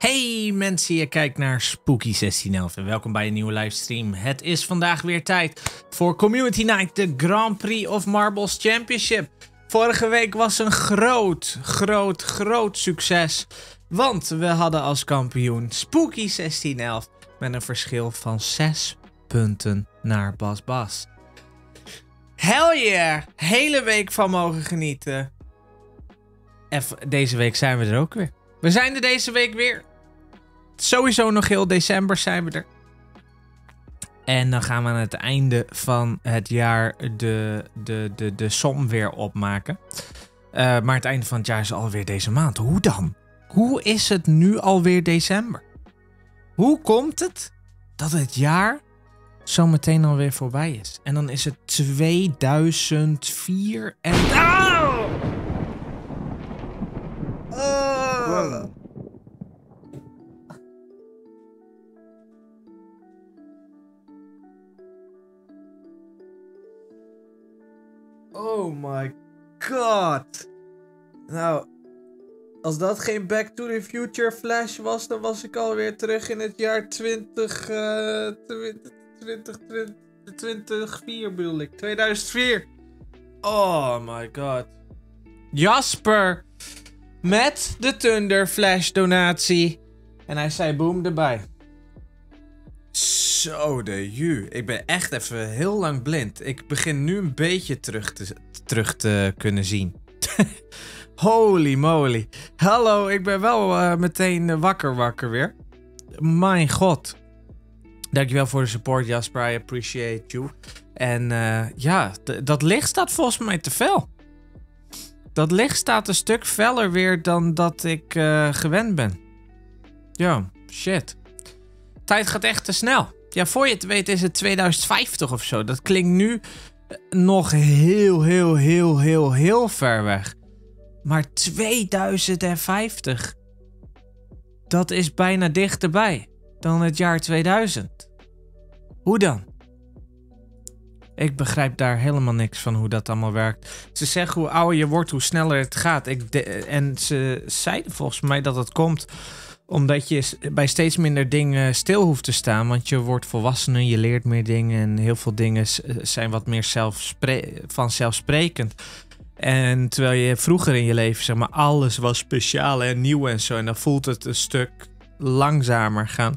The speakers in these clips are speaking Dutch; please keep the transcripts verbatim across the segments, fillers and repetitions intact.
Hey mensen, je kijkt naar Spooky zestien elf en welkom bij een nieuwe livestream. Het is vandaag weer tijd voor Community Night, de Grand Prix of Marbles Championship. Vorige week was een groot, groot, groot succes, want we hadden als kampioen Spooky zestien elf met een verschil van zes punten naar Bas Bas. Hell yeah, hele week van mogen genieten. En deze week zijn we er ook weer. We zijn er deze week weer. Sowieso nog heel december zijn we er. En dan gaan we aan het einde van het jaar de, de, de, de som weer opmaken. Uh, maar het einde van het jaar is alweer deze maand. Hoe dan? Hoe is het nu alweer december? Hoe komt het dat het jaar zo meteen alweer voorbij is? En dan is het tweeduizend vier en... Oh! Oh! Oh my god. Nou, als dat geen Back to the Future Flash was, dan was ik alweer terug in het jaar twintig, uh, twintig, twintig, twintig, twintig vier bedoel ik. tweeduizend vier. Oh my god. Jasper met de Thunder Flash donatie. En hij zei boom erbij. Zo de ju. Ik ben echt even heel lang blind. Ik begin nu een beetje terug te, terug te kunnen zien. Holy moly. Hallo, ik ben wel uh, meteen wakker wakker weer. Mijn god. Dankjewel voor de support, Jasper. I appreciate you. En uh, ja, dat licht staat volgens mij te fel. Dat licht staat een stuk feller weer dan dat ik uh, gewend ben. Ja, shit. Tijd gaat echt te snel. Ja, voor je het weet is het tweeduizend vijftig of zo. Dat klinkt nu nog heel, heel, heel, heel, heel ver weg. Maar tweeduizend vijftig, dat is bijna dichterbij dan het jaar tweeduizend. Hoe dan? Ik begrijp daar helemaal niks van hoe dat allemaal werkt. Ze zeggen hoe ouder je wordt, hoe sneller het gaat. Ik de- en ze zeiden volgens mij dat het komt omdat je bij steeds minder dingen stil hoeft te staan. Want je wordt volwassener, je leert meer dingen. En heel veel dingen zijn wat meer zelfspre- vanzelfsprekend. En terwijl je vroeger in je leven, zeg maar, alles was speciaal en nieuw en zo. En dan voelt het een stuk langzamer gaan.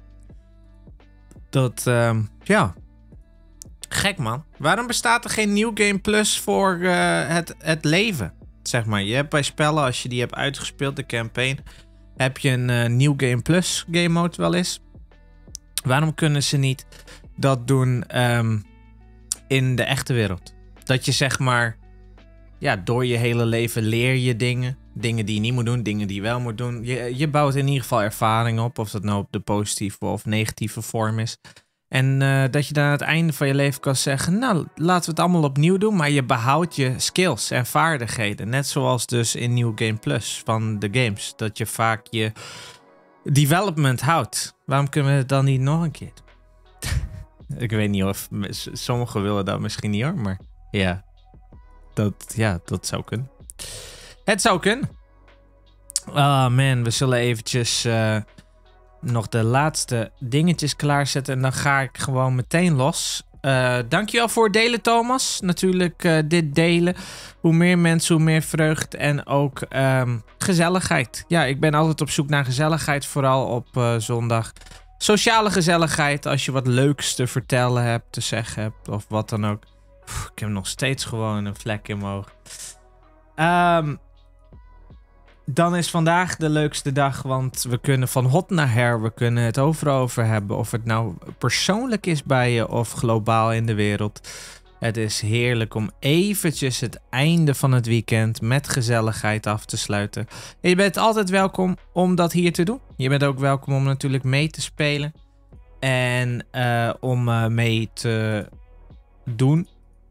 Dat, uh, ja... Gek man. Waarom bestaat er geen New Game Plus voor uh, het, het leven? Zeg maar, je hebt bij spellen, als je die hebt uitgespeeld, de campaign, heb je een uh, New Game Plus game mode wel eens. Waarom kunnen ze niet dat doen um, in de echte wereld? Dat je zeg maar, ja, door je hele leven leer je dingen. Dingen die je niet moet doen, dingen die je wel moet doen. Je, je bouwt in ieder geval ervaring op, of dat nou op de positieve of negatieve vorm is. En uh, dat je dan aan het einde van je leven kan zeggen, nou, laten we het allemaal opnieuw doen, maar je behoudt je skills en vaardigheden. Net zoals dus in New Game Plus van de games. Dat je vaak je development houdt. Waarom kunnen we het dan niet nog een keer doen? Ik weet niet of sommigen willen dat misschien niet hoor, maar ja, dat, ja, dat zou kunnen. Het zou kunnen. Oh man, we zullen eventjes... Uh, nog de laatste dingetjes klaarzetten en dan ga ik gewoon meteen los. Uh, dankjewel voor het delen, Thomas. Natuurlijk uh, dit delen. Hoe meer mensen, hoe meer vreugd en ook um, gezelligheid. Ja, ik ben altijd op zoek naar gezelligheid, vooral op uh, zondag. Sociale gezelligheid, als je wat leuks te vertellen hebt, te zeggen hebt of wat dan ook. Oef, ik heb nog steeds gewoon een vlek in mijn oog. Um, Dan is vandaag de leukste dag, want we kunnen van hot naar her, we kunnen het overal over hebben. Of het nou persoonlijk is bij je of globaal in de wereld. Het is heerlijk om eventjes het einde van het weekend met gezelligheid af te sluiten. En je bent altijd welkom om dat hier te doen. Je bent ook welkom om natuurlijk mee te spelen. En uh, om uh, mee te doen.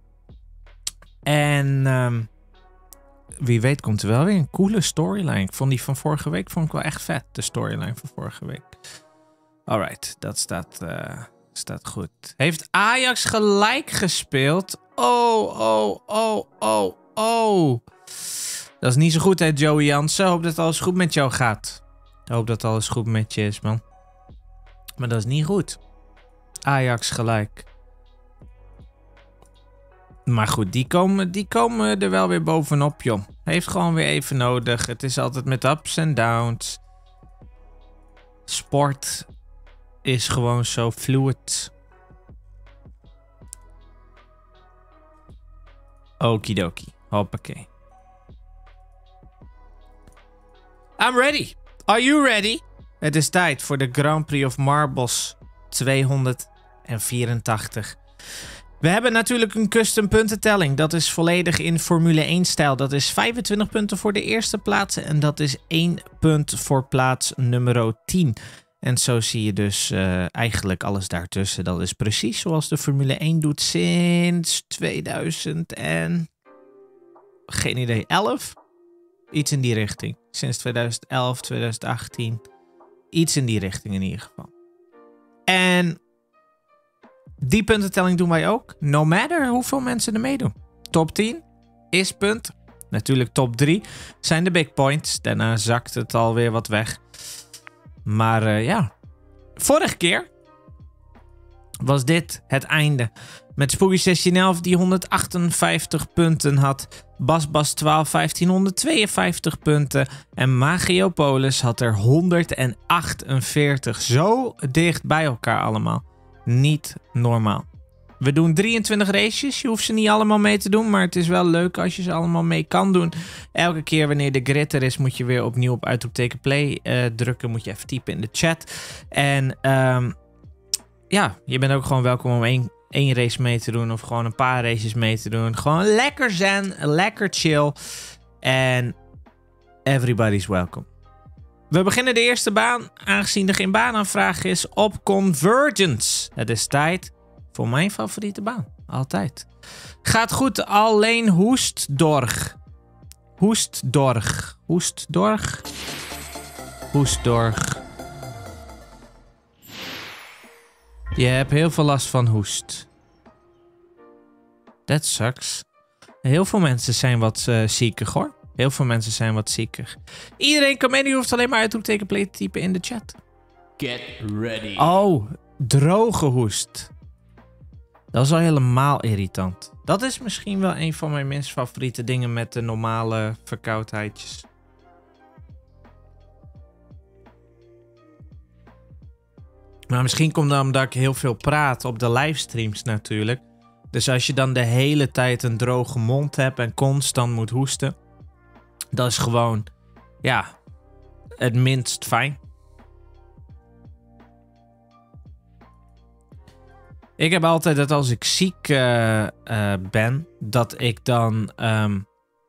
En... Um, Wie weet komt er wel weer een coole storyline. Ik vond die van vorige week vond ik wel echt vet. De storyline van vorige week. Alright, dat staat, uh, staat goed. Heeft Ajax gelijk gespeeld? Oh, oh, oh, oh, oh. Dat is niet zo goed hè, Joey Jansen. Hoop dat alles goed met jou gaat. hoop dat alles goed met je is, man. Maar dat is niet goed. Ajax gelijk. Maar goed, die komen, die komen er wel weer bovenop, joh. Heeft gewoon weer even nodig. Het is altijd met ups en downs. Sport is gewoon zo fluid. Okidoki. Hoppakee. I'm ready. Are you ready? Het is tijd voor de Grand Prix of Marbles tweehonderdvierentachtig. We hebben natuurlijk een custom puntentelling. Dat is volledig in Formule één stijl. Dat is vijfentwintig punten voor de eerste plaats. En dat is één punt voor plaats nummer tien. En zo zie je dus uh, eigenlijk alles daartussen. Dat is precies zoals de Formule één doet sinds tweeduizend en... Geen idee, elf? Iets in die richting. Sinds tweeduizend elf, tweeduizend achttien. Iets in die richting in ieder geval. En die puntentelling doen wij ook. No matter hoeveel mensen er meedoen. Top tien is punt. Natuurlijk top drie zijn de big points. Daarna zakt het alweer wat weg. Maar uh, ja. Vorige keer was dit het einde. Met Spooky zestien elf die honderdachtenvijftig punten had. Basbas twaalf vijftienhonderdtweeënvijftig punten. En Magiopolis had er honderdachtenveertig. Zo dicht bij elkaar allemaal. Niet normaal. We doen drieëntwintig races. Je hoeft ze niet allemaal mee te doen. Maar het is wel leuk als je ze allemaal mee kan doen. Elke keer wanneer de grid er is, moet je weer opnieuw op uitroepteken play uh, drukken. Moet je even typen in de chat. En um, ja, je bent ook gewoon welkom om één, één race mee te doen. Of gewoon een paar races mee te doen. Gewoon lekker zen, lekker chill. En everybody's welcome. We beginnen de eerste baan, aangezien er geen baanaanvraag is, op Convergence. Het is tijd voor mijn favoriete baan. Altijd. Gaat goed, alleen Hoestdorg. Hoestdorg. Hoestdorg. Hoestdorg. Je hebt heel veel last van hoest. That sucks. Heel veel mensen zijn wat uh, ziekig, hoor. Heel veel mensen zijn wat ziekig. Iedereen kan mee, die hoeft alleen maar uitroepteken play te typen in de chat. Get ready. Oh, droge hoest. Dat is al helemaal irritant. Dat is misschien wel een van mijn minst favoriete dingen met de normale verkoudheidjes. Maar misschien komt dat omdat ik heel veel praat op de livestreams natuurlijk. Dus als je dan de hele tijd een droge mond hebt en constant moet hoesten. Dat is gewoon, ja, het minst fijn. Ik heb altijd dat als ik ziek uh, uh, ben, dat ik dan... Um,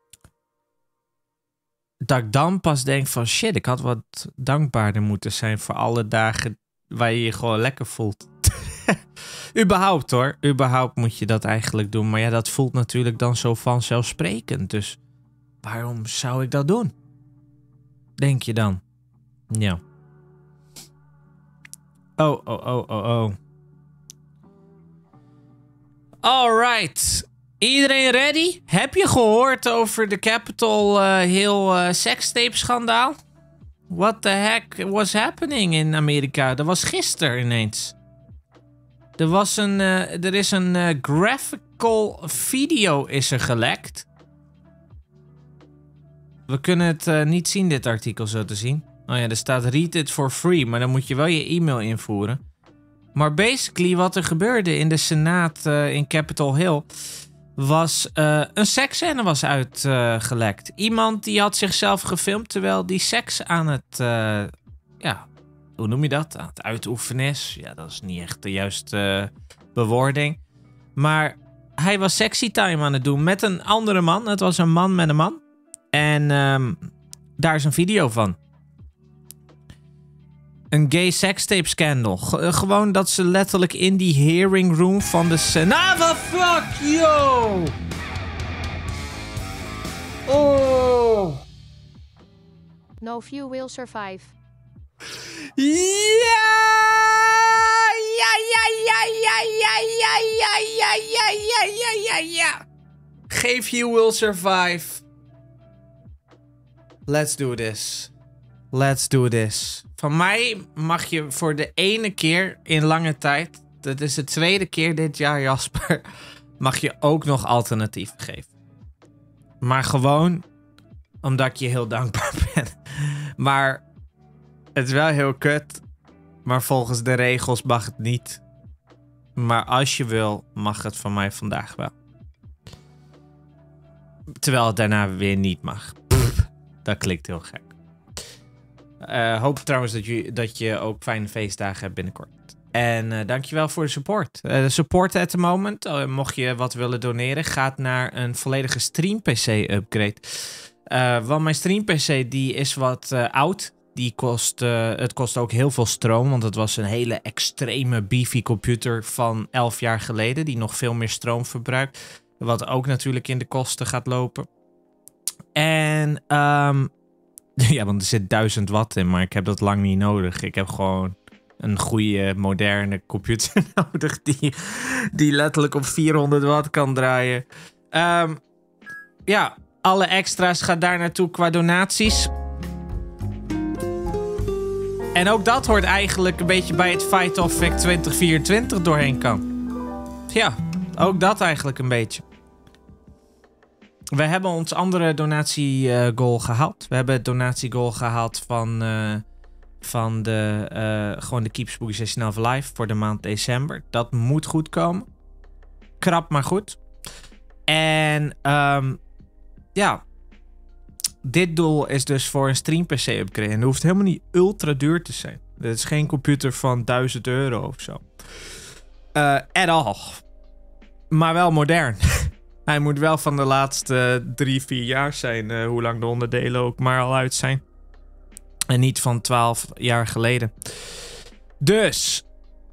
dat ik dan pas denk van shit, ik had wat dankbaarder moeten zijn voor alle dagen waar je je gewoon lekker voelt. Überhaupt hoor, überhaupt moet je dat eigenlijk doen. Maar ja, dat voelt natuurlijk dan zo vanzelfsprekend. Dus waarom zou ik dat doen? Denk je dan? Ja. Oh, oh, oh, oh, oh. Alright. Iedereen ready? Heb je gehoord over de Capitol uh, Hill uh, sekstape schandaal? What the heck was happening in Amerika? Dat was gisteren ineens. Er was een, uh, er is een uh, graphical video is er gelekt. We kunnen het uh, niet zien, dit artikel zo te zien. Oh ja, er staat read it for free, maar dan moet je wel je e-mail invoeren. Maar basically wat er gebeurde in de Senaat uh, in Capitol Hill was uh, een seksscène was uitgelekt. Uh, Iemand die had zichzelf gefilmd terwijl die seks aan het, uh, ja, hoe noem je dat? Aan het uitoefenen is. Ja, dat is niet echt de juiste uh, bewoording. Maar hij was sexy time aan het doen met een andere man. Het was een man met een man. En um, daar is een video van. Een gay sextape scandal. G gewoon dat ze letterlijk in die hearing room van de Senaat... Ah, fuck, yo! Oh! No few will survive. Ja! Ja, ja, ja, ja, ja, ja, ja, ja, ja, ja, ja, ja, ja. Geen few will survive. Let's do this. Let's do this. Van mij mag je voor de ene keer in lange tijd... Dat is de tweede keer dit jaar, Jasper... Mag je ook nog alternatieven geven. Maar gewoon... Omdat ik je heel dankbaar ben. Maar... Het is wel heel kut. Maar volgens de regels mag het niet. Maar als je wil, mag het van mij vandaag wel. Terwijl het daarna weer niet mag. Pff, dat klinkt heel gek. Uh, hoop trouwens dat je, dat je ook fijne feestdagen hebt binnenkort. En uh, dankjewel voor de support. Uh, de support at the moment, uh, mocht je wat willen doneren, gaat naar een volledige stream P C upgrade. Uh, want mijn stream P C die is wat uh, oud. Die kost, uh, het kost ook heel veel stroom, want het was een hele extreme beefy computer van elf jaar geleden, die nog veel meer stroom verbruikt. Wat ook natuurlijk in de kosten gaat lopen. En um, ja, want er zit duizend watt in, maar ik heb dat lang niet nodig. Ik heb gewoon een goede, moderne computer nodig die, die letterlijk op vierhonderd watt kan draaien. Um, ja, alle extra's gaan daar naartoe qua donaties. En ook dat hoort eigenlijk een beetje bij het feit of ik twintig vierentwintig doorheen kan. Ja, ook dat eigenlijk een beetje. We hebben ons andere donatiegoal uh, gehaald. We hebben het donatiegoal gehaald van, uh, van de, uh, gewoon de Keep Spooky Session of Life voor de maand december. Dat moet goed komen. Krap, maar goed. En um, ja, dit doel is dus voor een stream P C upgrade. En dat hoeft helemaal niet ultra duur te zijn. Het is geen computer van duizend euro of zo. Uh, at all. Maar wel modern. Hij moet wel van de laatste drie, vier jaar zijn. Uh, hoe lang de onderdelen ook maar al uit zijn. En niet van twaalf jaar geleden. Dus.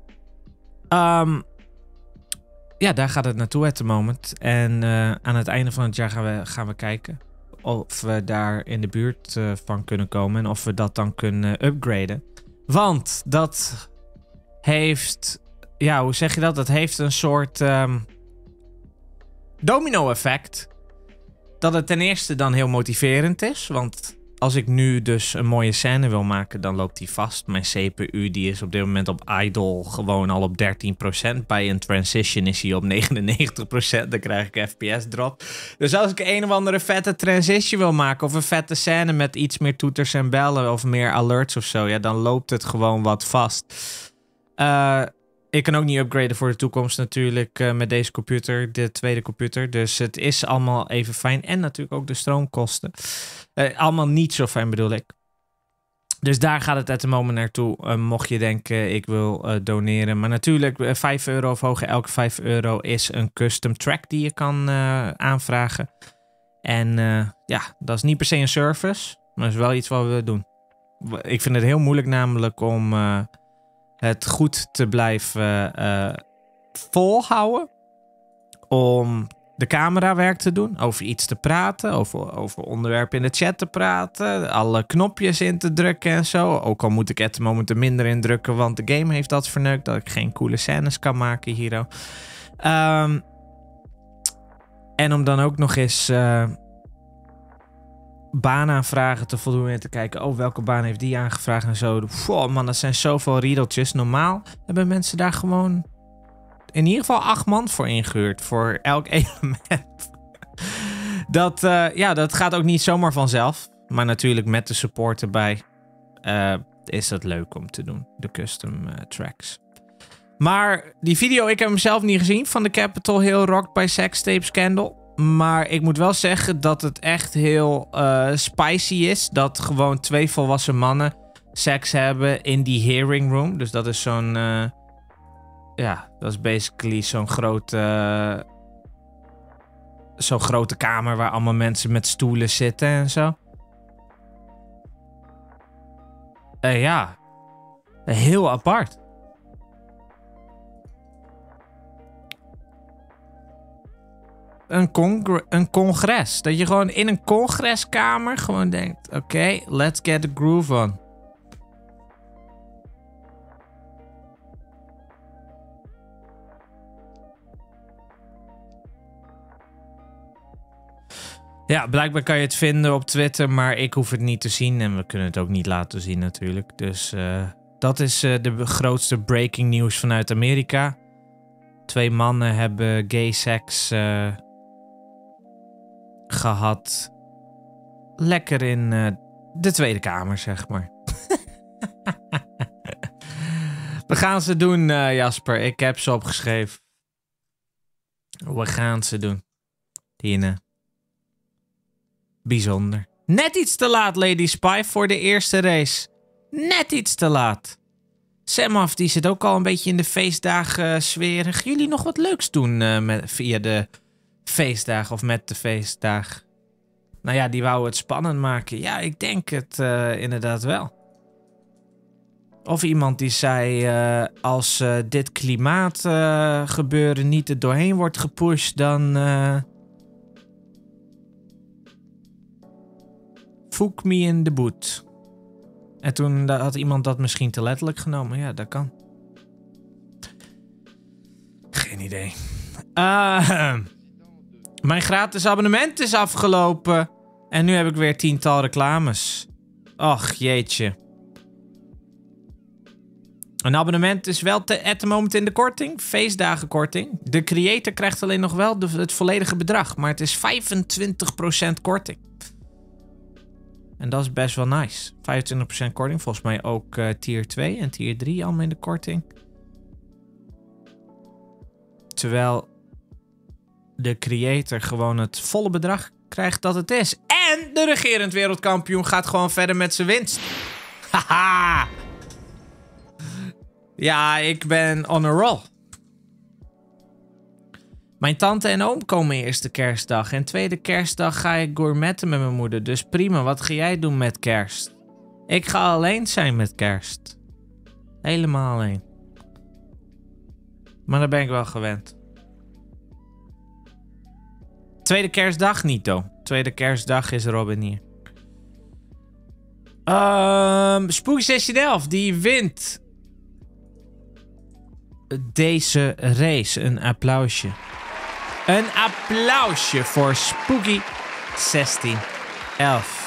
Um, ja, daar gaat het naartoe at the moment. En uh, aan het einde van het jaar gaan we, gaan we kijken. Of we daar in de buurt uh, van kunnen komen. En of we dat dan kunnen upgraden. Want dat heeft... Ja, hoe zeg je dat? Dat heeft een soort... Um, domino-effect. Dat het ten eerste dan heel motiverend is. Want als ik nu dus een mooie scène wil maken, dan loopt die vast. Mijn C P U die is op dit moment op idle gewoon al op dertien procent. Bij een transition is hij op negenennegentig procent. Dan krijg ik F P S drop. Dus als ik een of andere vette transition wil maken, of een vette scène met iets meer toeters en bellen, of meer alerts of zo, ja, dan loopt het gewoon wat vast. Uh, Ik kan ook niet upgraden voor de toekomst natuurlijk uh, met deze computer, de tweede computer. Dus het is allemaal even fijn. En natuurlijk ook de stroomkosten. Uh, allemaal niet zo fijn bedoel ik. Dus daar gaat het at the moment naartoe. Uh, mocht je denken, ik wil uh, doneren. Maar natuurlijk, uh, vijf euro of hoger. Elke vijf euro is een custom track die je kan uh, aanvragen. En uh, ja, dat is niet per se een service. Maar dat is wel iets wat we doen. Ik vind het heel moeilijk namelijk om... Uh, het goed te blijven uh, volhouden. Om de camerawerk te doen. Over iets te praten. Over, over onderwerpen in de chat te praten. Alle knopjes in te drukken en zo. Ook al moet ik at the moment er minder in drukken. Want de game heeft dat verneukt. Dat ik geen coole scènes kan maken hier. Um, en om dan ook nog eens... Uh, baanaanvragen te voldoen en te kijken, oh, welke baan heeft die aangevraagd en zo. Wow, man, dat zijn zoveel riedeltjes. Normaal hebben mensen daar gewoon in ieder geval acht man voor ingehuurd, voor elk element. dat, uh, ja, dat gaat ook niet zomaar vanzelf. Maar natuurlijk met de support erbij uh, is dat leuk om te doen, de custom uh, tracks. Maar die video, ik heb hem zelf niet gezien, van de Capitol Hill Rocked by Sex Tape Scandal. Maar ik moet wel zeggen dat het echt heel uh, spicy is. Dat gewoon twee volwassen mannen seks hebben in die hearing room. Dus dat is zo'n... Uh, ja, dat is basically zo'n grote... Uh, zo'n grote kamer waar allemaal mensen met stoelen zitten en zo. Uh, ja. Heel apart. Een, congre een congres. Dat je gewoon in een congreskamer gewoon denkt... Oké, okay, let's get the groove on. Ja, blijkbaar kan je het vinden op Twitter, maar ik hoef het niet te zien. En we kunnen het ook niet laten zien natuurlijk. Dus uh, dat is uh, de grootste breaking news vanuit Amerika. Twee mannen hebben gay seks uh, gehad. Lekker in uh, de Tweede Kamer, zeg maar. We gaan ze doen, uh, Jasper. Ik heb ze opgeschreven. We gaan ze doen. Tine. Bijzonder. Net iets te laat, Lady Spy, voor de eerste race. Net iets te laat. Samaf, die zit ook al een beetje in de feestdagen uh, sfeer. Gaan jullie nog wat leuks doen uh, met, via de feestdagen of met de feestdagen? Nou ja, die wou het spannend maken. Ja, ik denk het uh, inderdaad wel. Of iemand die zei, uh, als uh, dit klimaatgebeuren uh, niet er doorheen wordt gepusht, dan... Uh, Foek me in de boot. En toen had iemand dat misschien te letterlijk genomen. Ja, dat kan. Geen idee. Uh, mijn gratis abonnement is afgelopen. En nu heb ik weer tiental reclames. Och, jeetje. Een abonnement is wel te, at the moment in de korting. Feestdagenkorting. De creator krijgt alleen nog wel de, het volledige bedrag. Maar het is vijfentwintig procent korting. En dat is best wel nice. vijfentwintig procent korting. Volgens mij ook uh, tier twee en tier drie allemaal in de korting. Terwijl de creator gewoon het volle bedrag krijgt dat het is. En de regerend wereldkampioen gaat gewoon verder met zijn winst. Haha! Ja, ik ben on a roll. Mijn tante en oom komen eerste kerstdag. En tweede kerstdag ga ik gourmetten met mijn moeder. Dus prima, wat ga jij doen met kerst? Ik ga alleen zijn met kerst. Helemaal alleen. Maar daar ben ik wel gewend. Tweede kerstdag niet, though. Tweede kerstdag is Robin hier. Um, Spooky zestien elf, die wint deze race. Een applausje. Een applausje voor Spooky zestien elf.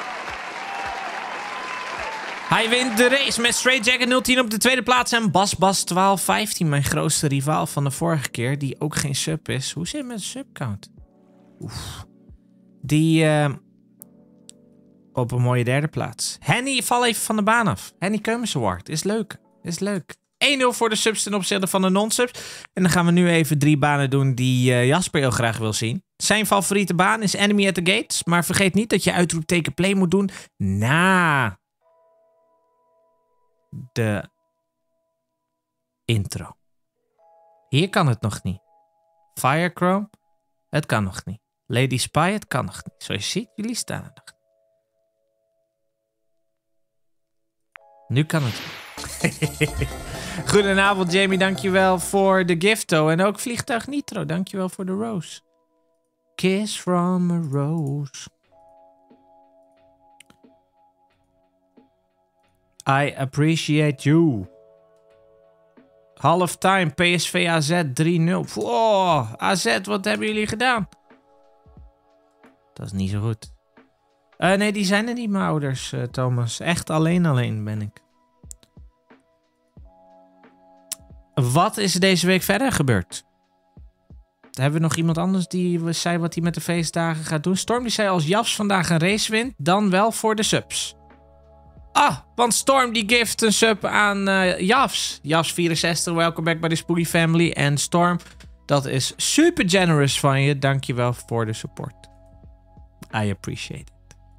Hij wint de race met Straight Jacket nul tien op de tweede plaats. En Bas Bas twaalf vijftien, mijn grootste rivaal van de vorige keer. Die ook geen sub is. Hoe zit het met de subcount? Oef. Die uh, op een mooie derde plaats. Henny, val even van de baan af. Henny Keumens Award. Is leuk. Is leuk. één nul voor de subs ten opzichte van de non-subs. En dan gaan we nu even drie banen doen die uh, Jasper heel graag wil zien. Zijn favoriete baan is Enemy at the Gates. Maar vergeet niet dat je uitroepteken play moet doen na de intro. Hier kan het nog niet. Firechrome, het kan nog niet. Lady Spy, het kan nog niet. Zoals je ziet, jullie staan er nog. Nu kan het. Goedenavond Jamie, dankjewel voor de gifto. En ook Vliegtuig Nitro, dankjewel voor de rose. Kiss from a rose. I appreciate you. Halftime, P S V A Z drie nul. Wow, A Z, wat hebben jullie gedaan? Dat is niet zo goed. Uh, nee, die zijn er niet, mijn ouders, uh, Thomas. Echt alleen alleen ben ik. Wat is er deze week verder gebeurd? Hebben we nog iemand anders die zei wat hij met de feestdagen gaat doen? Storm die zei als Jafs vandaag een race wint, dan wel voor de subs. Ah, want Storm die gift een sub aan uh, Jafs. Jafs vierenzestig, welkom back bij de Spooky Family. En Storm, dat is super generous van je. Dankjewel voor de support. I appreciate it.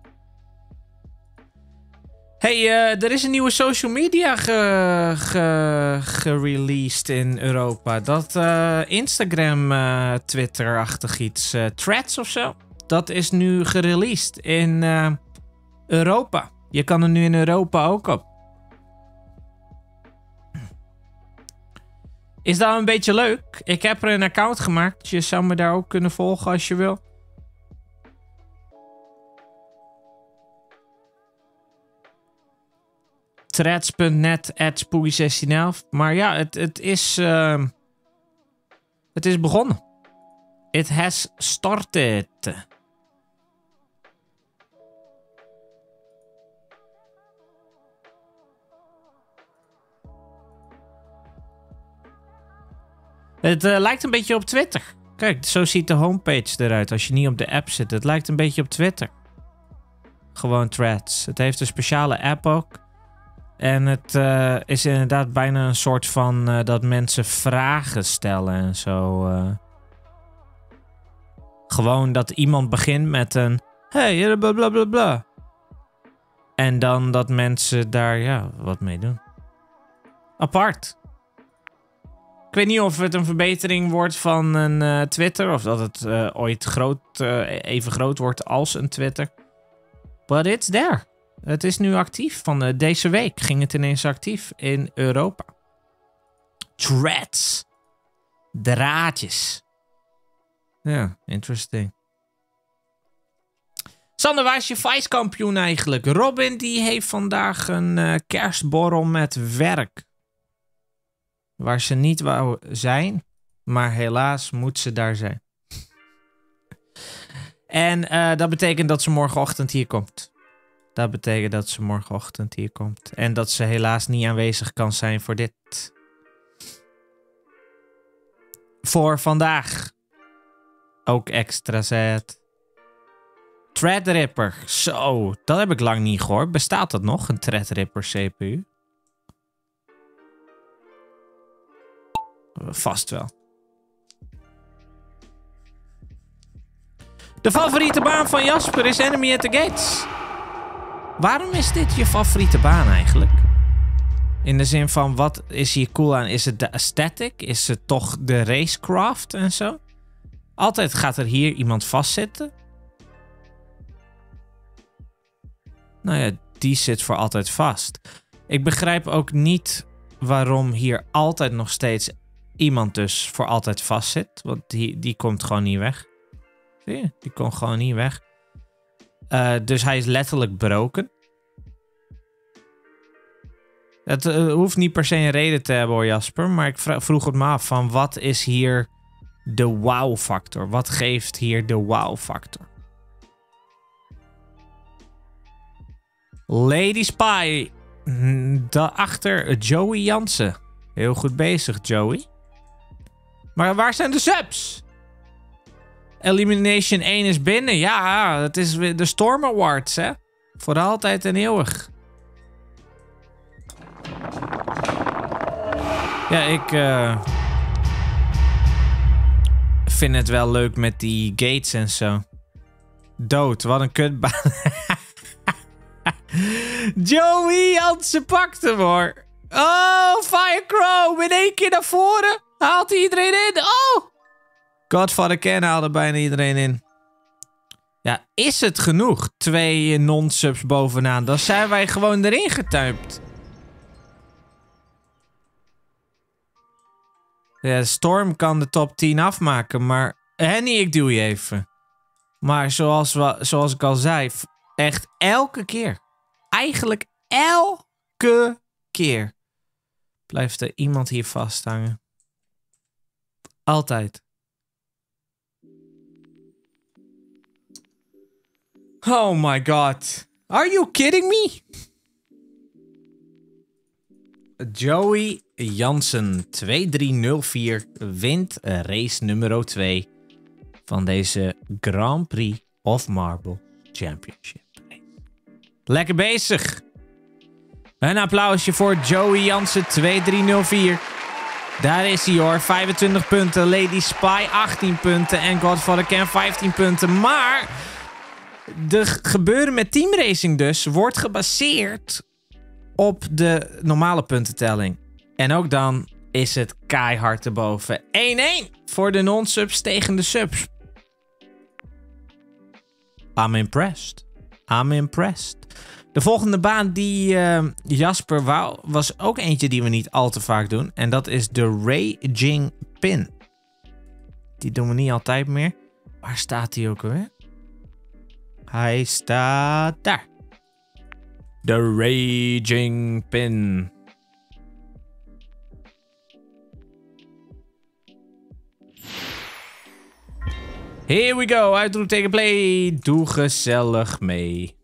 Hey, uh, er is een nieuwe social media gereleased ge, ge in Europa. Dat uh, Instagram, uh, Twitter-achtig iets, uh, Threads of zo. Dat is nu gereleased in uh, Europa. Je kan er nu in Europa ook op. Is dat een beetje leuk? Ik heb er een account gemaakt. Je zou me daar ook kunnen volgen als je wil. threads punt net at spooky zestien elf. Maar ja, het, het is... Uh, het is begonnen. It has started. Het uh, lijkt een beetje op Twitter. Kijk, zo ziet de homepage eruit als je niet op de app zit. Het lijkt een beetje op Twitter. Gewoon Threads. Het heeft een speciale app ook. En het uh, is inderdaad bijna een soort van uh, dat mensen vragen stellen en zo. Uh. Gewoon dat iemand begint met een... Hey, bla bla bla bla. En dan dat mensen daar ja, wat mee doen. Apart. Ik weet niet of het een verbetering wordt van een uh, Twitter. Of dat het uh, ooit groot, uh, even groot wordt als een Twitter. But it's there. Het is nu actief. Van uh, deze week ging het ineens actief in Europa. Threads. Draadjes. Ja, yeah, interesting. Sander, waar is je Vice-kampioen eigenlijk? Robin die heeft vandaag een uh, kerstborrel met werk. Waar ze niet wou zijn. Maar helaas moet ze daar zijn. En uh, dat betekent dat ze morgenochtend hier komt. Dat betekent dat ze morgenochtend hier komt. En dat ze helaas niet aanwezig kan zijn voor dit. Voor vandaag. Ook extra sad. Threadripper. Zo, dat heb ik lang niet gehoord. Bestaat dat nog, een Threadripper C P U? Vast wel. De favoriete baan van Jasper is Enemy at the Gates. Waarom is dit je favoriete baan eigenlijk? In de zin van, wat is hier cool aan? Is het de aesthetic? Is het toch de racecraft en zo? Altijd gaat er hier iemand vastzitten. Nou ja, die zit voor altijd vast. Ik begrijp ook niet waarom hier altijd nog steeds iemand dus voor altijd vast zit. Want die, die komt gewoon niet weg. Zie je? Die komt gewoon niet weg. Uh, dus hij is letterlijk broken. Het uh, hoeft niet per se een reden te hebben hoor, Jasper. Maar ik vroeg het me af van wat is hier de wow-factor? Wat geeft hier de wow-factor? Lady Spy. Daarachter Joey Jansen. Heel goed bezig, Joey. Maar waar zijn de subs? Elimination één is binnen. Ja, het is weer de Storm Awards, hè. Voor altijd en eeuwig. Ja, ik uh, vind het wel leuk met die gates en zo. Dood, wat een kutbaan. Joey Jansen pakt hem hoor. Oh, Firecrow in één keer naar voren. Haalt hij iedereen in? Oh! Godfather Ken haalde bijna iedereen in. Ja, is het genoeg? Twee non-subs bovenaan. Dan zijn wij gewoon erin getuipt. Ja, Storm kan de top tien afmaken, maar... Henny, ik duw je even. Maar zoals, we, zoals ik al zei, echt elke keer. Eigenlijk elke keer. Blijft er iemand hier vasthangen. Altijd. Oh my god. Are you kidding me? Joey Jansen twee drie nul vier wint race nummer twee van deze Grand Prix of Marble Championship. Lekker bezig. Een applausje voor Joey Jansen twee drie nul vier. Daar is hij hoor. vijfentwintig punten. Lady Spy achttien punten. En Godfather Ken vijftien punten. Maar de gebeuren met teamracing dus wordt gebaseerd op de normale puntentelling. En ook dan is het keihard erboven. één één voor de non-subs tegen de subs. I'm impressed. I'm impressed. De volgende baan die uh, Jasper wou, was ook eentje die we niet al te vaak doen. En dat is de Raging Pin. Die doen we niet altijd meer. Waar staat hij ook alweer? Hij staat daar. De Raging Pin. Here we go. Uitroep tegen play. Doe gezellig mee.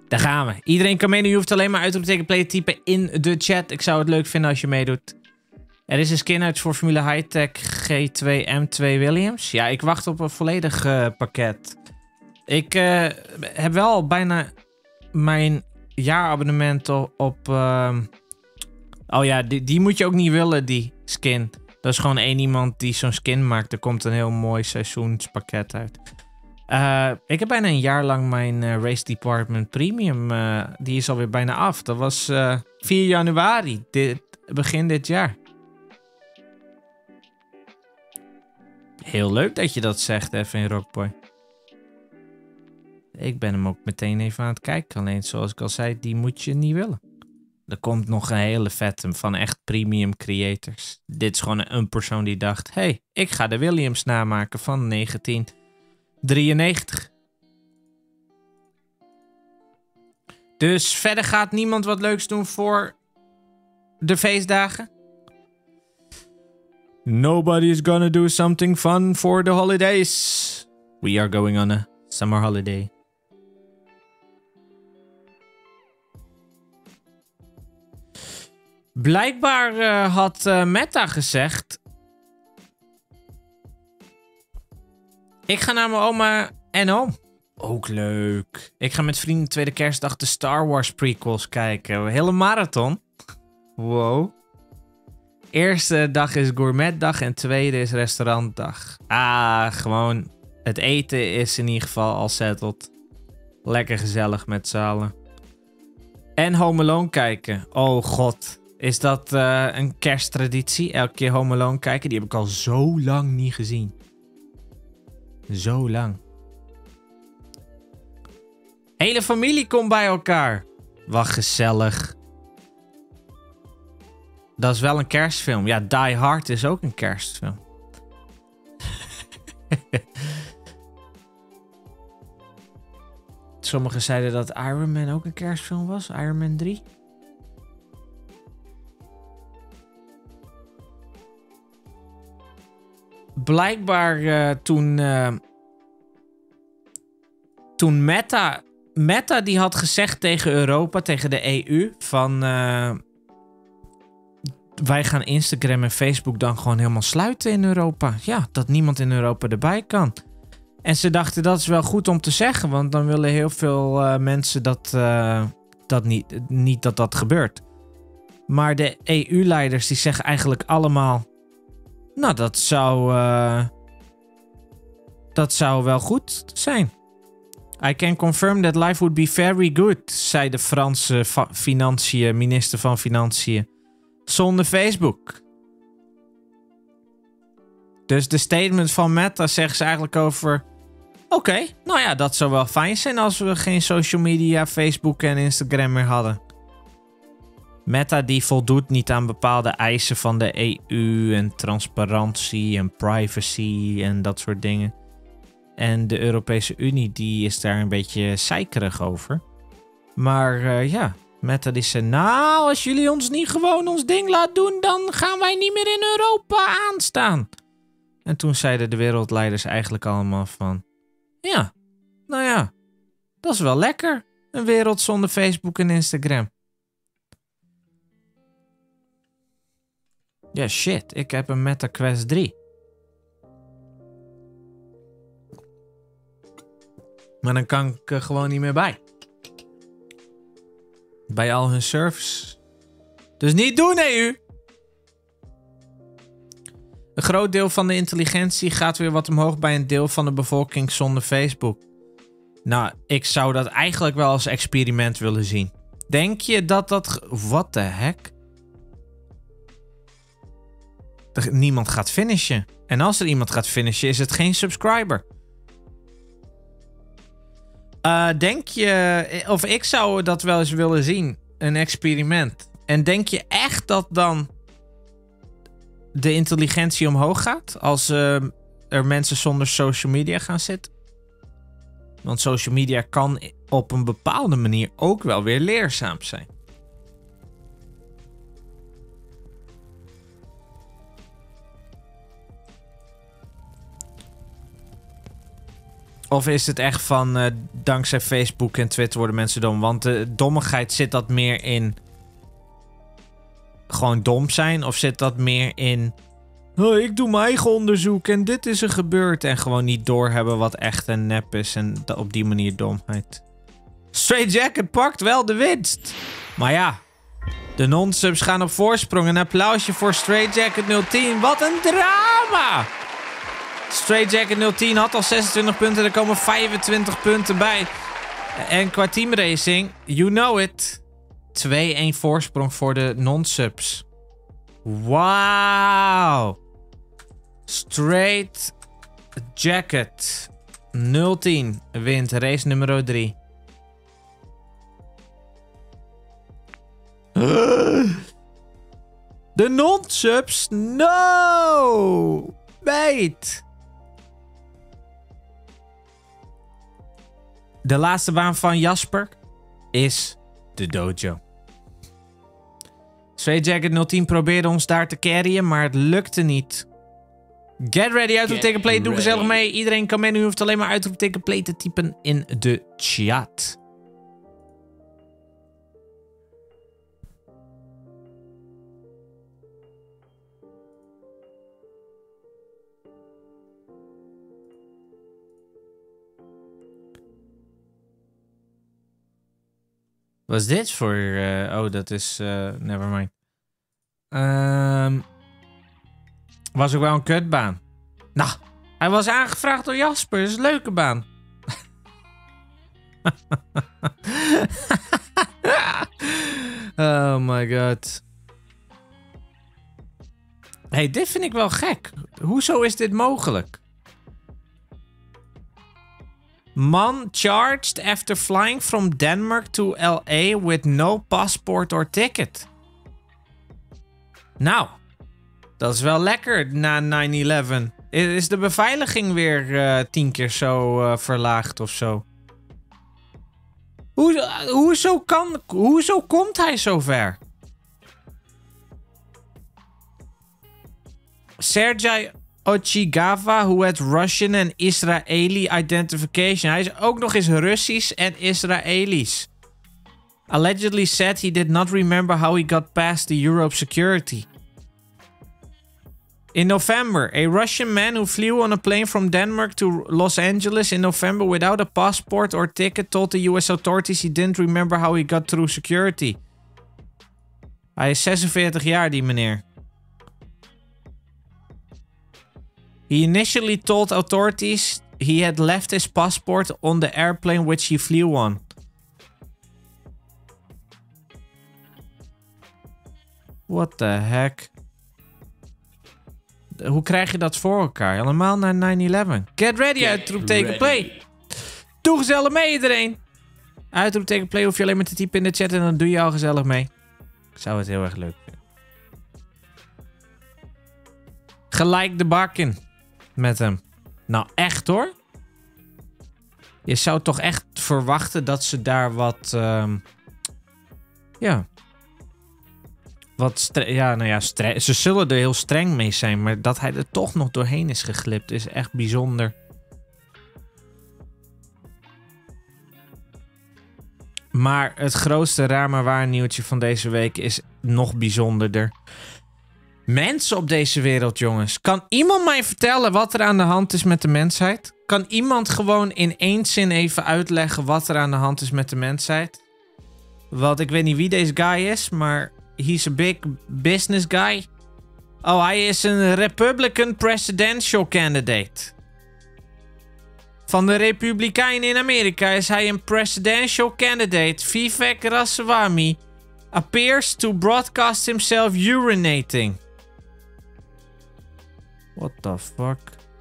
Daar gaan we. Iedereen kan meedoen. Je hoeft alleen maar uitroepteken play te typen in de chat. Ik zou het leuk vinden als je meedoet. Er is een skin uit voor Formule Hightech G twee M twee Williams. Ja, ik wacht op een volledig uh, pakket. Ik uh, heb wel al bijna mijn jaarabonnement op... op uh... Oh ja, die, die moet je ook niet willen, die skin. Dat is gewoon één iemand die zo'n skin maakt. Er komt een heel mooi seizoenspakket uit. Uh, ik heb bijna een jaar lang mijn uh, Race Department Premium. Uh, die is alweer bijna af. Dat was uh, vier januari. Dit, begin dit jaar. Heel leuk dat je dat zegt, even in Rockboy. Ik ben hem ook meteen even aan het kijken. Alleen zoals ik al zei, die moet je niet willen. Er komt nog een hele vette van echt premium creators. Dit is gewoon een persoon die dacht... Hey, ik ga de Williams namaken van negentien drieënnegentig. Dus verder gaat niemand wat leuks doen voor de feestdagen. Nobody is gonna do something fun for the holidays. We are going on a summer holiday. Blijkbaar uh, had uh, Meta gezegd... Ik ga naar mijn oma en oom. Ook leuk. Ik ga met vrienden tweede kerstdag de Star Wars prequels kijken. Een hele marathon. Wow. Eerste dag is gourmetdag en tweede is restaurantdag. Ah, gewoon... Het eten is in ieder geval al settled. Lekker gezellig met z'n allen. En Home Alone kijken. Oh god. Is dat uh, een kersttraditie? Elke keer Home Alone kijken? Die heb ik al zo lang niet gezien. Zo lang. Hele familie komt bij elkaar. Wat gezellig. Dat is wel een kerstfilm. Ja, Die Hard is ook een kerstfilm. Sommigen zeiden dat Iron Man ook een kerstfilm was. Iron Man drie. Blijkbaar uh, toen... Uh, toen Meta... Meta die had gezegd tegen Europa, tegen de E U... van... Uh, wij gaan Instagram en Facebook dan gewoon helemaal sluiten in Europa. Ja, dat niemand in Europa erbij kan. En ze dachten dat is wel goed om te zeggen... want dan willen heel veel uh, mensen dat, uh, dat niet, niet dat dat gebeurt. Maar de E U-leiders die zeggen eigenlijk allemaal... Nou, dat zou... Uh, dat zou wel goed zijn. I can confirm that life would be very good... zei de Franse financiën, minister van Financiën... zonder Facebook. Dus de statement van Meta zegt ze eigenlijk over... Oké, okay, nou ja, dat zou wel fijn zijn als we geen social media, Facebook en Instagram meer hadden. Meta die voldoet niet aan bepaalde eisen van de E U en transparantie en privacy en dat soort dingen. En de Europese Unie die is daar een beetje zeikerig over. Maar uh, ja, Meta die zei, nou als jullie ons niet gewoon ons ding laten doen, dan gaan wij niet meer in Europa aanstaan. En toen zeiden de wereldleiders eigenlijk allemaal van... Ja, nou ja, dat is wel lekker. Een wereld zonder Facebook en Instagram. Ja, shit. Ik heb een Meta Quest drie. Maar dan kan ik er gewoon niet meer bij. Bij al hun services. Dus niet doen, E U! Een groot deel van de intelligentie gaat weer wat omhoog bij een deel van de bevolking zonder Facebook. Nou, ik zou dat eigenlijk wel als experiment willen zien. Denk je dat dat... What the heck? Niemand gaat finishen. En als er iemand gaat finishen, is het geen subscriber. Uh, denk je... Of ik zou dat wel eens willen zien. Een experiment. En denk je echt dat dan... de intelligentie omhoog gaat als uh, er mensen zonder social media gaan zitten? Want social media kan op een bepaalde manier ook wel weer leerzaam zijn. Of is het echt van, uh, dankzij Facebook en Twitter worden mensen dom? Want de dommigheid, zit dat meer in gewoon dom zijn? Of zit dat meer in, oh, ik doe mijn eigen onderzoek en dit is er gebeurd. En gewoon niet doorhebben wat echt een nep is. En op die manier domheid. Straight Jacket pakt wel de winst. Maar ja, de non-subs gaan op voorsprong. Een applausje voor Straight Jacket nul tien. Wat een drama! Straight Jacket nul tien had al zesentwintig punten. Er komen vijfentwintig punten bij. En qua teamracing, you know it. twee-een voorsprong voor de non-subs. Wauw. Straight Jacket nul tien wint race nummer drie. De non-subs? No! Mate! De laatste baan van Jasper is de dojo. Straight Jacket nul tien probeerde ons daar te carryen, maar het lukte niet. Get ready, uitroepteken play, doe gezellig mee. Iedereen kan mee, u hoeft alleen maar uitroepteken play te typen in de chat. Wat is dit voor... Uh, oh, dat is... Uh, nevermind. Um, was ook wel een kutbaan. Nou, hij was aangevraagd door Jasper. Dat is een leuke baan. Oh my god. Hey, dit vind ik wel gek. Hoezo is dit mogelijk? Man charged after flying from Denmark to L A with no passport or ticket. Nou, dat is wel lekker na nine eleven. Is de beveiliging weer uh, tien keer zo uh, verlaagd of zo? Hoe, uh, hoezo, kan, hoezo komt hij zo ver? Sergei Ochigava, who had Russian and Israeli identification. Hij is ook nog eens Russisch en Israëlisch. Allegedly said he did not remember how he got past the Europe security. In November, a Russian man who flew on a plane from Denmark to Los Angeles in November without a passport or ticket told the U S authorities he didn't remember how he got through security. Hij is zesenveertig jaar, die meneer. He initially told authorities he had left his passport on the airplane which he flew on. What the heck? Hoe krijg je dat voor elkaar? Allemaal naar nine eleven. Get ready, uitroepteken play. Doe gezellig mee iedereen. Uitroepteken play hoef je alleen maar te typen in de chat en dan doe je al gezellig mee. Ik zou het heel erg leuk vinden. Gelijk de bak in. Met hem. Nou, echt hoor. Je zou toch echt verwachten dat ze daar wat... Um, ja... Wat ja, nou ja, ze zullen er heel streng mee zijn. Maar dat hij er toch nog doorheen is geglipt is echt bijzonder. Maar het grootste raar maar waar nieuwtje van deze week is nog bijzonderder. Mensen op deze wereld, jongens. Kan iemand mij vertellen wat er aan de hand is met de mensheid? Kan iemand gewoon in één zin even uitleggen wat er aan de hand is met de mensheid? Want ik weet niet wie deze guy is, maar... He's a big business guy. Oh, hij is een Republican presidential candidate. Van de Republikeinen in Amerika is hij een presidential candidate. Vivek Ramaswamy appears to broadcast himself urinating. What the fuck?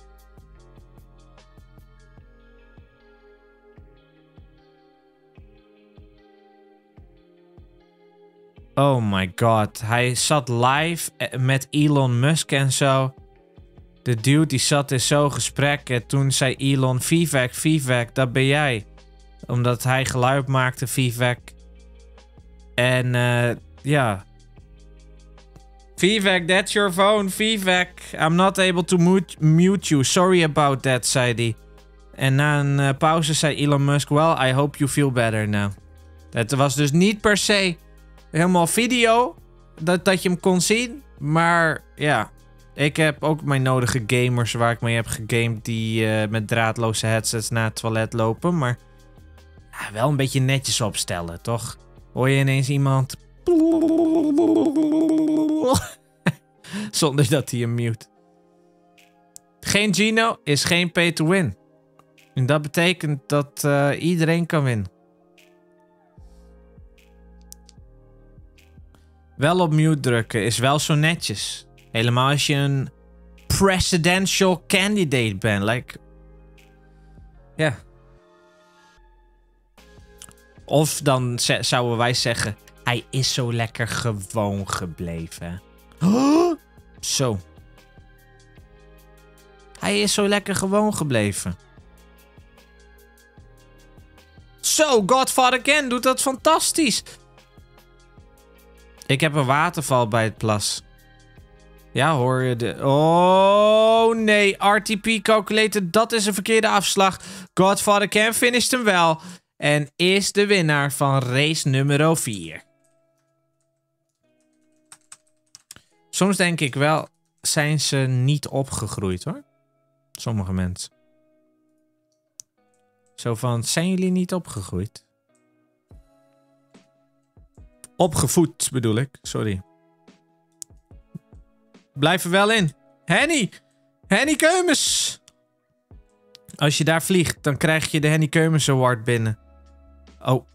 Oh my god. Hij zat live met Elon Musk en zo. De dude die zat in zo'n gesprek. En toen zei Elon, Vivek, Vivek, dat ben jij. Omdat hij geluid maakte, Vivek. En uh, ja. Vivek, that's your phone, Vivek. I'm not able to mute, mute you. Sorry about that, zei hij. En na een uh, pauze zei Elon Musk... Well, I hope you feel better now. Het was dus niet per se helemaal video... Dat, dat je hem kon zien. Maar ja... Ik heb ook mijn nodige gamers waar ik mee heb gegamed... die uh, met draadloze headsets naar het toilet lopen. Maar ja, wel een beetje netjes opstellen, toch? Hoor je ineens iemand... Zonder dat hij hem mute. Geen Gino is geen pay to win. En dat betekent dat uh, iedereen kan winnen. Wel op mute drukken is wel zo netjes. Helemaal als je een presidential candidate bent. Like... Ja. Yeah. Of dan zouden wij zeggen... Hij is zo lekker gewoon gebleven. Oh, zo. Hij is zo lekker gewoon gebleven. Zo, Godfather Ken doet dat fantastisch. Ik heb een waterval bij het plas. Ja, hoor je de... Oh, nee. R T P calculator, dat is een verkeerde afslag. Godfather Ken finisht hem wel. En is de winnaar van race nummer vier. Soms denk ik wel, zijn ze niet opgegroeid, hoor. Sommige mensen. Zo van, zijn jullie niet opgegroeid? Opgevoed, bedoel ik. Sorry. Blijf er wel in. Henny! Henny Keumens! Als je daar vliegt, dan krijg je de Henny Keumens Award binnen. Oh.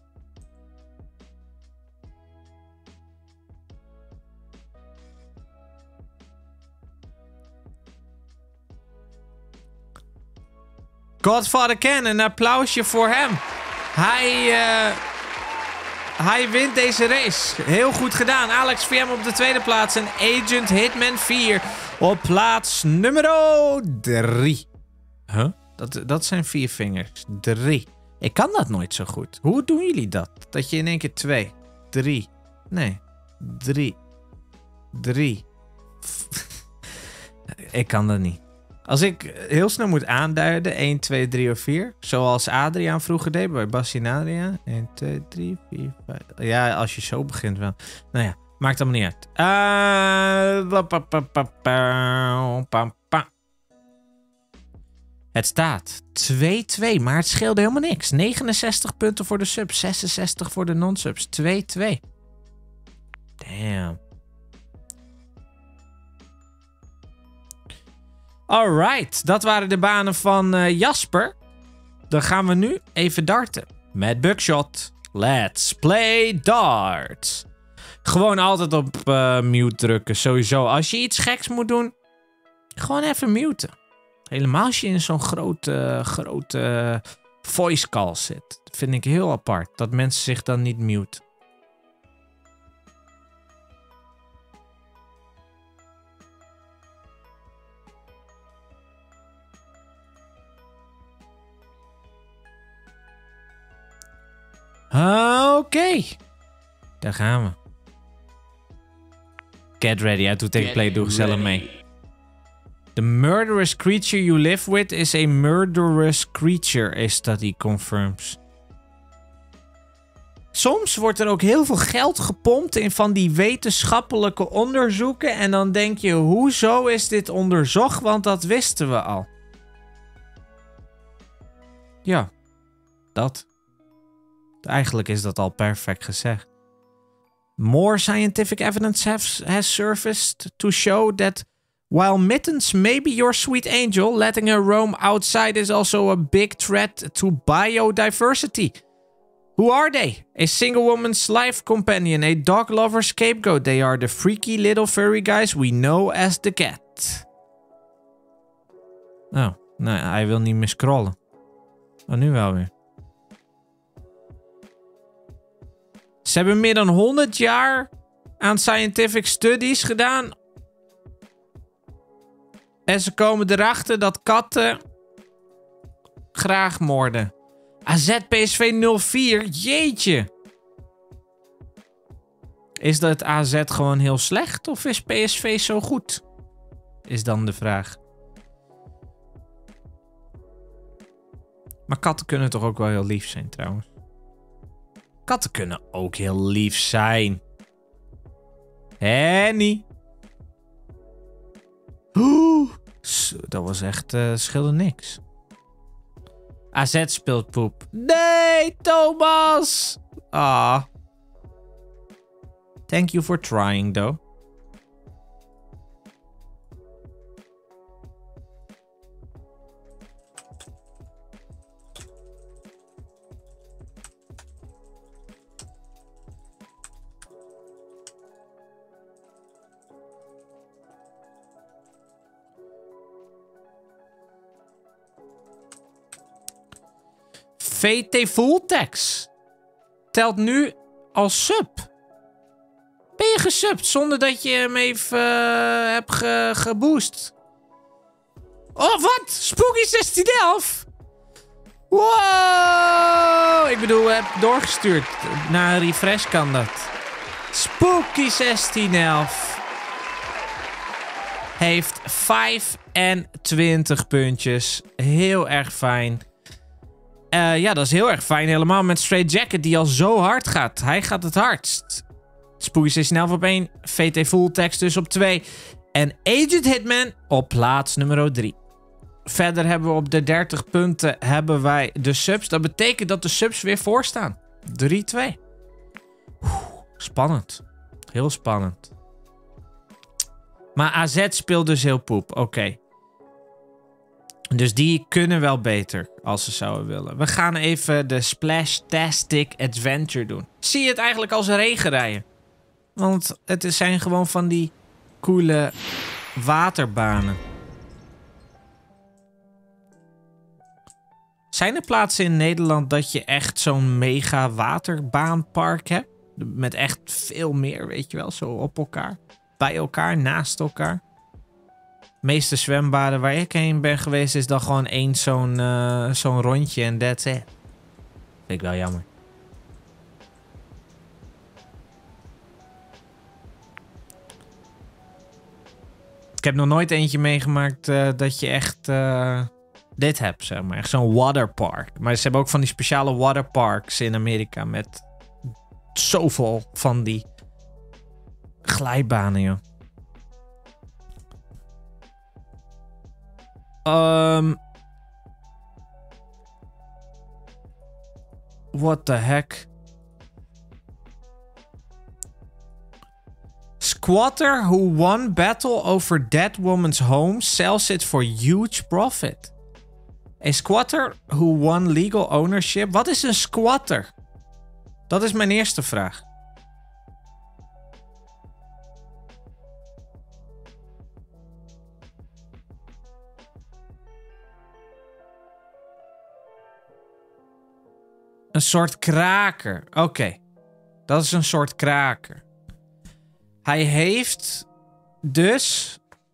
Godfather Ken, een applausje voor hem. Hij, uh, hij wint deze race. Heel goed gedaan. Alex V M op de tweede plaats. En Agent Hitman vier op plaats nummer drie. Huh? Dat, dat zijn vier vingers. Drie. Ik kan dat nooit zo goed. Hoe doen jullie dat? Dat je in één keer twee. Drie. Nee. Drie. Drie. Ik kan dat niet. Als ik heel snel moet aanduiden, één, twee, drie of vier. Zoals Adriaan vroeger deed bij Bassie en Adriaan. één, twee, drie, vier, vijf. Ja, als je zo begint wel. Nou ja, maakt allemaal niet uit. Uh, het staat twee twee, maar het scheelde helemaal niks. negenenzestig punten voor de subs, zesenzestig voor de non-subs. twee twee. Damn. Alright, dat waren de banen van uh, Jasper. Dan gaan we nu even darten met Buckshot. Let's play darts. Gewoon altijd op uh, mute drukken, sowieso. Als je iets geks moet doen, gewoon even muten. Helemaal als je in zo'n grote, grote voice call zit. Dat vind ik heel apart, dat mensen zich dan niet muten. Oké. Okay. Daar gaan we. Get ready. I to take play. Doe gezellig mee. The murderous creature you live with is a murderous creature, a study confirms. Soms wordt er ook heel veel geld gepompt in van die wetenschappelijke onderzoeken. En dan denk je, hoezo is dit onderzocht? Want dat wisten we al. Ja, dat. Eigenlijk is dat al perfect gezegd. More scientific evidence has, has surfaced to show that while mittens may be your sweet angel, letting her roam outside is also a big threat to biodiversity. Who are they? A single woman's life companion, a dog lover scapegoat. They are the freaky little furry guys we know as the cat. Oh, nee, hij wil niet meer scrollen. Oh, nu wel weer. Ze hebben meer dan honderd jaar aan scientific studies gedaan. En ze komen erachter dat katten graag moorden. A Z P S V nul vier, jeetje. Is dat A Z gewoon heel slecht of is P S V zo goed? Is dan de vraag. Maar katten kunnen toch ook wel heel lief zijn trouwens. Katten kunnen ook heel lief zijn. Henny. Oeh. Dat was echt... Uh, scheelde niks. A Z speelt poep. Nee, Thomas! Ah. Thank you for trying, though. V T Fulltex telt nu als sub. Ben je gesubt zonder dat je hem even uh, hebt ge geboost? Oh, wat? Spooky zestien elf? Wow! Ik bedoel, heb doorgestuurd. Na een refresh kan dat. Spooky zestien elf heeft vijfentwintig puntjes. Heel erg fijn. Uh, ja, dat is heel erg fijn. Helemaal met Straight Jacket die al zo hard gaat. Hij gaat het hardst. Spooky zestien elf op één. V T Fulltex dus op twee. En Agent Hitman op plaats nummer drie. Verder hebben we op de dertig punten hebben wij de subs. Dat betekent dat de subs weer voorstaan. drie twee. Spannend. Heel spannend. Maar A Z speelt dus heel poep. Oké. Okay. Dus die kunnen wel beter als ze zouden willen. We gaan even de Splashtastic Adventure doen. Zie je het eigenlijk als regenrijden? Want het zijn gewoon van die coole waterbanen. Zijn er plaatsen in Nederland dat je echt zo'n mega waterbaanpark hebt? Met echt veel meer, weet je wel, zo op elkaar. Bij elkaar, naast elkaar. De meeste zwembaden waar ik heen ben geweest is dan gewoon één zo'n uh, zo'n rondje en that's it. Vind ik wel jammer. Ik heb nog nooit eentje meegemaakt uh, dat je echt uh, dit hebt, zeg maar. Echt zo'n waterpark. Maar ze hebben ook van die speciale waterparks in Amerika met zoveel van die glijbanen, joh. Um, what the heck? Squatter who won battle over dead woman's home sells it for huge profit. A squatter who won legal ownership. Wat is een squatter? Dat is mijn eerste vraag. Een soort kraker. Oké. Okay. Dat is een soort kraker. Hij heeft dus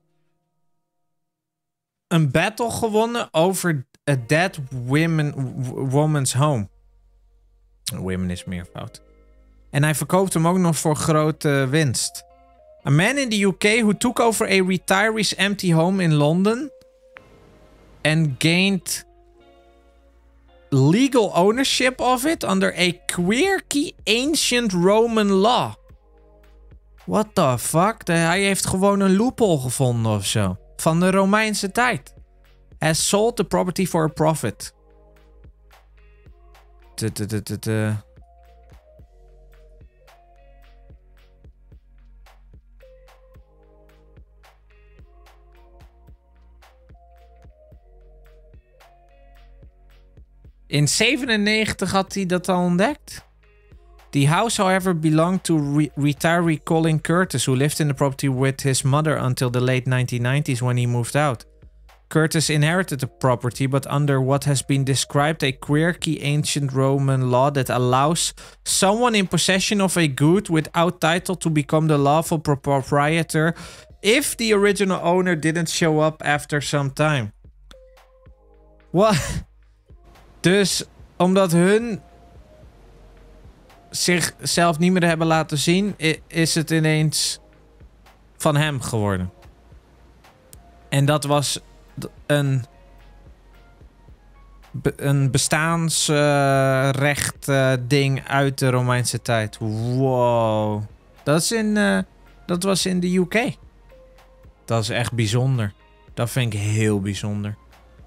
een battle gewonnen over a dead women, woman's home. Women is meervoud. En hij verkoopt hem ook nog voor grote winst. A man in the U K who took over a retiree's empty home in London and gained legal ownership of it under a quirky ancient Roman law. What the fuck? De, hij heeft gewoon een loophole gevonden of zo. Van de Romeinse tijd. Has sold the property for a profit. T -t -t -t -t. In zevenennegentig had hij dat al ontdekt. The house, however, belonged to re retiree Colin Curtis, who lived in the property with his mother until the late nineteen nineties when he moved out. Curtis inherited the property, but under what has been described a quirky ancient Roman law that allows someone in possession of a good without title to become the lawful proprietor if the original owner didn't show up after some time. What? Dus omdat hun zichzelf niet meer hebben laten zien, is het ineens van hem geworden. En dat was een be een bestaansrecht uh, ding uit de Romeinse tijd. Wow. Dat, is in, uh, dat was in de U K. Dat is echt bijzonder. Dat vind ik heel bijzonder.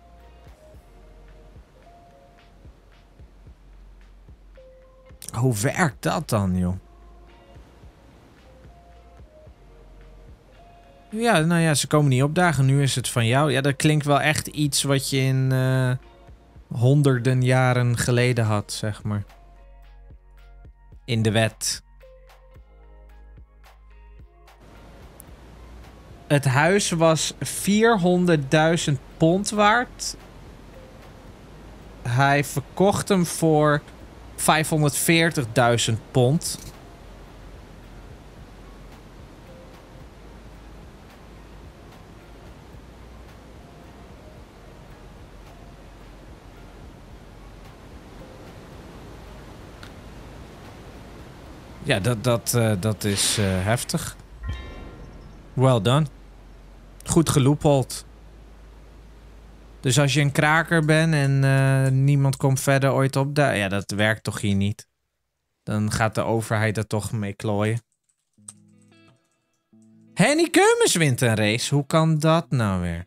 Hoe werkt dat dan, joh? Ja, nou ja, ze komen niet opdagen. Nu is het van jou. Ja, dat klinkt wel echt iets wat je in uh, honderden jaren geleden had, zeg maar. In de wet. Het huis was vierhonderdduizend pond waard. Hij verkocht hem voor vijfhonderdveertigduizend pond. Ja, dat, dat, uh, dat is uh, heftig. Well done. Goed geloophold. Dus als je een kraker bent en uh, niemand komt verder ooit op... Ja, dat werkt toch hier niet. Dan gaat de overheid er toch mee klooien. Henny Keumens wint een race. Hoe kan dat nou weer?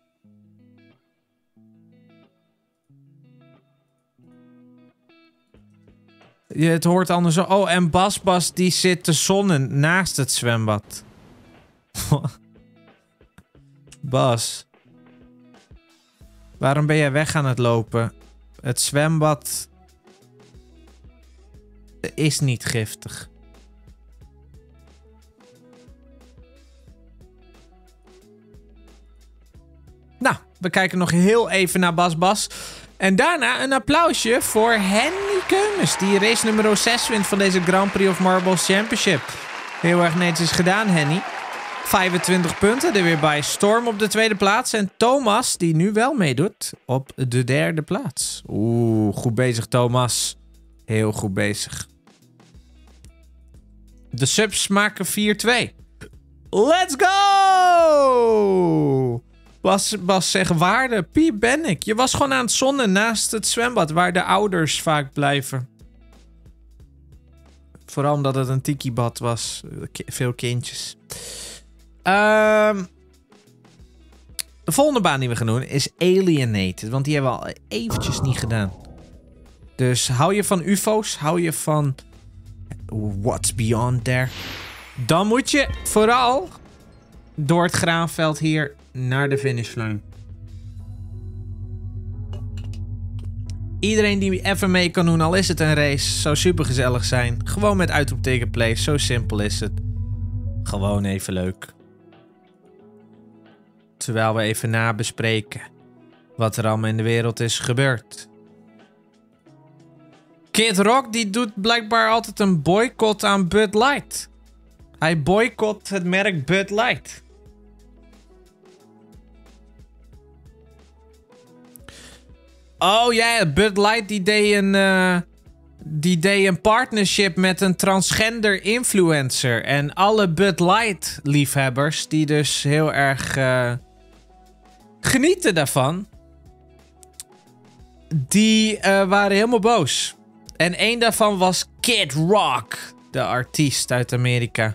Je, het hoort anders zo. Oh, en Bas Bas die zit te zonnen naast het zwembad. Bas. Waarom ben jij weg aan het lopen? Het zwembad is niet giftig. Nou, we kijken nog heel even naar Bas Bas. En daarna een applausje voor Henny Keumens, die race nummer zes wint van deze Grand Prix of Marbles Championship. Heel erg netjes gedaan, Henny. vijfentwintig punten er weer bij. Storm op de tweede plaats. En Thomas, die nu wel meedoet, op de derde plaats. Oeh, goed bezig, Thomas. Heel goed bezig. De subs maken vier twee. Let's go! Bas, Bas zegt, waarde, Piep ben ik. Je was gewoon aan het zonnen naast het zwembad, waar de ouders vaak blijven. Vooral omdat het een tiki-bad was. Veel kindjes. Um, de volgende baan die we gaan doen is Alienated. Want die hebben we al eventjes niet gedaan. Dus hou je van U F O's? Hou je van What's Beyond There? Dan moet je vooral door het graanveld hier naar de finishlijn. Iedereen die even mee kan doen, al is het een race, zou super gezellig zijn. Gewoon met uitroepteken play, zo simpel is het. Gewoon even leuk. Terwijl we even nabespreken wat er allemaal in de wereld is gebeurd. Kid Rock die doet blijkbaar altijd een boycott aan Bud Light. Hij boycott het merk Bud Light. Oh ja, yeah, Bud Light die deed een, uh, die deed een partnership met een transgender influencer. En alle Bud Light liefhebbers die dus heel erg uh, genieten daarvan, die uh, waren helemaal boos. En één daarvan was Kid Rock, de artiest uit Amerika.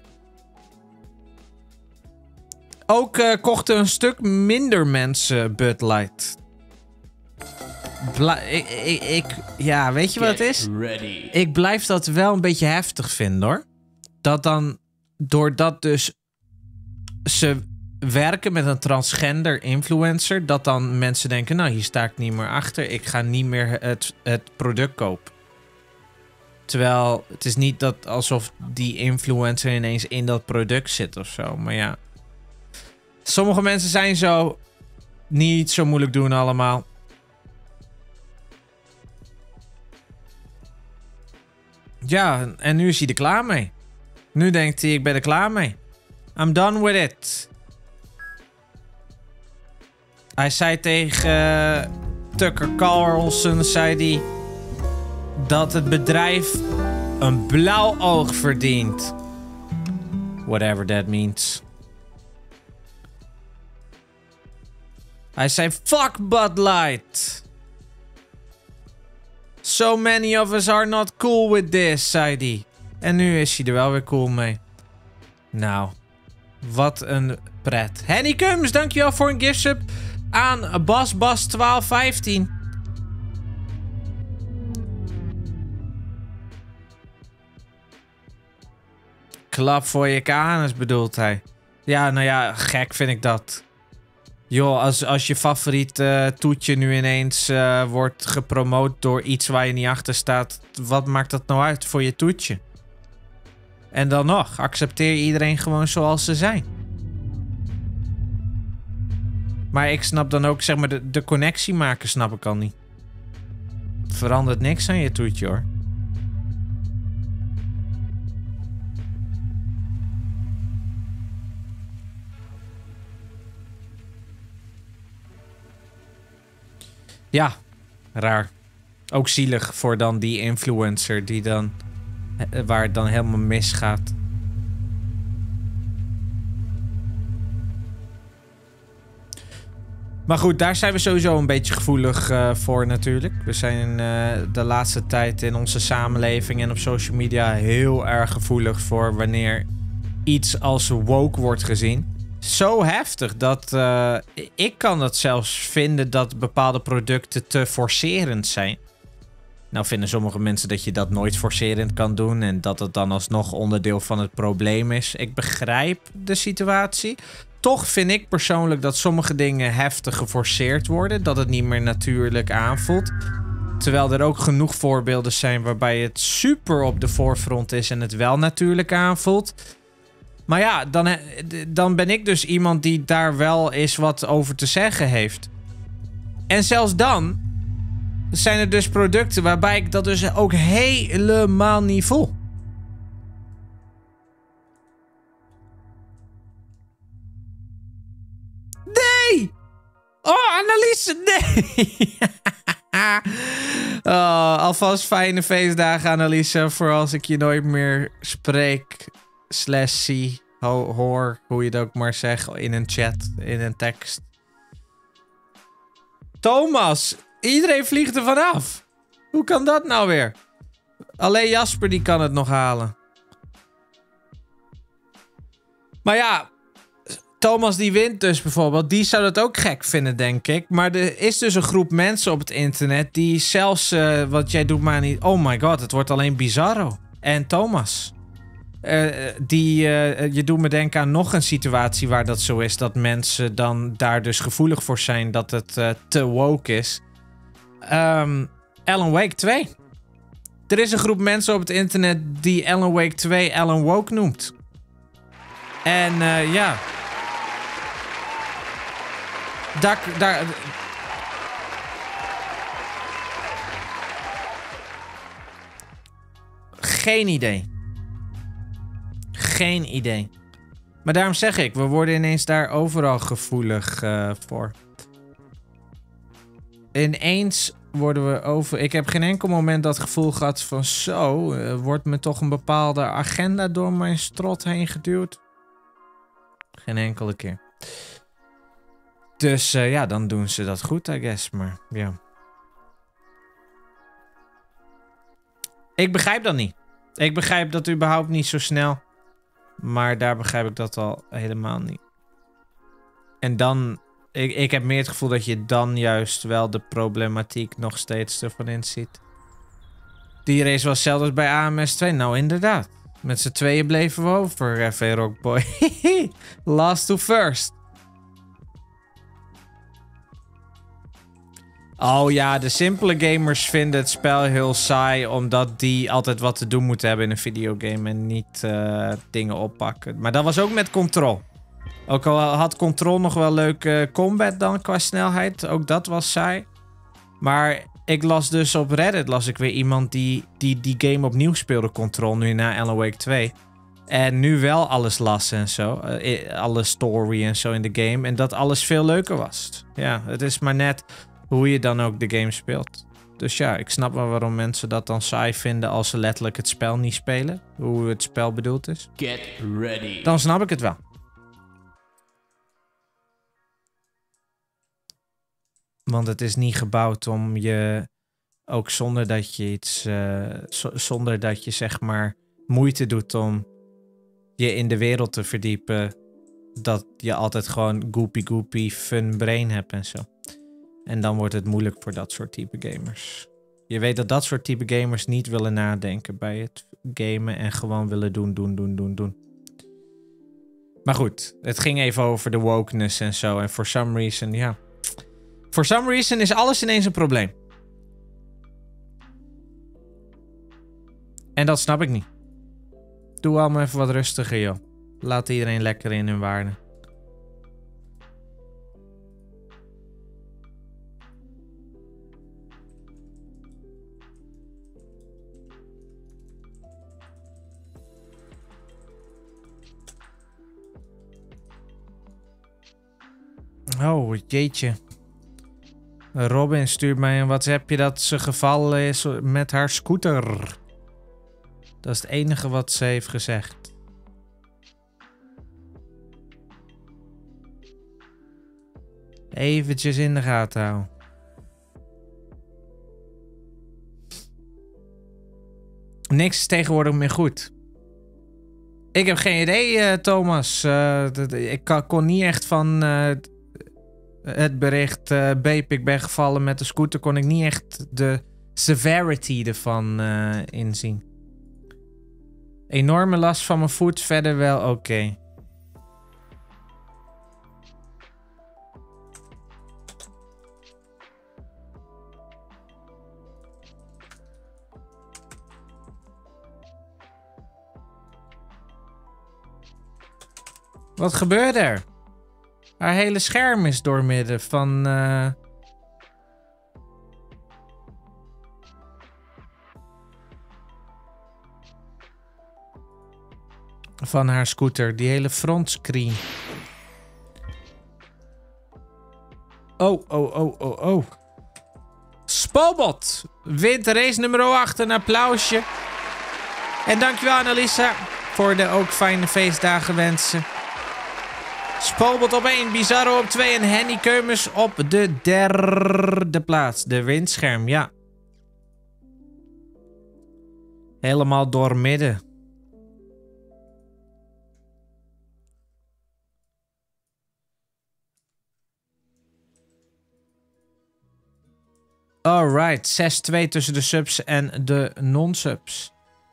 Ook uh, kochten een stuk minder mensen Bud Light. Bla ik, ik, ik, ja, weet je wat het is? Ready. Ik blijf dat wel een beetje heftig vinden, hoor. Dat dan, doordat dus ze werken met een transgender influencer, dat dan mensen denken, nou, hier sta ik niet meer achter. Ik ga niet meer het, het product kopen. Terwijl, het is niet dat alsof die influencer ineens in dat product zit of zo. Maar ja. Sommige mensen zijn zo. Niet zo moeilijk doen allemaal. Ja, en nu is hij er klaar mee. Nu denkt hij, ik ben er klaar mee. I'm done with it. Hij zei tegen uh, Tucker Carlson, zei hij, dat het bedrijf een blauw oog verdient. Whatever that means. Hij zei, fuck Bud Light. So many of us are not cool with this, zei hij. En nu is hij er wel weer cool mee. Nou, wat een pret. Henny Kums, dankjewel voor een giftsub aan BasBas twaalf vijftien. Klap voor je kanus bedoelt hij. Ja, nou ja, gek vind ik dat. Joh, als, als je favoriet uh, toetje nu ineens uh, wordt gepromoot door iets waar je niet achter staat, wat maakt dat nou uit voor je toetje? En dan nog, accepteer iedereen gewoon zoals ze zijn. Maar ik snap dan ook, zeg maar, de, de connectie maken snap ik al niet. Verandert niks aan je toetje, hoor. Ja, raar. Ook zielig voor dan die influencer die dan, waar het dan helemaal misgaat. Maar goed, daar zijn we sowieso een beetje gevoelig uh, voor natuurlijk. We zijn uh, de laatste tijd in onze samenleving en op social media heel erg gevoelig voor wanneer iets als woke wordt gezien. Zo heftig dat uh, ik kan het zelfs vinden dat bepaalde producten te forcerend zijn. Nou vinden sommige mensen dat je dat nooit forcerend kan doen en dat het dan alsnog onderdeel van het probleem is. Ik begrijp de situatie. Toch vind ik persoonlijk dat sommige dingen heftig geforceerd worden, dat het niet meer natuurlijk aanvoelt. Terwijl er ook genoeg voorbeelden zijn waarbij het super op de voorgrond is en het wel natuurlijk aanvoelt. Maar ja, dan, dan ben ik dus iemand die daar wel eens wat over te zeggen heeft. En zelfs dan zijn er dus producten waarbij ik dat dus ook helemaal niet voel. Nee! Oh, Anneliese, nee! Oh, alvast fijne feestdagen, Anneliese, voor als ik je nooit meer spreek. Slash zie, ho hoor, hoe je het ook maar zegt, in een chat, in een tekst. Thomas, iedereen vliegt er vanaf. Hoe kan dat nou weer? Alleen Jasper die kan het nog halen. Maar ja, Thomas die wint dus bijvoorbeeld, die zou dat ook gek vinden, denk ik. Maar er is dus een groep mensen op het internet die zelfs, uh, wat jij doet maar niet... Oh my god, het wordt alleen Bizarro en Thomas. Uh, die, uh, je doet me denken aan nog een situatie waar dat zo is. Dat mensen dan daar dus gevoelig voor zijn dat het uh, te woke is. Um, Alan Wake twee. Er is een groep mensen op het internet die Alan Wake twee Alan Woke noemt. En uh, ja... Daar... daar Geen idee. Geen idee. Maar daarom zeg ik, we worden ineens daar overal gevoelig uh, voor. Ineens worden we over... Ik heb geen enkel moment dat gevoel gehad van zo, uh, wordt me toch een bepaalde agenda door mijn strot heen geduwd. Geen enkele keer. Dus uh, ja, dan doen ze dat goed, I guess. Maar ja. Ik begrijp dat niet. Ik begrijp dat überhaupt niet zo snel. Maar daar begrijp ik dat al helemaal niet. En dan... Ik, ik heb meer het gevoel dat je dan juist wel de problematiek nog steeds ervan inziet. Die race was zelfs bij A M S twee. Nou, inderdaad. Met z'n tweeën bleven we over, F A Rockboy. Last to first. Oh ja, de simpele gamers vinden het spel heel saai, omdat die altijd wat te doen moeten hebben in een videogame en niet uh, dingen oppakken. Maar dat was ook met Control. Ook al had Control nog wel leuke combat dan qua snelheid, ook dat was saai. Maar ik las dus op Reddit las ik weer iemand die die, die game opnieuw speelde, Control, nu na Alan Wake twee. En nu wel alles las en zo. Uh, alle story en zo in de game. En dat alles veel leuker was. Ja, het is maar net hoe je dan ook de game speelt. Dus ja, ik snap wel waarom mensen dat dan saai vinden als ze letterlijk het spel niet spelen. Hoe het spel bedoeld is. Get ready. Dan snap ik het wel. Want het is niet gebouwd om je Ook zonder dat je iets... Uh, z- zonder dat je zeg maar moeite doet om je in de wereld te verdiepen. Dat je altijd gewoon goopy goopy fun brain hebt en zo. En dan wordt het moeilijk voor dat soort type gamers. Je weet dat dat soort type gamers niet willen nadenken bij het gamen. En gewoon willen doen, doen, doen, doen, doen. Maar goed, het ging even over de wokeness en zo. En for some reason, ja. For some reason is alles ineens een probleem. En dat snap ik niet. Doe allemaal even wat rustiger, joh. Laat iedereen lekker in hun waarde. Oh, jeetje. Robin stuurt mij een WhatsAppje dat ze gevallen is met haar scooter. Dat is het enige wat ze heeft gezegd. Eventjes in de gaten houden. Niks is tegenwoordig meer goed. Ik heb geen idee, uh, Thomas. Uh, ik kon niet echt van uh, het bericht uh, beep, ik ben gevallen met de scooter, kon ik niet echt de severity ervan uh, inzien. Enorme last van mijn voet, verder wel oké. Okay. Wat gebeurde er? Haar hele scherm is doormidden van... Uh... Van haar scooter. Die hele frontscreen. Oh, oh, oh, oh, oh. Spobot wint race nummer acht. Een applausje. En dankjewel Annalisa voor de ook fijne feestdagen wensen. Spobot op één, Bizarro op twee en Henny Keumers op de derde plaats. De windscherm, ja. Helemaal doormidden. Alright, zes twee tussen de subs en de non-subs.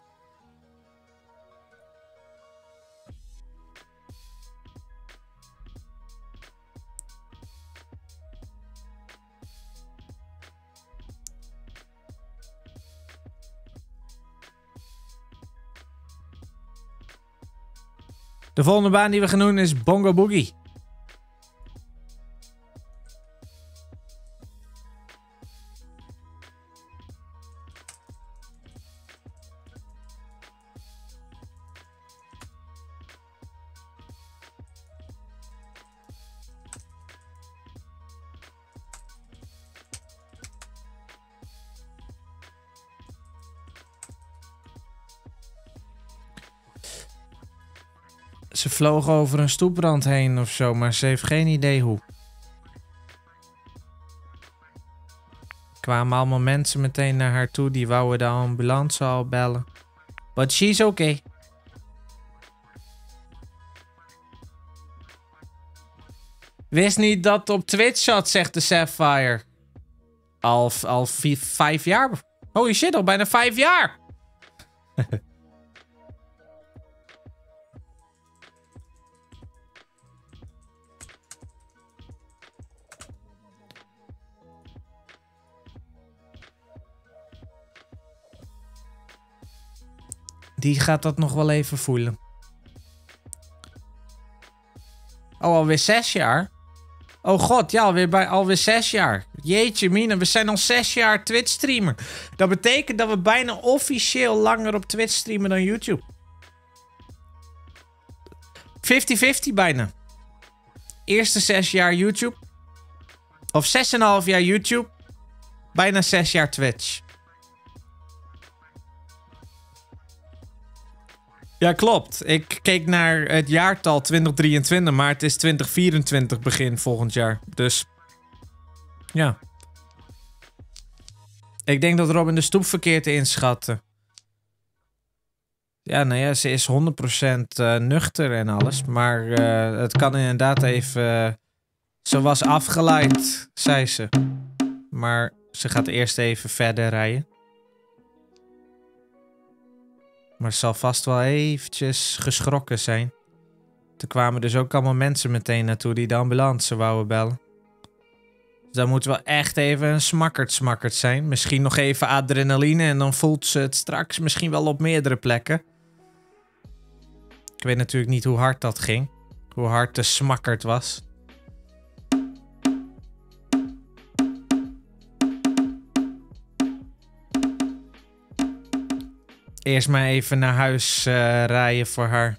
De volgende baan die we gaan doen is Bongo Boogie. Ze vloog over een stoeprand heen of zo, maar ze heeft geen idee hoe. Er kwamen allemaal mensen meteen naar haar toe, die wouden de ambulance al bellen. But she's okay. Wist niet dat op Twitch zat, zegt de Sapphire. Al, al vier, vijf jaar. Holy shit, al bijna vijf jaar. Die gaat dat nog wel even voelen. Oh, alweer zes jaar? Oh god, ja, alweer, bij, alweer zes jaar. Jeetje mina, we zijn al zes jaar Twitch streamer. Dat betekent dat we bijna officieel langer op Twitch streamen dan YouTube. vijftig vijftig bijna. Eerste zes jaar YouTube. Of zes en een half jaar YouTube. Bijna zes jaar Twitch. Ja, klopt. Ik keek naar het jaartal twintig drieëntwintig, maar het is twintig vierentwintig begin volgend jaar. Dus, ja. Ik denk dat Robin de stoep verkeerd inschatte. Ja, nou ja, ze is honderd procent uh, nuchter en alles. Maar uh, het kan inderdaad even... Uh, ze was afgeleid, zei ze. Maar ze gaat eerst even verder rijden. Maar ze zal vast wel eventjes geschrokken zijn. Er kwamen dus ook allemaal mensen meteen naartoe die de ambulance wouden bellen. Dus dan moet wel echt even een smakkerd smakkerd zijn. Misschien nog even adrenaline en dan voelt ze het straks misschien wel op meerdere plekken. Ik weet natuurlijk niet hoe hard dat ging. Hoe hard de smakkerd was. Eerst maar even naar huis uh, rijden voor haar.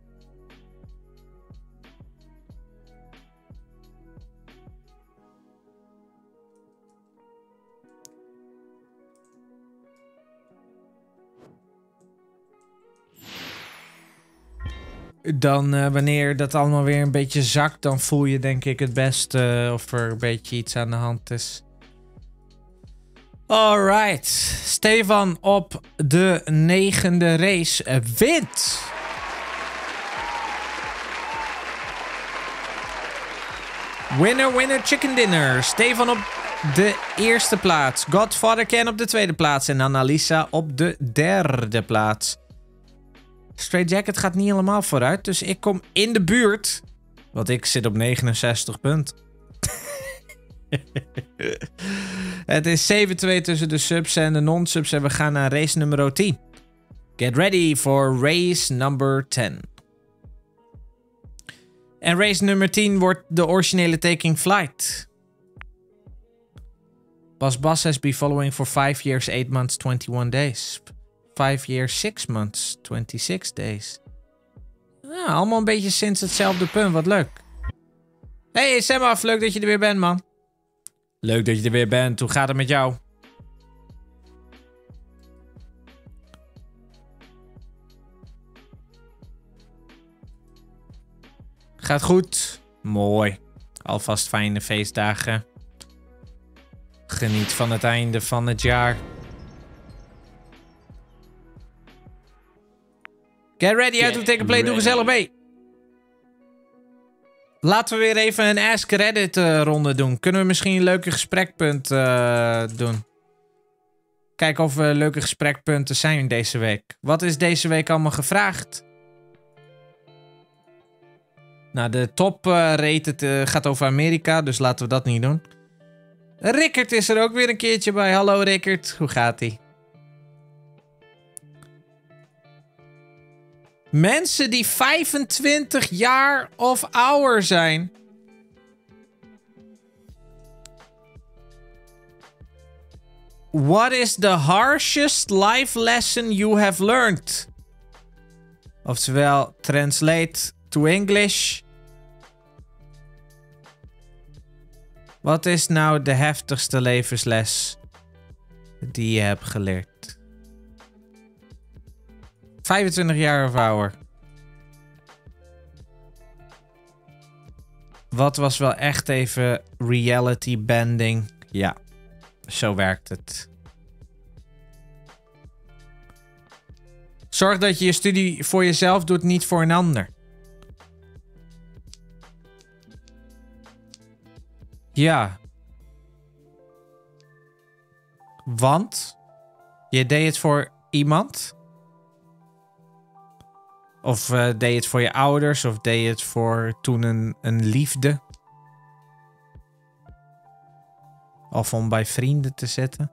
Dan uh, wanneer dat allemaal weer een beetje zakt, dan voel je denk ik het beste uh, of er een beetje iets aan de hand is. Alright. Stefan op de negende race wint. Winner, winner, chicken dinner. Stefan op de eerste plaats. Godfather Ken op de tweede plaats. En Annalisa op de derde plaats. Straight Jacket gaat niet helemaal vooruit. Dus ik kom in de buurt. Want ik zit op negenenzestig punten. Het is zeven twee tussen de subs en de non-subs. En we gaan naar race nummer tien. Get ready for race number ten. En race nummer tien wordt de originele Taking Flight. Bas Bas has been following for five years, eight months, twenty-one days. five years, six months, twenty-six days. Ja, allemaal een beetje sinds hetzelfde punt. Wat leuk. Hey Semaf, leuk dat je er weer bent, man. Leuk dat je er weer bent. Hoe gaat het met jou? Gaat goed. Mooi. Alvast fijne feestdagen. Geniet van het einde van het jaar. Get ready, uit to take a play. Doe gezellig mee. Laten we weer even een Ask Reddit uh, ronde doen. Kunnen we misschien een leuke gesprekpunt uh, doen? Kijken of er leuke gesprekpunten zijn deze week. Wat is deze week allemaal gevraagd? Nou, de top uh, rated uh, gaat over Amerika, dus laten we dat niet doen. Rickert is er ook weer een keertje bij. Hallo Rickert, hoe gaat-ie? Mensen die vijfentwintig jaar of ouder zijn. What is the harshest life lesson you have learned? Oftewel, translate to English. Wat is nou de heftigste levensles die je hebt geleerd? vijfentwintig jaar of ouder. Wat was wel echt even reality bending? Ja, zo werkt het. Zorg dat je je studie voor jezelf doet, niet voor een ander. Ja. Want je deed het voor iemand. Of uh, deed je het voor je ouders? Of deed je het voor toen een, een liefde? Of om bij vrienden te zitten?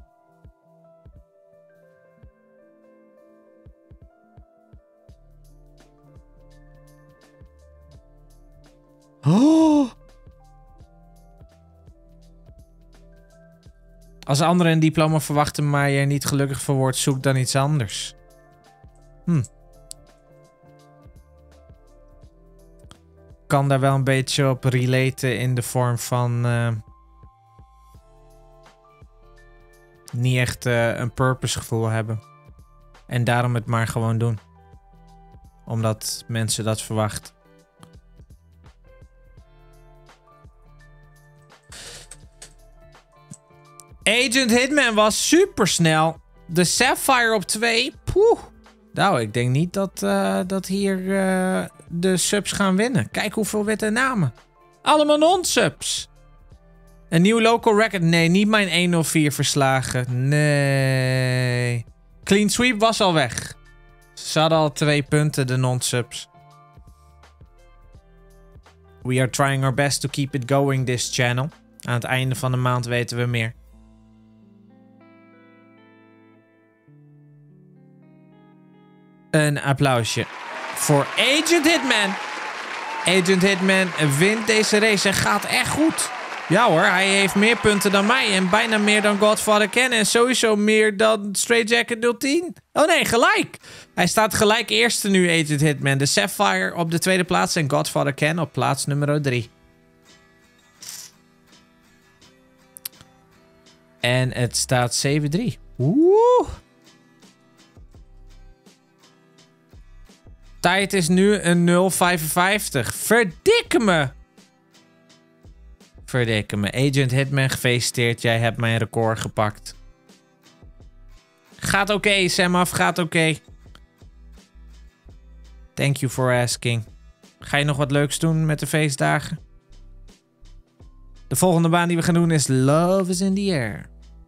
Oh! Als anderen een diploma verwachten, maar je er niet gelukkig voor wordt, zoek dan iets anders. Hm. Kan daar wel een beetje op relaten in de vorm van uh, niet echt uh, een purpose gevoel hebben. En daarom het maar gewoon doen. Omdat mensen dat verwachten. Agent Hitman was super snel. De Sapphire op twee. Poeh. Nou, ik denk niet dat, uh, dat hier uh, de subs gaan winnen. Kijk hoeveel witte namen. Allemaal non-subs. Een nieuw local record. Nee, niet mijn honderdvier verslagen. Nee. Clean sweep was al weg. Ze hadden al twee punten, de non-subs. We are trying our best to keep it going, this channel. Aan het einde van de maand weten we meer. Een applausje voor Agent Hitman. Agent Hitman wint deze race en gaat echt goed. Ja hoor, hij heeft meer punten dan mij en bijna meer dan Godfather Ken en sowieso meer dan Straight Jacket nul tien. Oh nee, gelijk. Hij staat gelijk eerste nu, Agent Hitman. De Sapphire op de tweede plaats en Godfather Ken op plaats nummer drie. En het staat zeven drie. Oeh. Tijd is nu een nul vijfenvijftig. Verdikke me. Verdikke me. Agent Hitman, gefeliciteerd. Jij hebt mijn record gepakt. Gaat oké, okay, Samaf. Gaat oké. Okay. Thank you for asking. Ga je nog wat leuks doen met de feestdagen? De volgende baan die we gaan doen is Love is in the Air.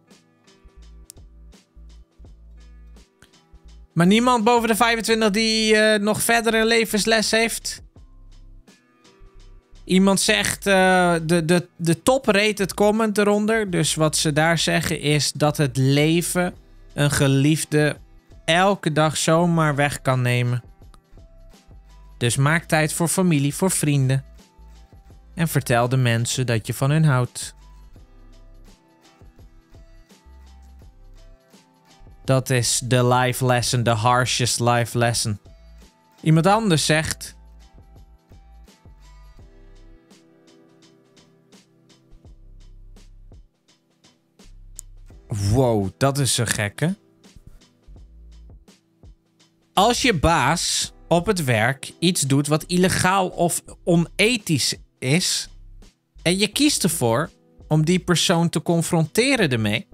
Maar niemand boven de vijfentwintig die uh, nog verdere levensles heeft. Iemand zegt, uh, de, de, de top rated comment eronder. Dus wat ze daar zeggen is dat het leven een geliefde elke dag zomaar weg kan nemen. Dus maak tijd voor familie, voor vrienden. En vertel de mensen dat je van hun houdt. Dat is de life lesson, de harshest life lesson. Iemand anders zegt... Wow, dat is een gekke. Als je baas op het werk iets doet wat illegaal of onethisch is... en je kiest ervoor om die persoon te confronteren ermee...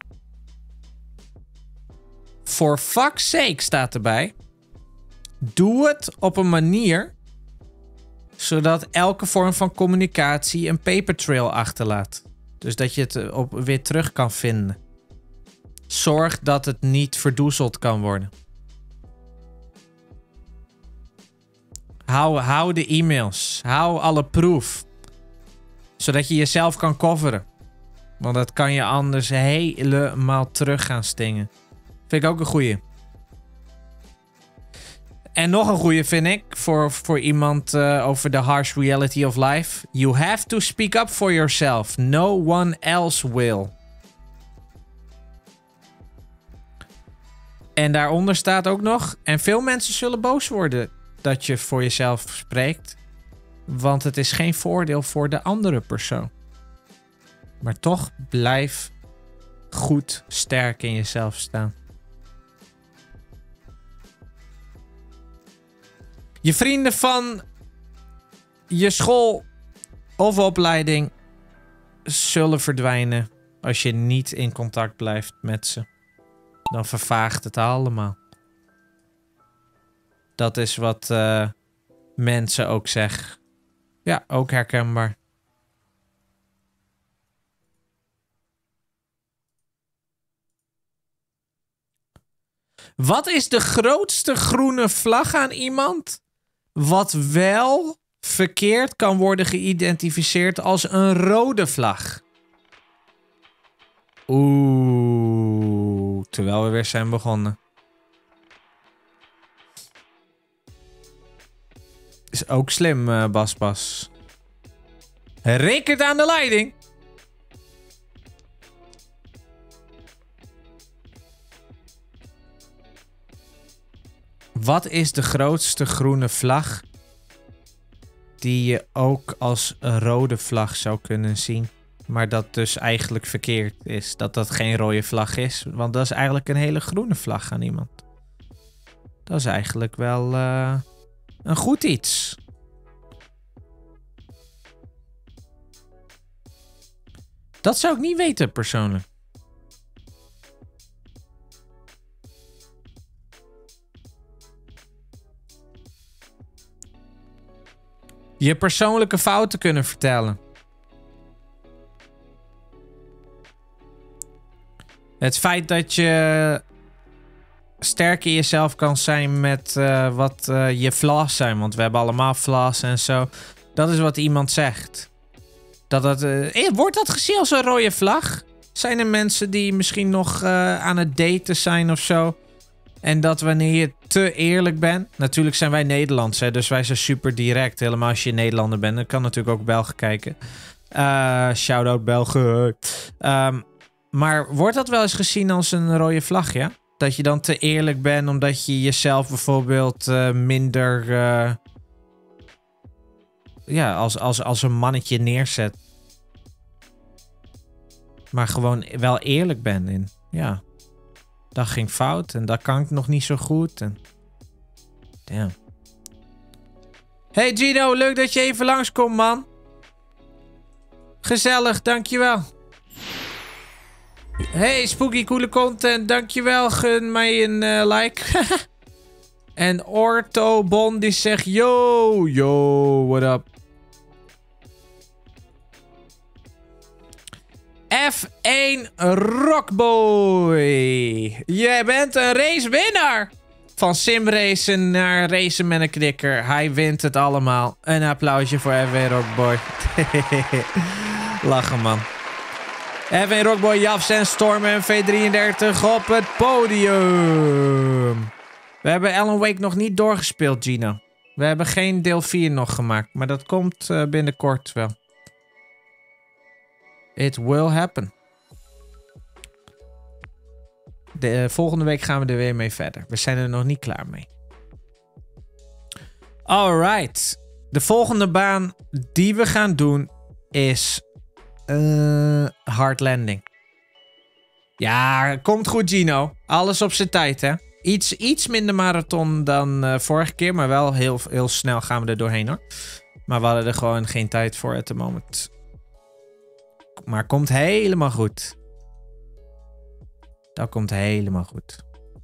For fuck's sake staat erbij. Doe het op een manier... zodat elke vorm van communicatie een paper trail achterlaat. Dus dat je het op, weer terug kan vinden. Zorg dat het niet verdoezeld kan worden. Hou, hou de e-mails. Hou alle proof. Zodat je jezelf kan coveren. Want dat kan je anders helemaal terug gaan stingen. Vind ik ook een goeie. En nog een goeie vind ik. Voor, voor iemand uh, over de harsh reality of life. You have to speak up for yourself. No one else will. En daaronder staat ook nog... En veel mensen zullen boos worden dat je voor jezelf spreekt. Want het is geen voordeel voor de andere persoon. Maar toch blijf goed sterk in jezelf staan. Je vrienden van je school of opleiding zullen verdwijnen als je niet in contact blijft met ze. Dan vervaagt het allemaal. Dat is wat uh, mensen ook zeggen. Ja, ook herkenbaar. Wat is de grootste groene vlag aan iemand? Wat wel verkeerd kan worden geïdentificeerd als een rode vlag. Oeh, terwijl we weer zijn begonnen. Is ook slim, uh, Bas Bas. Rickert aan de leiding. Wat is de grootste groene vlag die je ook als een rode vlag zou kunnen zien? Maar dat dus eigenlijk verkeerd is. Dat dat geen rode vlag is. Want dat is eigenlijk een hele groene vlag aan iemand. Dat is eigenlijk wel uh, een goed iets. Dat zou ik niet weten persoonlijk. je persoonlijke fouten kunnen vertellen. Het feit dat je sterk in jezelf kan zijn met uh, wat uh, je flaws zijn. Want we hebben allemaal flaws en zo. Dat is wat iemand zegt. Dat dat, uh, wordt dat gezien als een rode vlag? Zijn er mensen die misschien nog uh, aan het daten zijn of zo? En dat wanneer je te eerlijk bent... Natuurlijk zijn wij Nederlands, hè, dus wij zijn super direct. Helemaal als je Nederlander bent. Dan kan natuurlijk ook Belgen kijken. Uh, Shout-out Belgen. Um, maar wordt dat wel eens gezien als een rode vlag, ja? Dat je dan te eerlijk bent omdat je jezelf bijvoorbeeld uh, minder... Uh, ja, als, als, als een mannetje neerzet. Maar gewoon wel eerlijk bent in. Ja. Dat ging fout en dat kan ik nog niet zo goed. En... Damn. Hey Gino, leuk dat je even langskomt, man. Gezellig, dankjewel. Hey Spooky, coole content, dankjewel. Gun mij een uh, like. En Orto Bon die zegt, yo, yo, what up? F één Rockboy. Jij bent een racewinnaar. Van simracen naar racen met een knikker. Hij wint het allemaal. Een applausje voor F één Rockboy. Lachen, man. F één Rockboy, Jafs en Storm en V drieëndertig op het podium. We hebben Alan Wake nog niet doorgespeeld, Gino. We hebben geen deel vier nog gemaakt. Maar dat komt uh, binnenkort wel. It will happen. De uh, volgende week gaan we er weer mee verder. We zijn er nog niet klaar mee. Alright. De volgende baan die we gaan doen is uh, Hard Landing. Ja, komt goed, Gino. Alles op zijn tijd, hè? Iets, iets minder marathon dan uh, vorige keer, maar wel heel, heel snel gaan we er doorheen, hoor. Maar we hadden er gewoon geen tijd voor at the moment. Maar komt helemaal goed. Dat komt helemaal goed.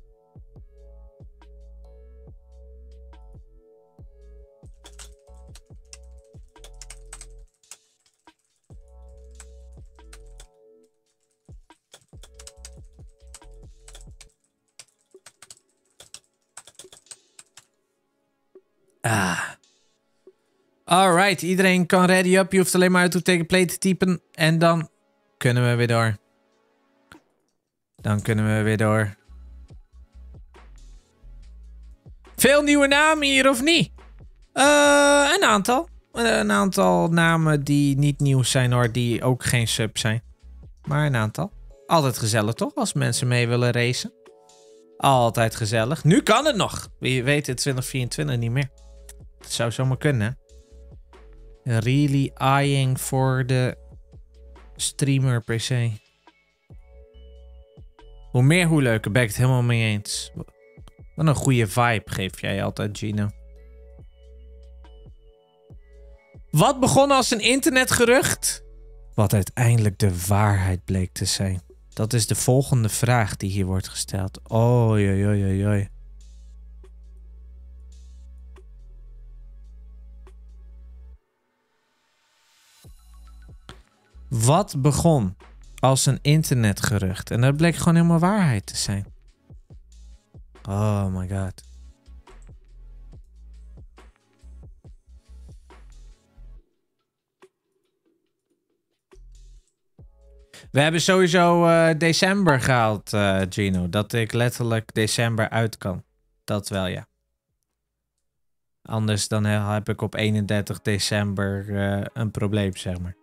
Ah. Alright, iedereen kan ready up. Je hoeft alleen maar uit to take play te typen. En dan kunnen we weer door. Dan kunnen we weer door. Veel nieuwe namen hier, of niet? Uh, een aantal. Uh, een aantal namen die niet nieuw zijn, hoor. Die ook geen sub zijn. Maar een aantal. Altijd gezellig, toch? Als mensen mee willen racen. Altijd gezellig. Nu kan het nog. Wie weet het twintig vierentwintig niet meer. Het zou zomaar kunnen, hè? Really eyeing voor de streamer per se. Hoe meer, hoe leuker. Ben ik het helemaal mee eens. Wat een goede vibe geef jij altijd, Gino. Wat begon als een internetgerucht? Wat uiteindelijk de waarheid bleek te zijn. Dat is de volgende vraag die hier wordt gesteld. Oei, oei, oei, oei. Wat begon als een internetgerucht? En dat bleek gewoon helemaal waarheid te zijn. Oh my god. We hebben sowieso uh, december gehaald, uh, Gino. Dat ik letterlijk december uit kan. Dat wel, ja. Anders dan heb ik op eenendertig december uh, een probleem, zeg maar.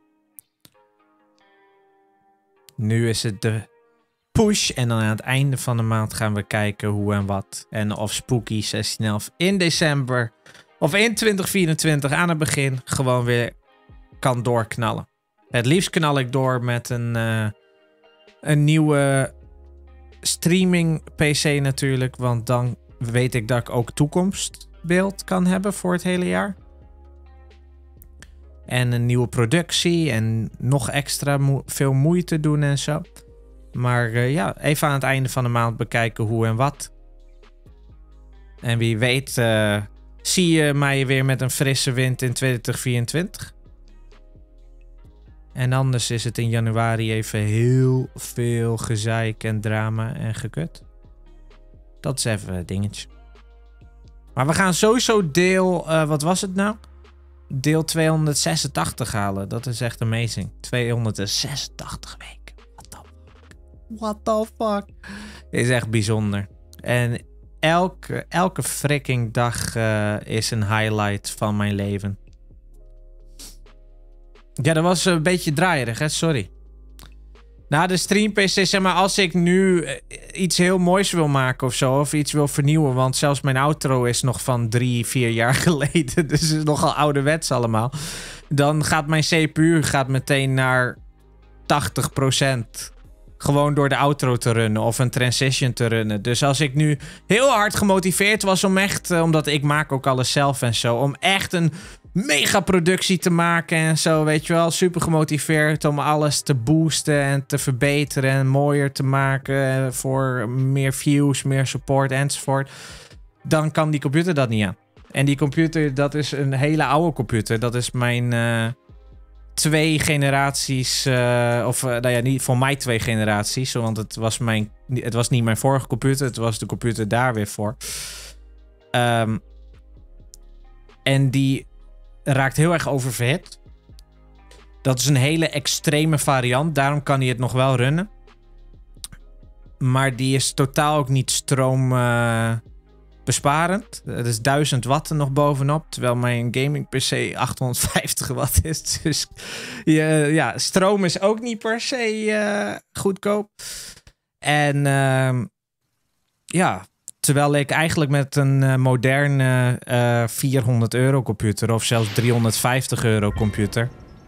Nu is het de push. En dan aan het einde van de maand gaan we kijken hoe en wat. En of Spooky zestien elf in december of in twintig vierentwintig aan het begin gewoon weer kan doorknallen. Het liefst knal ik door met een, uh, een nieuwe streaming P C natuurlijk. Want dan weet ik dat ik ook toekomstbeeld kan hebben voor het hele jaar. En een nieuwe productie en nog extra mo- veel moeite doen en zo. Maar uh, ja, even aan het einde van de maand bekijken hoe en wat. En wie weet uh, zie je mij weer met een frisse wind in twintig vierentwintig. En anders is het in januari even heel veel gezeik en drama en gekut. Dat is even een dingetje. Maar we gaan sowieso deel... Uh, wat was het nou? Deel tweehonderdzesentachtig halen. Dat is echt amazing. tweehonderdzesentachtig weken. What the fuck? What the fuck? Dit is echt bijzonder. En elke, elke freaking dag uh, is een highlight van mijn leven. Ja, dat was een beetje draaierig, hè? Sorry. Na de stream P C, zeg maar, als ik nu iets heel moois wil maken of zo, of iets wil vernieuwen, want zelfs mijn outro is nog van drie, vier jaar geleden, dus het is nogal ouderwets allemaal, dan gaat mijn C P U gaat meteen naar tachtig procent. Gewoon door de outro te runnen of een transition te runnen. Dus als ik nu heel hard gemotiveerd was om echt, omdat ik maak ook alles zelf en zo, om echt een mega productie te maken en zo, weet je wel. Super gemotiveerd om alles te boosten en te verbeteren en mooier te maken voor meer views, meer support enzovoort. Dan kan die computer dat niet aan. En die computer, dat is een hele oude computer. Dat is mijn uh, twee generaties, uh, of uh, nou ja, niet voor mij twee generaties, want het was, mijn, het was niet mijn vorige computer, het was de computer daar weer voor. Um, en die raakt heel erg oververhit. Dat is een hele extreme variant. Daarom kan hij het nog wel runnen. Maar die is totaal ook niet stroombesparend. Uh, het is duizend watt er nog bovenop. Terwijl mijn gaming P C achthonderdvijftig watt is. Dus uh, ja, stroom is ook niet per se uh, goedkoop. En uh, ja... Terwijl ik eigenlijk met een uh, moderne uh, vierhonderd euro computer of zelfs driehonderdvijftig euro computer.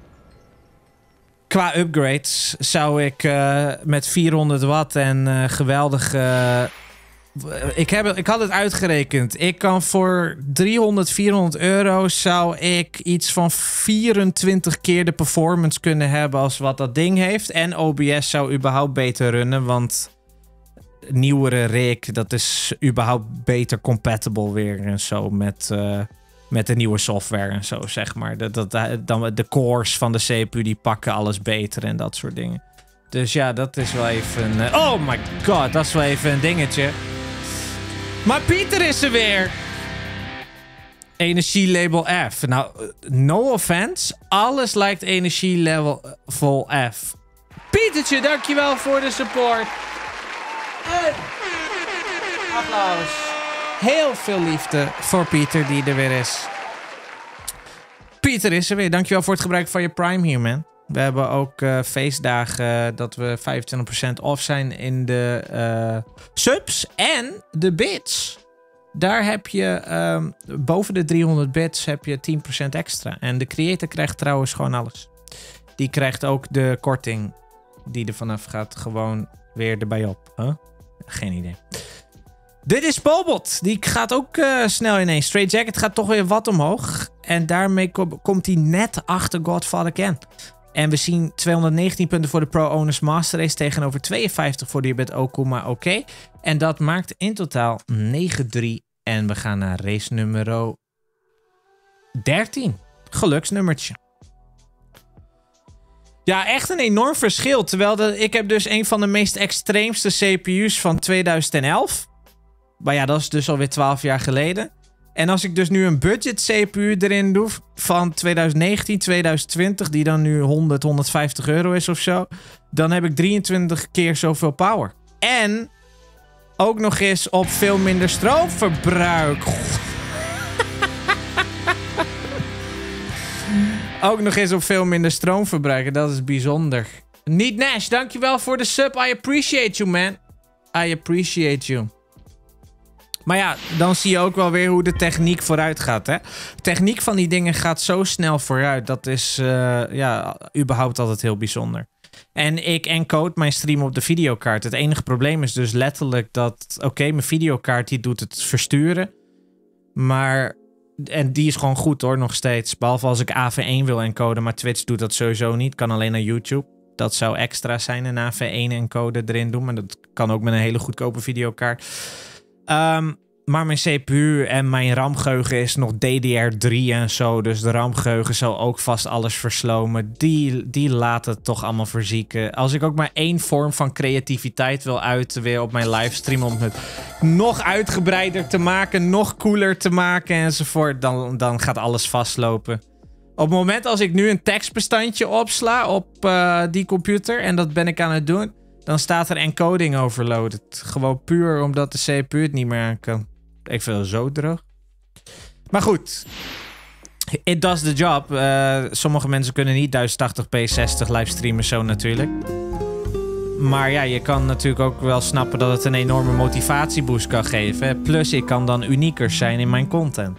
Qua upgrades zou ik uh, met vierhonderd watt en uh, geweldig... Uh, ik, heb, ik had het uitgerekend. Ik kan voor driehonderd, vierhonderd euro zou ik iets van vierentwintig keer de performance kunnen hebben als wat dat ding heeft. En O B S zou überhaupt beter runnen, want... nieuwere rig, dat is überhaupt beter compatible weer en zo met, uh, met de nieuwe software en zo, zeg maar. Dat, dat, dan de cores van de C P U, die pakken alles beter en dat soort dingen. Dus ja, dat is wel even... Uh, oh my god, dat is wel even een dingetje. Maar Pieter is er weer! Energielabel F. Nou, no offense, alles lijkt energielevel F. Pietertje, dankjewel voor de support. En applaus. Heel veel liefde voor Pieter die er weer is. Pieter is er weer. Dankjewel voor het gebruik van je Prime hier, man. We hebben ook uh, feestdagen dat we vijfentwintig procent off zijn in de uh, subs en de bits. Daar heb je um, boven de driehonderd bits heb je tien procent extra. En de creator krijgt trouwens gewoon alles. Die krijgt ook de korting die er vanaf gaat gewoon weer erbij op. Huh? Geen idee. Dit is Pobot. Die gaat ook uh, snel ineens. Straight Jacket gaat toch weer wat omhoog. En daarmee kom, komt hij net achter Godfather Ken. En we zien tweehonderdnegentien punten voor de Pro Owners Master Race tegenover tweeënvijftig voor de Bit Okuma. Oké. Okay. En dat maakt in totaal negen drie. En we gaan naar race nummer dertien. Geluksnummertje. Ja, echt een enorm verschil. Terwijl de, ik heb dus een van de meest extreemste C P U's van tweeduizend elf. Maar ja, dat is dus alweer twaalf jaar geleden. En als ik dus nu een budget C P U erin doe van tweeduizend negentien, tweeduizend twintig, die dan nu honderd, honderdvijftig euro is of zo, dan heb ik drieëntwintig keer zoveel power. En ook nog eens op veel minder stroomverbruik. Ook nog eens op veel minder stroomverbruik. Dat is bijzonder. Niet Nash, dankjewel voor de sub. I appreciate you, man. I appreciate you. Maar ja, dan zie je ook wel weer hoe de techniek vooruit gaat, hè. De techniek van die dingen gaat zo snel vooruit. Dat is, uh, ja, überhaupt altijd heel bijzonder. En ik encode mijn stream op de videokaart. Het enige probleem is dus letterlijk dat... Oké, okay, mijn videokaart die doet het versturen. Maar... En die is gewoon goed hoor, nog steeds. Behalve als ik A V één wil encoden. Maar Twitch doet dat sowieso niet. Kan alleen naar YouTube. Dat zou extra zijn, een A V één encoder erin doen. Maar dat kan ook met een hele goedkope videokaart. Um, Maar mijn C P U en mijn RAM-geheugen is nog D D R drie en zo. Dus de RAM-geheugen zal ook vast alles verslomen. Die, die laat het toch allemaal verzieken. Als ik ook maar één vorm van creativiteit wil uiten weer op mijn livestream... om het nog uitgebreider te maken, nog cooler te maken enzovoort... dan, dan gaat alles vastlopen. Op het moment als ik nu een tekstbestandje opsla op uh, die computer... en dat ben ik aan het doen... dan staat er encoding overloaded. Gewoon puur omdat de C P U het niet meer aan kan. Ik vind het zo droog. Maar goed. It does the job. Uh, sommige mensen kunnen niet duizend tachtig p zestig livestreamen zo natuurlijk. Maar ja, je kan natuurlijk ook wel snappen dat het een enorme motivatieboost kan geven. Plus ik kan dan unieker zijn in mijn content.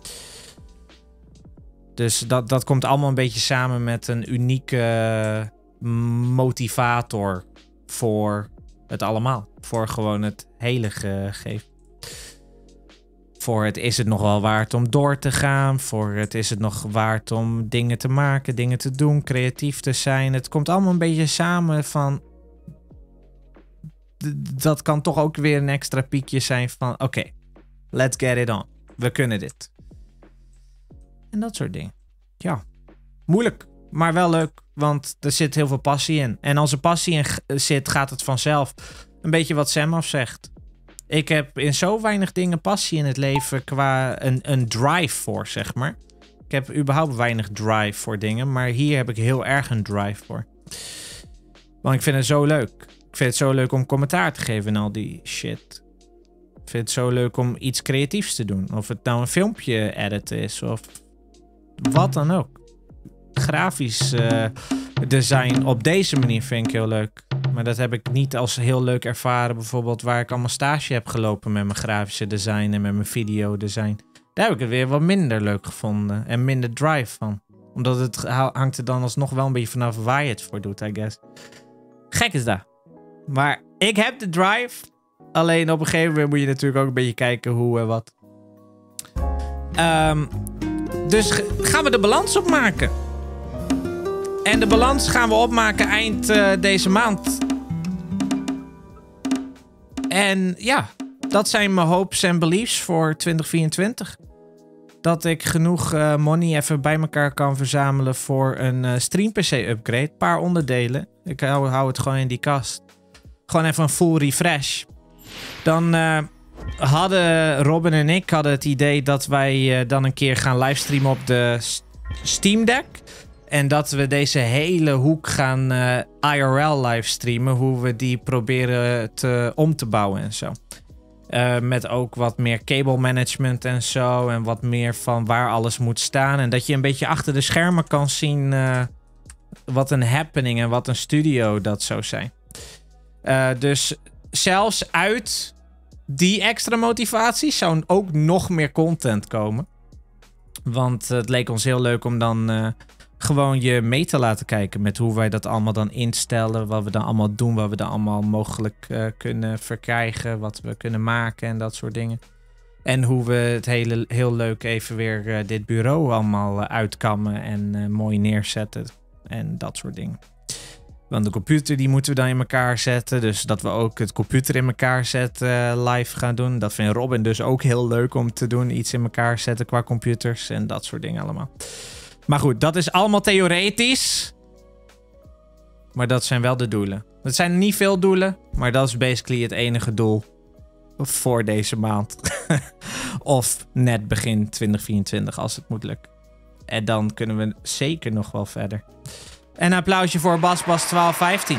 Dus dat, dat komt allemaal een beetje samen met een unieke motivator voor het allemaal. Voor gewoon het hele gegeven. Voor het is het nog wel waard om door te gaan. Voor het is het nog waard om dingen te maken, dingen te doen, creatief te zijn. Het komt allemaal een beetje samen van... Dat kan toch ook weer een extra piekje zijn van... Oké, okay, let's get it on. We kunnen dit. En dat soort dingen. Ja, moeilijk, maar wel leuk. Want er zit heel veel passie in. En als er passie in zit, gaat het vanzelf. Een beetje wat Sam af zegt. Ik heb in zo weinig dingen passie in het leven qua een, een drive voor, zeg maar. Ik heb überhaupt weinig drive voor dingen. Maar hier heb ik heel erg een drive voor. Want ik vind het zo leuk. Ik vind het zo leuk om commentaar te geven en al die shit. Ik vind het zo leuk om iets creatiefs te doen. Of het nou een filmpje editen is of wat dan ook. Grafisch uh, design op deze manier vind ik heel leuk. Maar dat heb ik niet als heel leuk ervaren. Bijvoorbeeld waar ik allemaal stage heb gelopen met mijn grafische design en met mijn videodesign. Daar heb ik het weer wat minder leuk gevonden. En minder drive van. Omdat het hangt er dan alsnog wel een beetje vanaf waar je het voor doet, I guess. Gek is dat. Maar ik heb de drive. Alleen op een gegeven moment moet je natuurlijk ook een beetje kijken hoe en wat. Um, dus gaan we de balans opmaken. En de balans gaan we opmaken eind uh, deze maand. En ja, dat zijn mijn hopes en beliefs voor twintig vierentwintig. Dat ik genoeg uh, money even bij elkaar kan verzamelen voor een uh, stream P C upgrade. Een paar onderdelen. Ik hou, hou het gewoon in die kast. Gewoon even een full refresh. Dan uh, hadden Robin en ik hadden het idee dat wij uh, dan een keer gaan livestreamen op de Steam Deck. En dat we deze hele hoek gaan uh, I R L livestreamen. Hoe we die proberen te, om te bouwen en zo. Uh, met ook wat meer cable management en zo. En wat meer van waar alles moet staan. En dat je een beetje achter de schermen kan zien uh, wat een happening en wat een studio dat zou zijn. Uh, dus zelfs uit die extra motivatie zou ook nog meer content komen. Want het leek ons heel leuk om dan uh, gewoon je mee te laten kijken met hoe wij dat allemaal dan instellen. Wat we dan allemaal doen, wat we dan allemaal mogelijk uh, kunnen verkrijgen. Wat we kunnen maken en dat soort dingen. En hoe we het hele, heel leuk even weer uh, dit bureau allemaal uh, uitkammen en uh, mooi neerzetten. En dat soort dingen. Want de computer die moeten we dan in elkaar zetten. Dus dat we ook het computer in elkaar zetten uh, live gaan doen. Dat vindt Robin dus ook heel leuk om te doen. Iets in elkaar zetten qua computers en dat soort dingen allemaal. Maar goed, dat is allemaal theoretisch. Maar dat zijn wel de doelen. Het zijn niet veel doelen. Maar dat is basically het enige doel voor deze maand. Of net begin twintig vierentwintig als het moet lukken. En dan kunnen we zeker nog wel verder. En een applausje voor BasBas twaalf vijftien.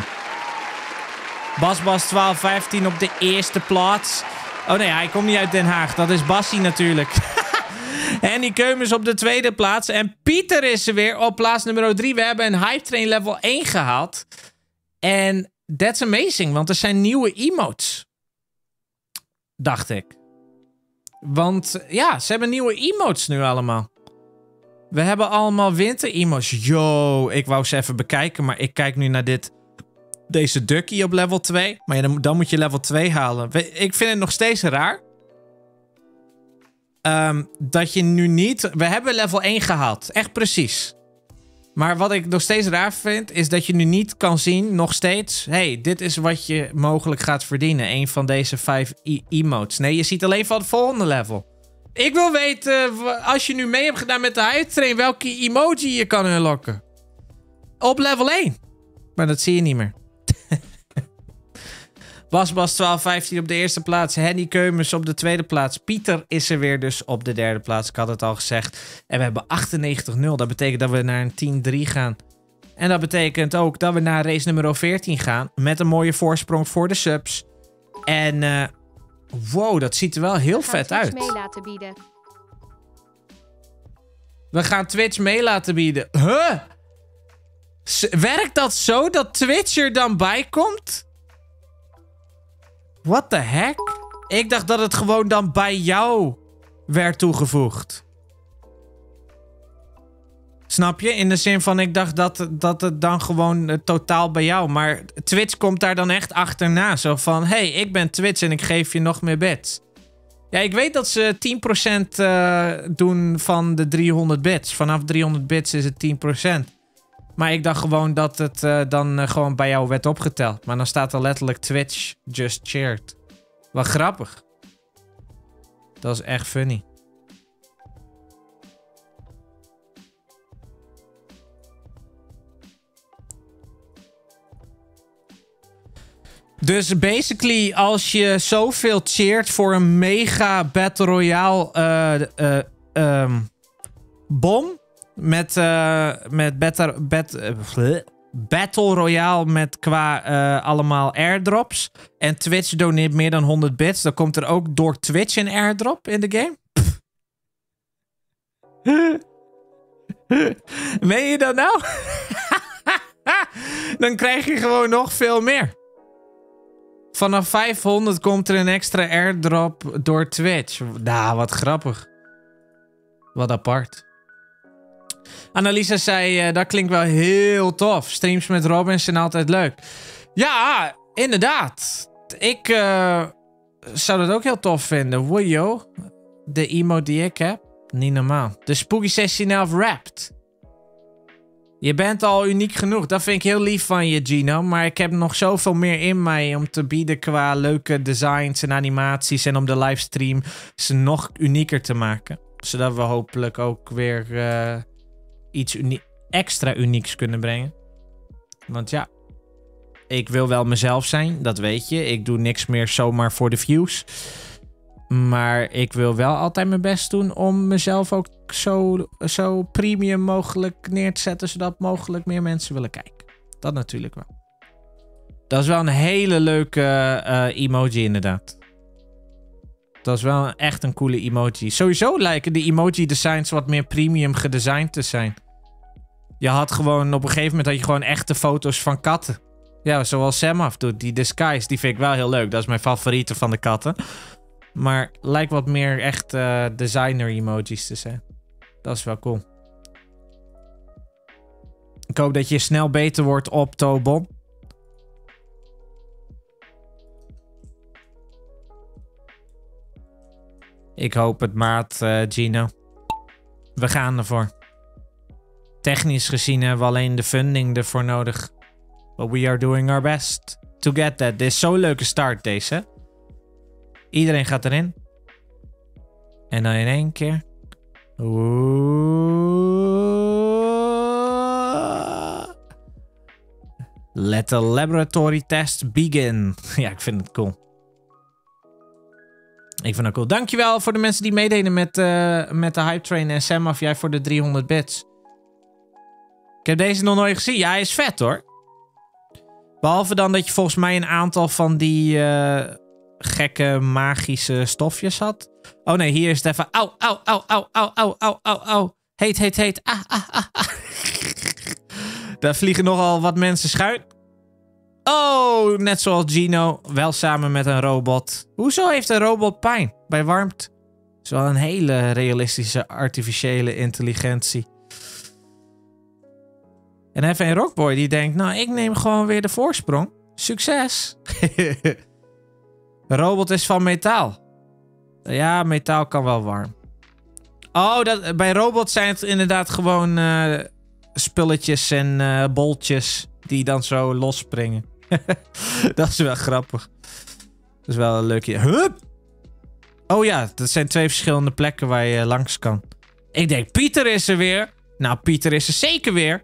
BasBas twaalf vijftien op de eerste plaats. Oh nee, hij komt niet uit Den Haag. Dat is Bassie natuurlijk. Henny Keumens op de tweede plaats. En Pieter is er weer op plaats nummer drie. We hebben een Hype Train level één gehaald. En that's amazing, want er zijn nieuwe emotes. Dacht ik. Want ja, ze hebben nieuwe emotes nu allemaal. We hebben allemaal winter-emotes. Yo, ik wou ze even bekijken, maar ik kijk nu naar dit. Deze ducky op level twee. Maar ja, dan, dan moet je level twee halen. Ik vind het nog steeds raar. Um, dat je nu niet... We hebben level één gehaald. Echt precies. Maar wat ik nog steeds raar vind, is dat je nu niet kan zien, nog steeds... hey, dit is wat je mogelijk gaat verdienen. Een van deze vijf e emotes. Nee, je ziet alleen van het volgende level. Ik wil weten, als je nu mee hebt gedaan met de hype train, welke emoji je kan unlocken. Op level één. Maar dat zie je niet meer. Basbas twaalf vijftien op de eerste plaats. Henny Keumers op de tweede plaats. Pieter is er weer dus op de derde plaats. Ik had het al gezegd. En we hebben achtennegentig nul. Dat betekent dat we naar een tien drie gaan. En dat betekent ook dat we naar race nummer veertien gaan. Met een mooie voorsprong voor de subs. En uh, wow, dat ziet er wel heel vet uit. Mee laten bieden. We gaan Twitch mee laten bieden. Huh? S- werkt dat zo dat Twitch er dan bij komt? What the heck? Ik dacht dat het gewoon dan bij jou werd toegevoegd. Snap je? In de zin van, ik dacht dat, dat het dan gewoon uh, totaal bij jou. Maar Twitch komt daar dan echt achterna. Zo van, hey, ik ben Twitch en ik geef je nog meer bits. Ja, ik weet dat ze tien procent uh, doen van de driehonderd bits. Vanaf driehonderd bits is het tien procent. Maar ik dacht gewoon dat het uh, dan uh, gewoon bij jou werd opgeteld. Maar dan staat er letterlijk Twitch just cheered. Wat grappig. Dat is echt funny. Dus basically, als je zoveel cheert voor een mega Battle Royale uh, uh, um, bom... Met, uh, met better, bet, uh, Battle Royale met qua uh, allemaal airdrops. En Twitch doneert meer dan honderd bits. Dan komt er ook door Twitch een airdrop in de game. Meen je dat nou? Dan krijg je gewoon nog veel meer. Vanaf vijfhonderd komt er een extra airdrop door Twitch. Nou, wat grappig. Wat apart. Annalisa zei, uh, dat klinkt wel heel tof. Streams met Robin zijn altijd leuk. Ja, inderdaad. Ik uh, zou dat ook heel tof vinden. Wojo. De emo die ik heb. Niet normaal. De Spooky zestien Wrapped. Je bent al uniek genoeg. Dat vind ik heel lief van je, Gino. Maar ik heb nog zoveel meer in mij om te bieden qua leuke designs en animaties. En om de livestream ze nog unieker te maken. Zodat we hopelijk ook weer... Uh, iets unie- extra unieks kunnen brengen. Want ja, ik wil wel mezelf zijn, dat weet je. Ik doe niks meer zomaar voor de views. Maar ik wil wel altijd mijn best doen om mezelf ook zo, zo premium mogelijk neer te zetten, zodat mogelijk meer mensen willen kijken. Dat natuurlijk wel. Dat is wel een hele leuke uh, emoji inderdaad. Dat is wel echt een coole emoji. Sowieso lijken de emoji designs wat meer premium gedesigned te zijn. Je had gewoon, op een gegeven moment had je gewoon echte foto's van katten. Ja, zoals Samaf doet. Die disguise, die vind ik wel heel leuk. Dat is mijn favoriete van de katten. Maar lijkt wat meer echt uh, designer emojis te zijn. Dat is wel cool. Ik hoop dat je snel beter wordt op Tobon. Ik hoop het, maat, uh, Gino. We gaan ervoor. Technisch gezien hebben we alleen de funding ervoor nodig. But we are doing our best to get that. Dit is zo'n leuke start, deze. Iedereen gaat erin. En dan in één keer. Oeh. Let the laboratory test begin. Ja, ik vind het cool. Ik vind het cool. Dankjewel voor de mensen die meededen met, uh, met de Hype Train. En Samaf, jij voor de driehonderd bits. Ik heb deze nog nooit gezien. Ja, hij is vet hoor. Behalve dan dat je volgens mij een aantal van die uh, gekke magische stofjes had. Oh nee, hier is het even. Au, au, au, au, au, au, au, au, au. Heet, heet, heet. Ah, ah, ah, ah. Daar vliegen nogal wat mensen schuin. Oh, net zoals Gino. Wel samen met een robot. Hoezo heeft een robot pijn bij warmte? Dat is wel een hele realistische artificiële intelligentie. En even een Rockboy die denkt, nou, ik neem gewoon weer de voorsprong. Succes! De robot is van metaal. Ja, metaal kan wel warm. Oh, dat, bij robots zijn het inderdaad gewoon uh, spulletjes en uh, boltjes die dan zo losspringen. Dat is wel grappig. Dat is wel een leukje. Hup! Oh ja, dat zijn twee verschillende plekken waar je langs kan. Ik denk, Pieter is er weer. Nou, Pieter is er zeker weer.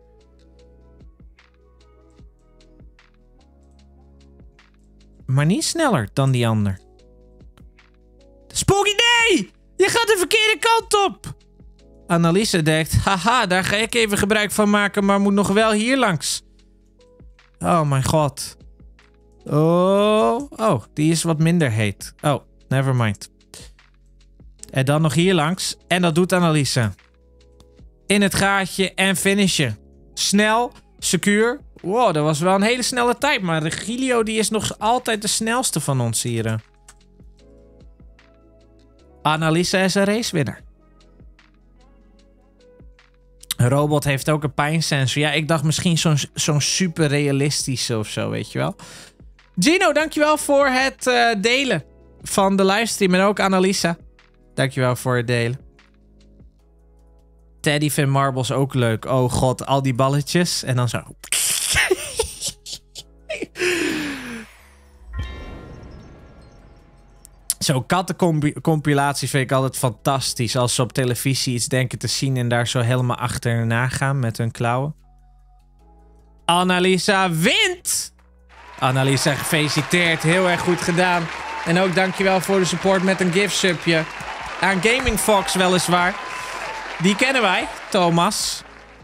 Maar niet sneller dan die ander. Spooky, nee! Je gaat de verkeerde kant op! Anneliese denkt, haha, daar ga ik even gebruik van maken, maar moet nog wel hier langs. Oh mijn god. Oh, oh, die is wat minder heet. Oh, never mind. En dan nog hier langs. En dat doet Anneliese. In het gaatje en finishen. Snel, secuur. Wow, dat was wel een hele snelle tijd. Maar Regilio die is nog altijd de snelste van ons hier. Anneliese is een racewinnaar. Robot heeft ook een pijnsensor. Ja, ik dacht misschien zo'n zo'n super realistische of zo, weet je wel. Gino, dankjewel voor het uh, delen van de livestream. En ook Annalisa. Dankjewel voor het delen. Teddy vindt marbles ook leuk. Oh god, al die balletjes. En dan zo. Zo'n kattencompilaties vind ik altijd fantastisch. Als ze op televisie iets denken te zien en daar zo helemaal achterna gaan met hun klauwen. Annalisa wint! Annalisa, gefeliciteerd. Heel erg goed gedaan. En ook dankjewel voor de support met een gift subje. Aan Gaming Fox weliswaar. Die kennen wij, Thomas.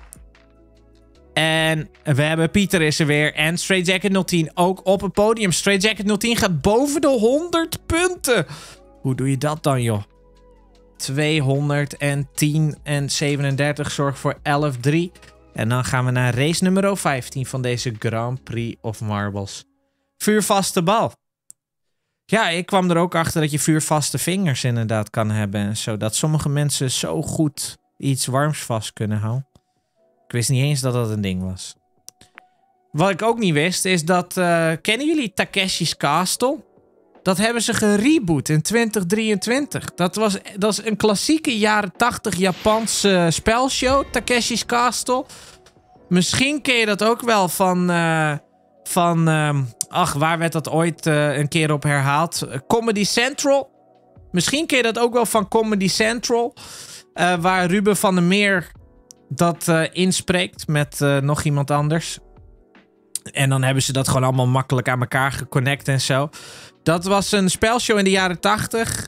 En we hebben Pieter is er weer. En Straight Jacket nul tien ook op het podium. Straight Jacket nul tien gaat boven de honderd punten. Hoe doe je dat dan, joh? tweehonderdtien en zevenendertig zorgt voor elf drie. En dan gaan we naar race nummer vijftien van deze Grand Prix of Marbles. Vuurvaste bal. Ja, ik kwam er ook achter dat je vuurvaste vingers inderdaad kan hebben. En zo, dat sommige mensen zo goed iets warms vast kunnen houden. Ik wist niet eens dat dat een ding was. Wat ik ook niet wist is dat... Uh, kennen jullie Takeshi's Castle? Dat hebben ze gereboot in twintig drieëntwintig. Dat, was, dat is een klassieke jaren tachtig Japanse spelshow. Takeshi's Castle. Misschien ken je dat ook wel van... Uh, van uh, ach, waar werd dat ooit uh, een keer op herhaald? Uh, Comedy Central. Misschien ken je dat ook wel van Comedy Central. Uh, waar Ruben van der Meer... dat uh, inspreekt met uh, nog iemand anders. En dan hebben ze dat gewoon allemaal makkelijk aan elkaar geconnect en zo. Dat was een spelshow in de jaren tachtig.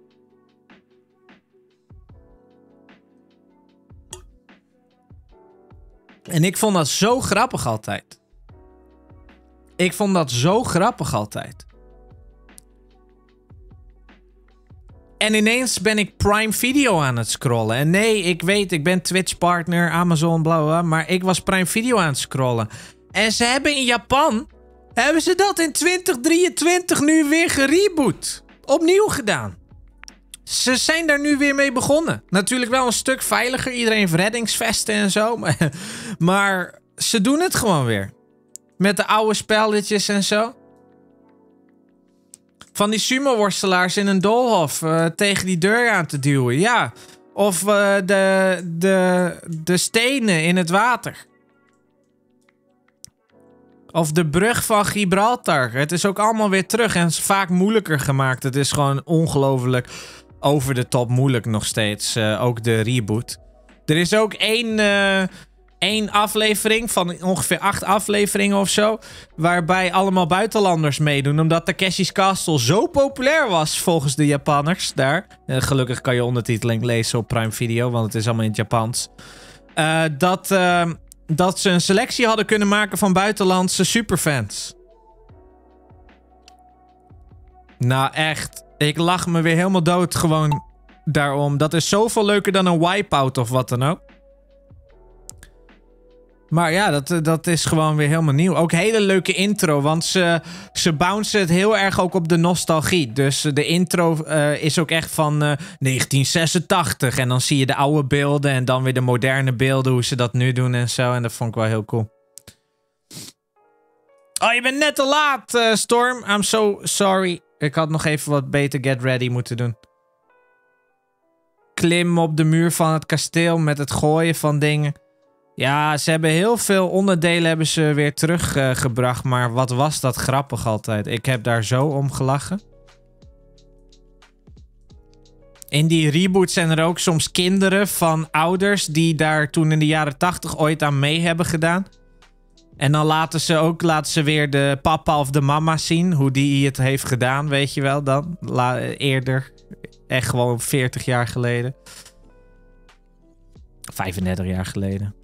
En ik vond dat zo grappig altijd. Ik vond dat zo grappig altijd. En ineens ben ik Prime Video aan het scrollen. En nee, ik weet, ik ben Twitch partner, Amazon, bla bla bla. Maar ik was Prime Video aan het scrollen. En ze hebben in Japan... hebben ze dat in twintig drieëntwintig nu weer gereboot. Opnieuw gedaan. Ze zijn daar nu weer mee begonnen. Natuurlijk wel een stuk veiliger. Iedereen heeft reddingsvesten en zo. Maar, maar ze doen het gewoon weer. Met de oude spelletjes en zo. Van die sumo-worstelaars in een doolhof uh, tegen die deur aan te duwen. Ja. Of uh, de, de, de stenen in het water. Of de brug van Gibraltar. Het is ook allemaal weer terug. En het is vaak moeilijker gemaakt. Het is gewoon ongelooflijk over de top moeilijk nog steeds. Uh, ook de reboot. Er is ook één... Uh, Eén aflevering van ongeveer acht afleveringen of zo. Waarbij allemaal buitenlanders meedoen. Omdat Takeshi's Castle zo populair was volgens de Japanners daar. Uh, gelukkig kan je ondertiteling lezen op Prime Video. Want het is allemaal in het Japans. Uh, dat, uh, dat ze een selectie hadden kunnen maken van buitenlandse superfans. Nou echt. Ik lach me weer helemaal dood gewoon daarom. Dat is zoveel leuker dan een Wipeout of wat dan ook. Maar ja, dat, dat is gewoon weer helemaal nieuw. Ook hele leuke intro, want ze, ze bouncen het heel erg ook op de nostalgie. Dus de intro uh, is ook echt van uh, negentien zesentachtig. En dan zie je de oude beelden en dan weer de moderne beelden, hoe ze dat nu doen en zo. En dat vond ik wel heel cool. Oh, je bent net te laat, uh, Storm. I'm so sorry. Ik had nog even wat beter get ready moeten doen. Klim op de muur van het kasteel met het gooien van dingen. Ja, ze hebben heel veel onderdelen hebben ze weer teruggebracht. Uh, maar wat was dat grappig altijd. Ik heb daar zo om gelachen. In die reboot zijn er ook soms kinderen van ouders die daar toen in de jaren tachtig ooit aan mee hebben gedaan. En dan laten ze ook laten ze weer de papa of de mama zien. Hoe die het heeft gedaan, weet je wel dan. La eerder. Echt gewoon veertig jaar geleden. vijfendertig jaar geleden.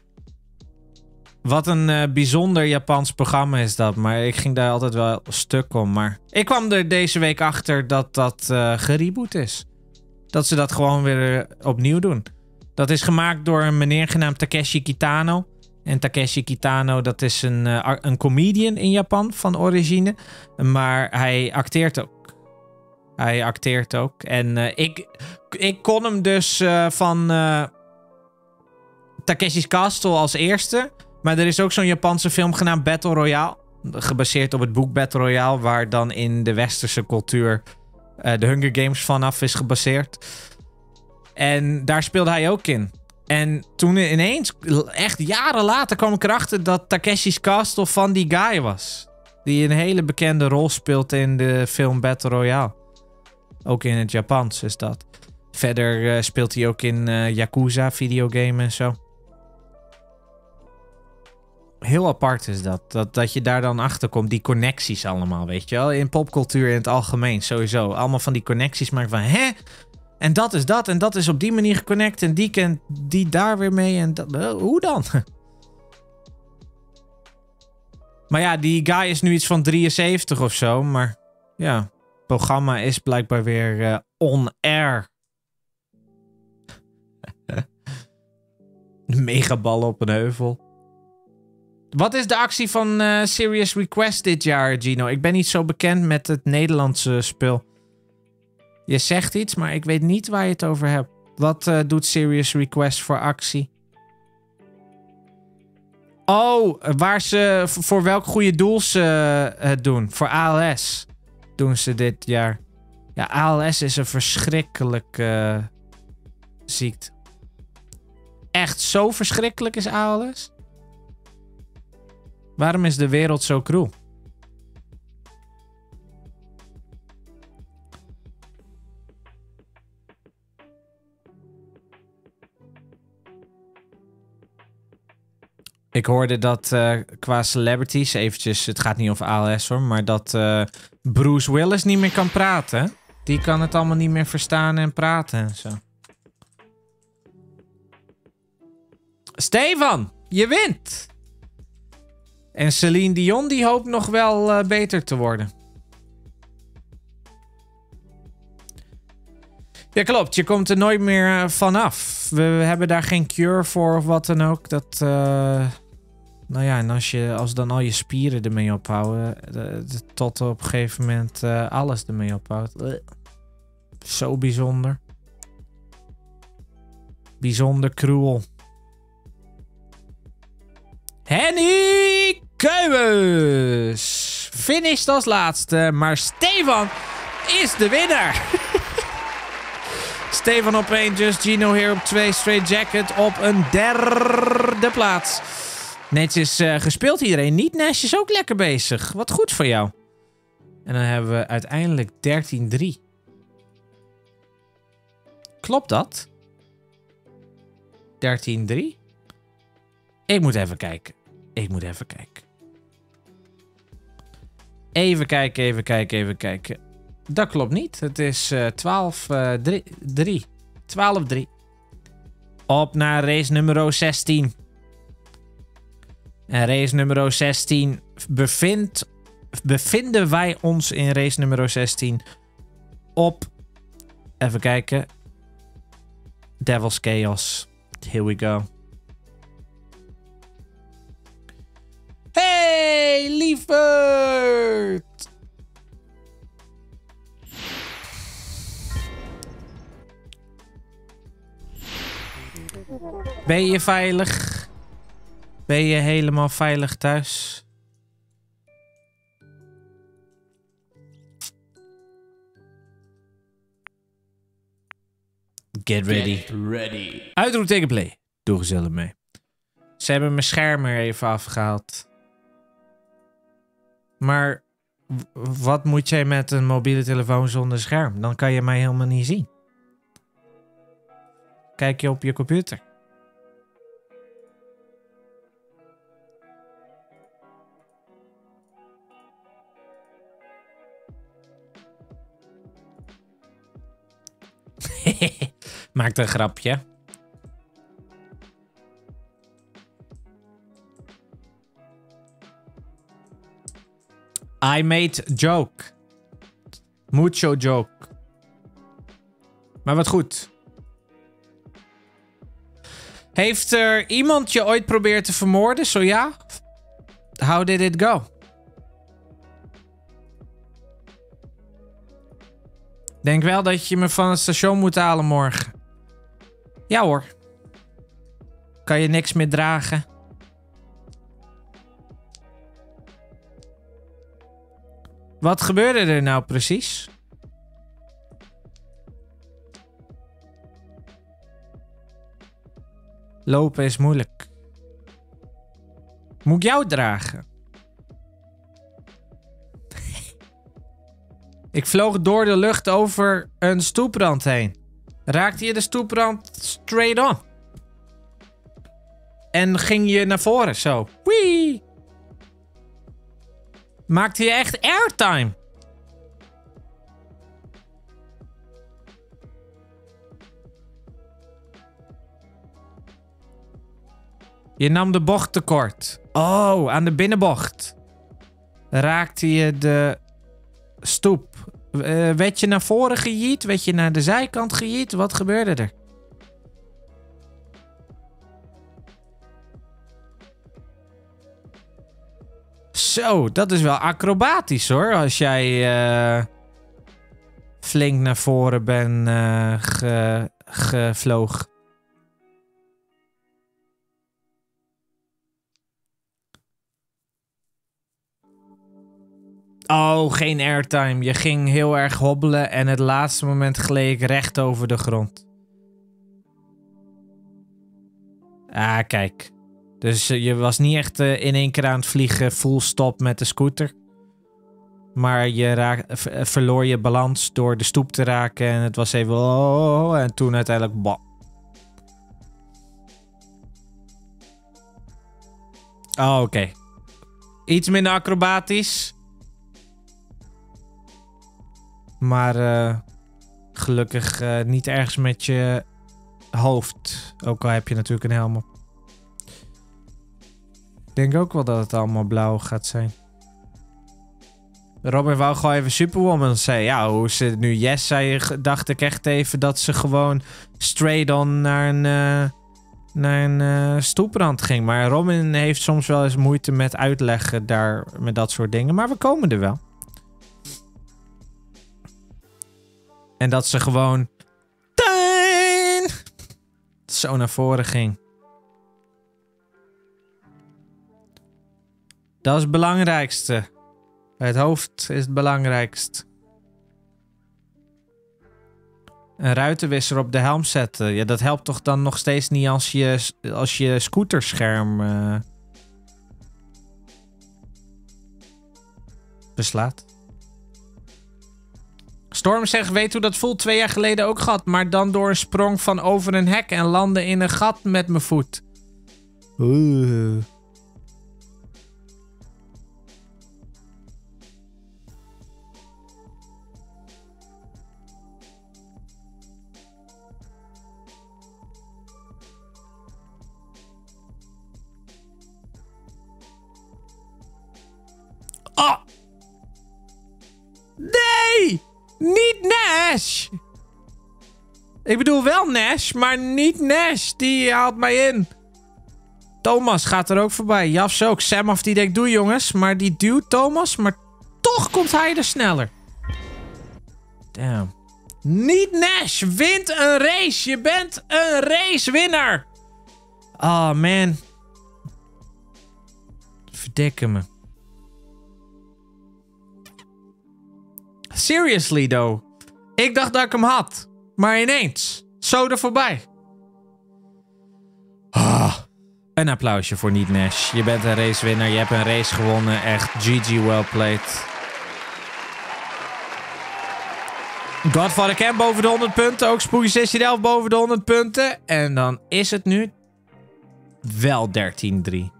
Wat een uh, bijzonder Japans programma is dat. Maar ik ging daar altijd wel stuk om. Maar ik kwam er deze week achter dat dat uh, gereboot is. Dat ze dat gewoon weer uh, opnieuw doen. Dat is gemaakt door een meneer genaamd Takeshi Kitano. En Takeshi Kitano, dat is een, uh, een comedian in Japan van origine. Maar hij acteert ook. Hij acteert ook. En uh, ik, ik kon hem dus uh, van uh, Takeshi's Castle als eerste. Maar er is ook zo'n Japanse film genaamd Battle Royale. Gebaseerd op het boek Battle Royale. Waar dan in de westerse cultuur uh, de Hunger Games vanaf is gebaseerd. En daar speelde hij ook in. En toen ineens, echt jaren later, kwam ik erachter dat Takeshi's Castle van die guy was. Die een hele bekende rol speelt in de film Battle Royale. Ook in het Japans is dat. Verder uh, speelt hij ook in uh, Yakuza videogame en zo. Heel apart is dat, dat. Dat je daar dan achter komt. Die connecties allemaal, weet je wel. In popcultuur in het algemeen, sowieso. Allemaal van die connecties maken van... Hè? En dat is dat. En dat is op die manier geconnect. En die kent die daar weer mee. En dat, uh, hoe dan? Maar ja, die guy is nu iets van drieënzeventig of zo. Maar ja, het programma is blijkbaar weer uh, on air. Megaballen op een heuvel. Wat is de actie van uh, Serious Request dit jaar, Gino? Ik ben niet zo bekend met het Nederlandse spul. Je zegt iets, maar ik weet niet waar je het over hebt. Wat uh, doet Serious Request voor actie? Oh, waar ze voor welk goede doel ze het doen. Voor A L S doen ze dit jaar. Ja, A L S is een verschrikkelijke uh, ziekte. Echt zo verschrikkelijk is A L S? Waarom is de wereld zo cruel? Ik hoorde dat uh, qua celebrities, eventjes, het gaat niet over A L S hoor, maar dat uh, Bruce Willis niet meer kan praten. Die kan het allemaal niet meer verstaan en praten en zo. Stefan, je wint! En Celine Dion die hoopt nog wel uh, beter te worden. Ja, klopt. Je komt er nooit meer uh, vanaf. We, we hebben daar geen cure voor of wat dan ook. Dat, uh, nou ja, en als, je, als dan al je spieren ermee ophouden... Uh, tot op een gegeven moment uh, alles ermee ophoudt. Uh, zo bijzonder. Bijzonder cruel. Henny Kuijbers finisht als laatste, maar Stefan is de winnaar. Stefan op één, Just Gino hier op twee, Straight Jacket op een derde plaats. Netjes uh, gespeeld iedereen. Niet Nash is ook lekker bezig. Wat goed voor jou. En dan hebben we uiteindelijk dertien drie. Klopt dat? dertien drie? Ik moet even kijken. Ik moet even kijken. Even kijken, even kijken, even kijken. Dat klopt niet. Het is uh, twaalf drie. twaalf drie. Op naar race nummer zestien. En race nummer zestien bevindt, bevinden wij ons in race nummer zestien op... Even kijken. Devil's Chaos. Here we go. Hey, lieverd! Ben je veilig? Ben je helemaal veilig thuis? Get ready. Get ready. Uitroepteken play. Doe gezellig mee. Ze hebben mijn scherm er even afgehaald. Maar wat moet jij met een mobiele telefoon zonder scherm? Dan kan je mij helemaal niet zien. Kijk je op je computer. Maakt een grapje. I made joke. Mucho joke. Maar wat goed. Heeft er iemand je ooit probeerd te vermoorden? Zo ja? How did it go? Denk wel dat je me van het station moet halen morgen. Ja hoor. Kan je niks meer dragen. Wat gebeurde er nou precies? Lopen is moeilijk. Moet ik jou dragen? Ik vloog door de lucht over een stoeprand heen. Raakte je de stoeprand straight on. En ging je naar voren zo. Wee! Maakte je echt airtime. Je nam de bocht tekort. Oh, aan de binnenbocht. Raakte je de stoep. Uh, werd je naar voren gejiet? Werd je naar de zijkant gejiet? Wat gebeurde er? Zo, dat is wel acrobatisch hoor. Als jij uh, flink naar voren bent uh, ge, gevlogen. Oh, geen airtime. Je ging heel erg hobbelen en het laatste moment gleed ik recht over de grond. Ah, kijk. Dus uh, je was niet echt uh, in één keer aan het vliegen full stop met de scooter. Maar je raak, v- verloor je balans door de stoep te raken en het was even oh, en toen uiteindelijk bah. Oh, oké. Okay. Iets minder acrobatisch. Maar uh, gelukkig uh, niet ergens met je hoofd. Ook al heb je natuurlijk een helm op. Ik denk ook wel dat het allemaal blauw gaat zijn. Robin wou gewoon even Superwoman zeggen. Ja, hoe ze nu yes zei, dacht ik echt even dat ze gewoon straight on naar een, uh, naar een uh, stoeprand ging. Maar Robin heeft soms wel eens moeite met uitleggen daar met dat soort dingen. Maar we komen er wel. En dat ze gewoon Tain! Zo naar voren ging. Dat is het belangrijkste. Het hoofd is het belangrijkst. Een ruitenwisser op de helm zetten. Ja, dat helpt toch dan nog steeds niet als je, als je scooterscherm uh, beslaat. Storm zegt, weet hoe dat voelt, twee jaar geleden ook gehad. Maar dan door een sprong van over een hek en landen in een gat met mijn voet. Oeh. Oh! Nee! Niet Nash! Ik bedoel wel Nash, maar niet Nash. Die haalt mij in. Thomas gaat er ook voorbij. Jafs ook. Samaf die denkt, doe jongens. Maar die duwt Thomas, maar toch komt hij er sneller. Damn. Niet Nash wint een race. Je bent een racewinnaar. Oh man. Verdikke me. Seriously though. Ik dacht dat ik hem had. Maar ineens. Zo er voorbij. Ah. Een applausje voor Niet Nash. Je bent een racewinnaar. Je hebt een race gewonnen. Echt G G well played. Godfather Camp boven de honderd punten. Ook Spooky zestien boven de honderd punten. En dan is het nu wel dertien drie.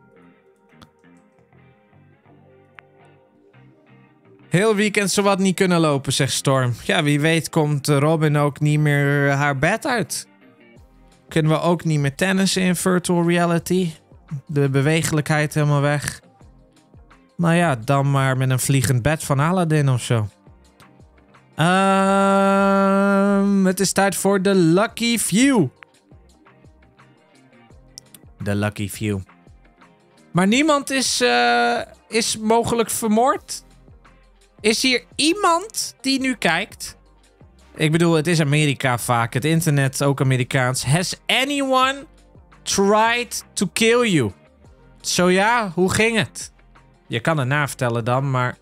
Heel weekend zowat niet kunnen lopen, zegt Storm. Ja, wie weet komt Robin ook niet meer haar bed uit. Kunnen we ook niet meer tennissen in virtual reality. De bewegelijkheid helemaal weg. Nou ja, dan maar met een vliegend bed van Aladdin of zo. Um, het is tijd voor de Lucky Few. De Lucky Few. Maar niemand is, uh, is mogelijk vermoord. Is hier iemand die nu kijkt? Ik bedoel, het is Amerika vaak. Het internet ook Amerikaans. Has anyone tried to kill you? Zo ja, hoe ging het? Je kan het navertellen dan, maar...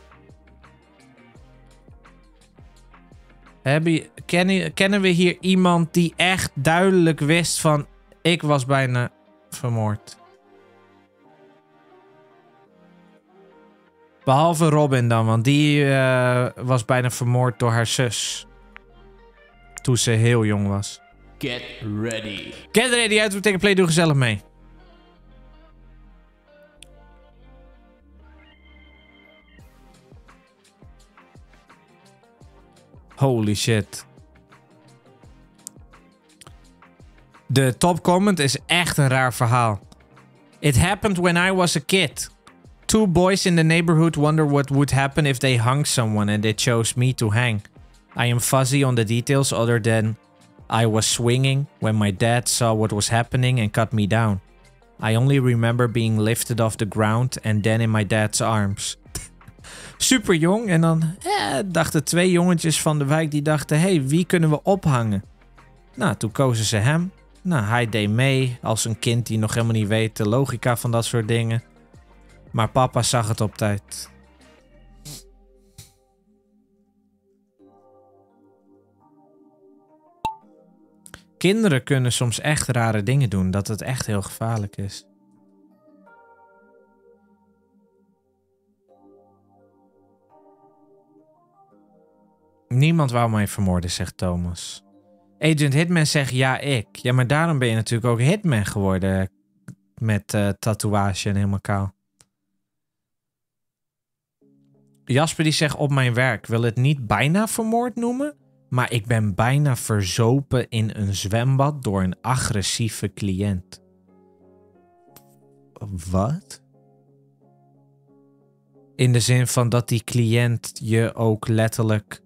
Hebben, kennen, kennen we hier iemand die echt duidelijk wist van... Ik was bijna vermoord. Behalve Robin dan, want die uh, was bijna vermoord door haar zus. Toen ze heel jong was. Get ready. Get ready, uitroepteken play, doe gezellig mee. Holy shit. De top comment is echt een raar verhaal. It happened when I was a kid. Two boys in the neighborhood wonder what would happen if they hung someone and they chose me to hang. I am fuzzy on the details other than I was swinging when my dad saw what was happening and cut me down. I only remember being lifted off the ground and then in my dad's arms. Super jong en dan eh, dachten twee jongetjes van de wijk die dachten, hey, wie kunnen we ophangen? Nou, toen kozen ze hem. Nou, hij deed mee als een kind die nog helemaal niet weet de logica van dat soort dingen. Maar papa zag het op tijd. Kinderen kunnen soms echt rare dingen doen, dat het echt heel gevaarlijk is. Niemand wou mij vermoorden, zegt Thomas. Agent Hitman zegt ja, ik. Ja, maar daarom ben je natuurlijk ook Hitman geworden. Met uh, tatoeage en helemaal kaal. Jasper die zegt op mijn werk. Wil het niet bijna vermoord noemen. Maar ik ben bijna verzopen in een zwembad door een agressieve cliënt. Wat? In de zin van dat die cliënt je ook letterlijk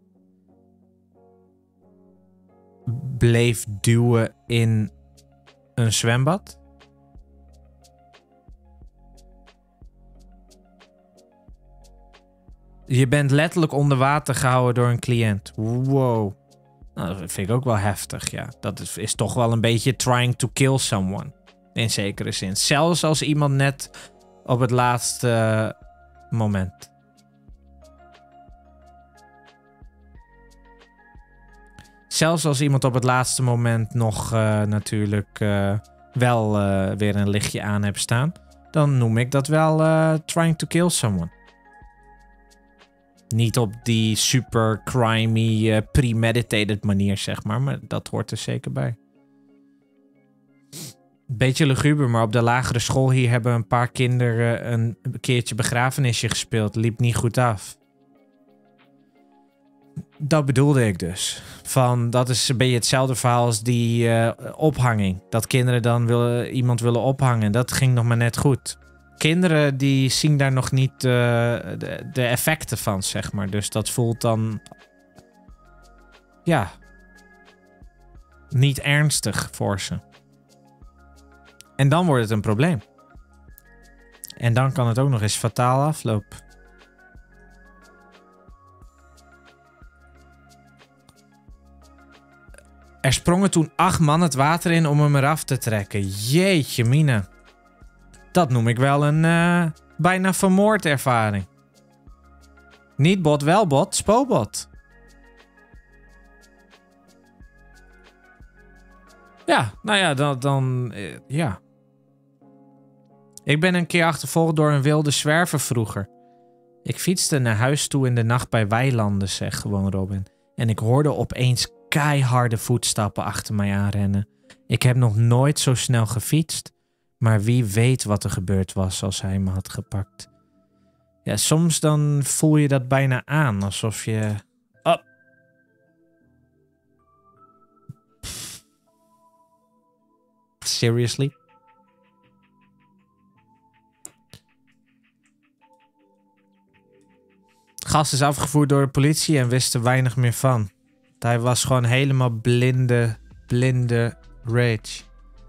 bleef duwen in een zwembad? Je bent letterlijk onder water gehouden door een cliënt. Wow. Nou, dat vind ik ook wel heftig, ja. Dat is, is toch wel een beetje trying to kill someone. In zekere zin. Zelfs als iemand net op het laatste uh, moment. Zelfs als iemand op het laatste moment nog uh, natuurlijk uh, wel uh, weer een lichtje aan heeft staan. Dan noem ik dat wel uh, trying to kill someone. Niet op die super crimey, uh, premeditated manier, zeg maar. Maar dat hoort er zeker bij. Beetje luguber, maar op de lagere school hier hebben een paar kinderen een keertje begrafenisje gespeeld. Liep niet goed af. Dat bedoelde ik dus. Van, dat is een beetje hetzelfde verhaal als die uh, ophanging. Dat kinderen dan willen, iemand willen ophangen. Dat ging nog maar net goed. Kinderen die zien daar nog niet uh, de, de effecten van, zeg maar. Dus dat voelt dan... Ja. Niet ernstig voor ze. En dan wordt het een probleem. En dan kan het ook nog eens fataal aflopen. Er sprongen toen acht man het water in om hem eraf te trekken. Jeetje mina. Dat noem ik wel een uh, bijna vermoord ervaring. Niet bot, wel bot, spobot. Ja, nou ja, dan... dan uh, ja. Ik ben een keer achtervolgd door een wilde zwerver vroeger. Ik fietste naar huis toe in de nacht bij weilanden, zegt gewoon Robin. En ik hoorde opeens keiharde voetstappen achter mij aanrennen. Ik heb nog nooit zo snel gefietst. Maar wie weet wat er gebeurd was als hij me had gepakt. Ja, soms dan voel je dat bijna aan. Alsof je... Oh. Seriously? Gast is afgevoerd door de politie en wist er weinig meer van. Hij was gewoon helemaal blinde, blinde rage.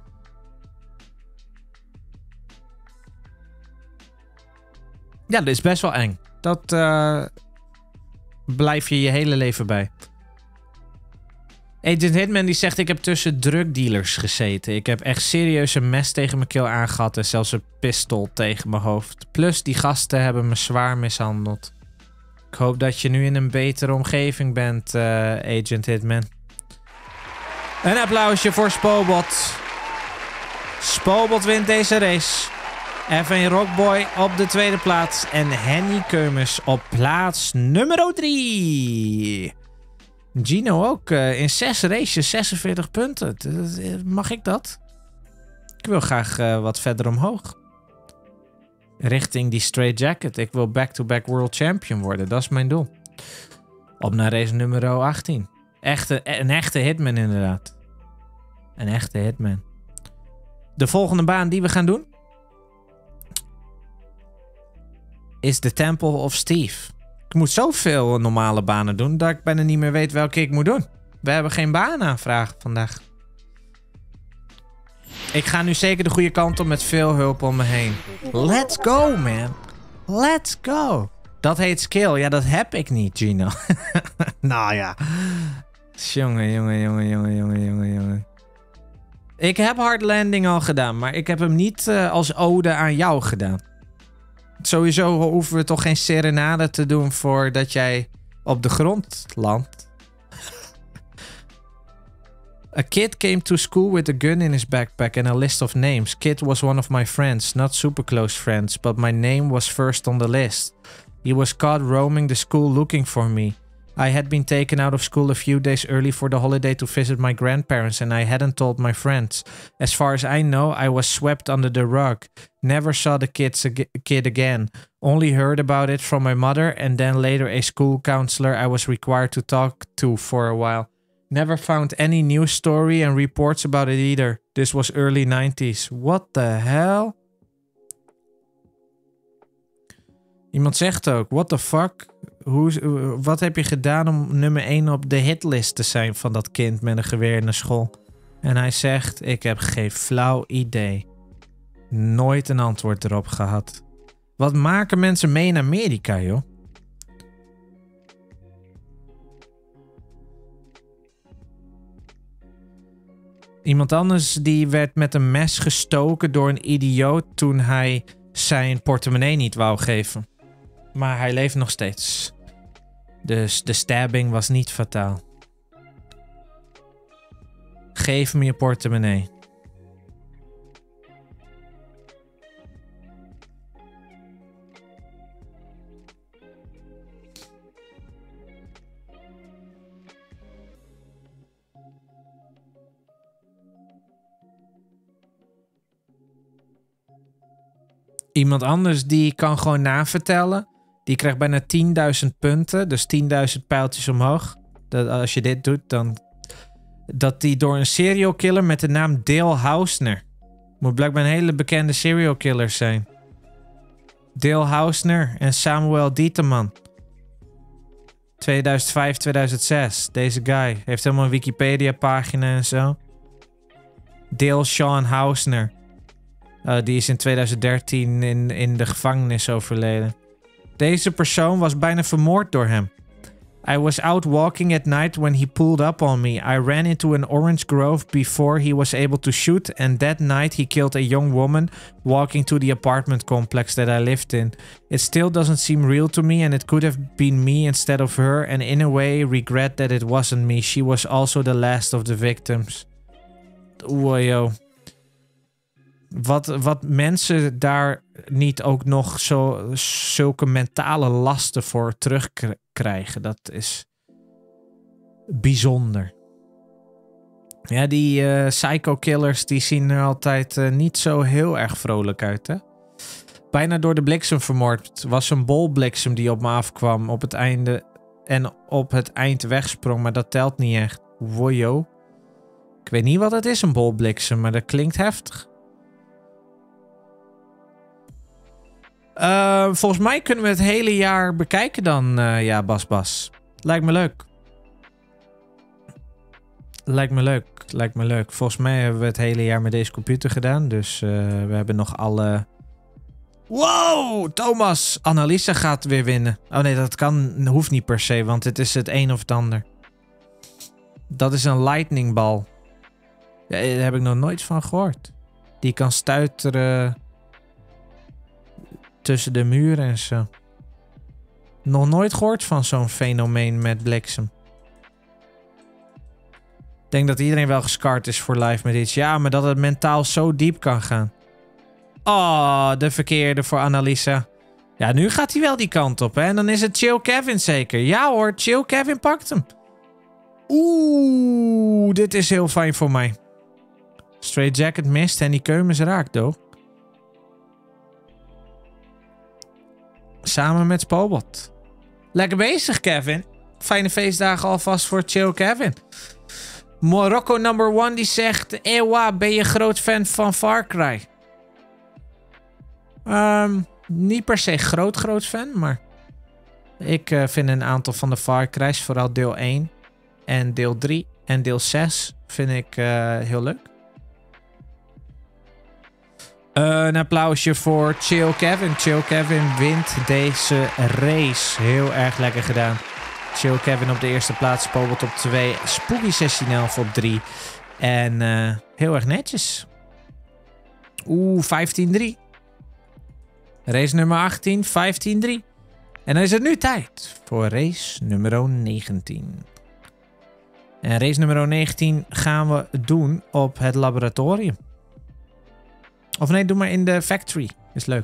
Ja, dat is best wel eng. Dat uh, blijf je je hele leven bij. Agent Hitman die zegt, ik heb tussen drugdealers gezeten. Ik heb echt serieus een mes tegen mijn keel aangehad en zelfs een pistool tegen mijn hoofd. Plus die gasten hebben me zwaar mishandeld. Ik hoop dat je nu in een betere omgeving bent, uh, Agent Hitman. Een applausje voor Spobot. Spobot wint deze race. F één Rockboy op de tweede plaats. En Henny Keumes op plaats nummer drie. Gino ook uh, in zes races, zesenveertig punten. Mag ik dat? Ik wil graag uh, wat verder omhoog. Richting die straight jacket. Ik wil back-to-back world champion worden. Dat is mijn doel. Op naar race nummer achttien. Echte, een echte hitman inderdaad. Een echte hitman. De volgende baan die we gaan doen is de Temple of Steve. Ik moet zoveel normale banen doen dat ik bijna niet meer weet welke ik moet doen. We hebben geen baanaanvraag vandaag. Ik ga nu zeker de goede kant op met veel hulp om me heen. Let's go, man. Let's go. Dat heet skill. Ja, dat heb ik niet, Gino. Nou ja. Jongen, jongen, jongen, jongen, jongen, jongen, jongen. Ik heb hard landing al gedaan, maar ik heb hem niet uh, als ode aan jou gedaan. Sowieso hoeven we toch geen serenade te doen voordat jij op de grond landt. A kid came to school with a gun in his backpack and a list of names. Kid was one of my friends, not super close friends, but my name was first on the list. He was caught roaming the school looking for me. I had been taken out of school a few days early for the holiday to visit my grandparents and I hadn't told my friends. As far as I know, I was swept under the rug. Never saw the kids ag- kid again. Only heard about it from my mother and then later a school counselor I was required to talk to for a while. Never found any news story and reports about it either. This was early nineties. What the hell? Iemand zegt ook, what the fuck? Hoe, wat heb je gedaan om nummer één op de hitlist te zijn van dat kind met een geweer in de school? En hij zegt, ik heb geen flauw idee. Nooit een antwoord erop gehad. Wat maken mensen mee in Amerika, joh? Iemand anders die werd met een mes gestoken door een idioot toen hij zijn portemonnee niet wou geven. Maar hij leeft nog steeds. Dus de stabbing was niet fataal. Geef me je portemonnee. Iemand anders die kan gewoon navertellen. Die krijgt bijna tienduizend punten. Dus tienduizend pijltjes omhoog. Dat als je dit doet, dan... Dat die door een serial killer met de naam Dale Hausner. Moet blijkbaar een hele bekende serial killer zijn. Dale Hausner en Samuel Dieterman. tweeduizend vijf, tweeduizend zes. Deze guy. Heeft helemaal een Wikipedia pagina en zo. Dale Sean Hausner. Uh, die is in tweeduizend dertien in, in de gevangenis overleden. Deze persoon was bijna vermoord door hem. I was out walking at night when he pulled up on me. I ran into an orange grove before he was able to shoot, and that night he killed a young woman walking to the apartment complex that I lived in. It still doesn't seem real to me, and it could have been me instead of her, and in a way regret that it wasn't me. She was also the last of the victims. Oeh, yo. Wat, wat mensen daar niet ook nog zo, zulke mentale lasten voor terugkrijgen. Dat is bijzonder. Ja, die uh, psycho-killers die zien er altijd uh, niet zo heel erg vrolijk uit, hè? Bijna door de bliksem vermoord. Het was een bolbliksem die op me afkwam op het einde en op het eind wegsprong, maar dat telt niet echt. Wojo. Ik weet niet wat het is, een bolbliksem, maar dat klinkt heftig. Uh, volgens mij kunnen we het hele jaar bekijken dan, uh, ja, Bas Bas. Lijkt me leuk. Lijkt me leuk. Lijkt me leuk. Volgens mij hebben we het hele jaar met deze computer gedaan. Dus uh, we hebben nog alle... Wow, Thomas! Annalisa gaat weer winnen. Oh nee, dat kan, hoeft niet per se, want het is het een of het ander. Dat is een lightningbal. Ja, daar heb ik nog nooit van gehoord. Die kan stuiteren tussen de muren en zo. Nog nooit gehoord van zo'n fenomeen met bliksem. Ik denk dat iedereen wel gescard is voor live met iets. Ja, maar dat het mentaal zo diep kan gaan. Oh, de verkeerde voor Annalisa. Ja, nu gaat hij wel die kant op, hè. En dan is het Chill Kevin zeker. Ja hoor, Chill Kevin pakt hem. Oeh, dit is heel fijn voor mij. Straight Jacket mist en die Keumens raakt, toch? Samen met Spobot. Lekker bezig, Kevin. Fijne feestdagen alvast voor Chill Kevin. Morocco number one die zegt... Ewa, ben je groot fan van Far Cry? Um, niet per se groot groot fan, maar... Ik uh, vind een aantal van de Far Cry's, vooral deel één en deel drie en deel zes, vind ik uh, heel leuk. Uh, een applausje voor Chill Kevin. Chill Kevin wint deze race. Heel erg lekker gedaan. Chill Kevin op de eerste plaats, Spobot op twee, Spooky zestien op drie. En uh, heel erg netjes. Oeh, vijftien drie. Race nummer achttien, vijftien drie. En dan is het nu tijd voor race nummer negentien. En race nummer negentien gaan we doen op het laboratorium. Of nee, doe maar in de factory. Is leuk.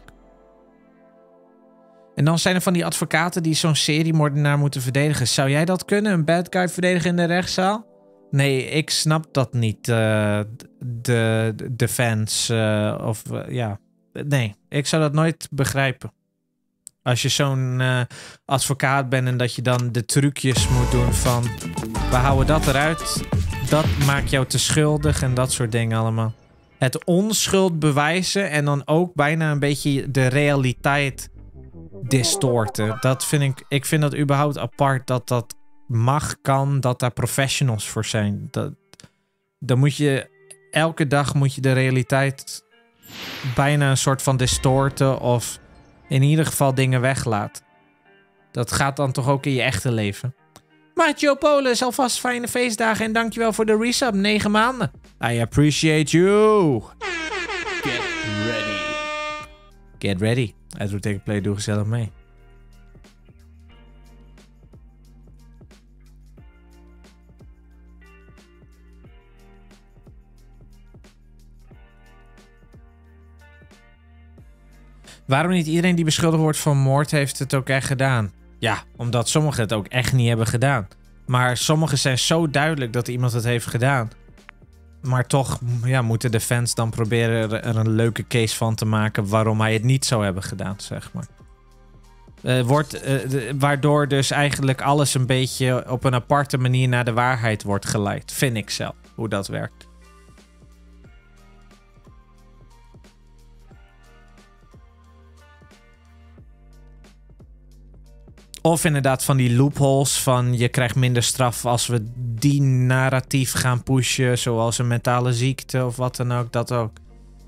En dan zijn er van die advocaten die zo'n seriemoordenaar moeten verdedigen. Zou jij dat kunnen? Een bad guy verdedigen in de rechtszaal? Nee, ik snap dat niet. Uh, de defense uh, of uh, ja... Nee, ik zou dat nooit begrijpen. Als je zo'n uh, advocaat bent en dat je dan de trucjes moet doen van... We houden dat eruit. Dat maakt jou te schuldig en dat soort dingen allemaal. Het onschuld bewijzen en dan ook bijna een beetje de realiteit distorten. Dat vind ik... Ik vind dat überhaupt apart dat dat mag, kan, dat daar professionals voor zijn. Dat, dan moet je... Elke dag moet je de realiteit... bijna een soort van distorten of in ieder geval dingen weglaten. Dat gaat dan toch ook in je echte leven. Maar Joe Polis, alvast fijne feestdagen en dankjewel voor de resub, negen maanden. I appreciate you. Get ready. Get ready. Uitroepteken play, doe gezellig mee. Waarom niet iedereen die beschuldigd wordt van moord heeft het ook echt gedaan? Ja, omdat sommigen het ook echt niet hebben gedaan. Maar sommigen zijn zo duidelijk dat iemand het heeft gedaan. Maar toch ja, moeten de fans dan proberen er een leuke case van te maken waarom hij het niet zou hebben gedaan, zeg maar. Uh, wordt, uh, de, waardoor dus eigenlijk alles een beetje op een aparte manier naar de waarheid wordt geleid. Vind ik zelf, hoe dat werkt. Of inderdaad van die loopholes van je krijgt minder straf als we die narratief gaan pushen. Zoals een mentale ziekte of wat dan ook. Dat ook.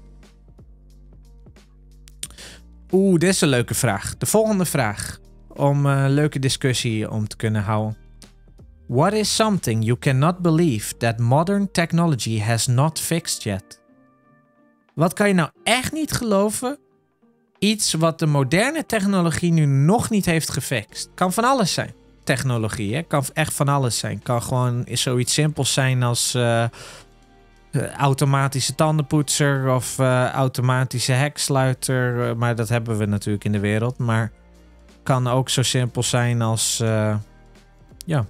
Oeh, dit is een leuke vraag. De volgende vraag. Om een uh, leuke discussie om te kunnen houden. What is something you cannot believe that modern technology has not fixed yet? Wat kan je nou echt niet geloven? Iets wat de moderne technologie nu nog niet heeft gefixt. Kan van alles zijn. Technologie, hè? Kan echt van alles zijn. Kan gewoon zoiets simpels zijn als... Uh, uh, automatische tandenpoetser of uh, automatische heksluiter. Uh, maar dat hebben we natuurlijk in de wereld. Maar kan ook zo simpel zijn als... Uh, ja...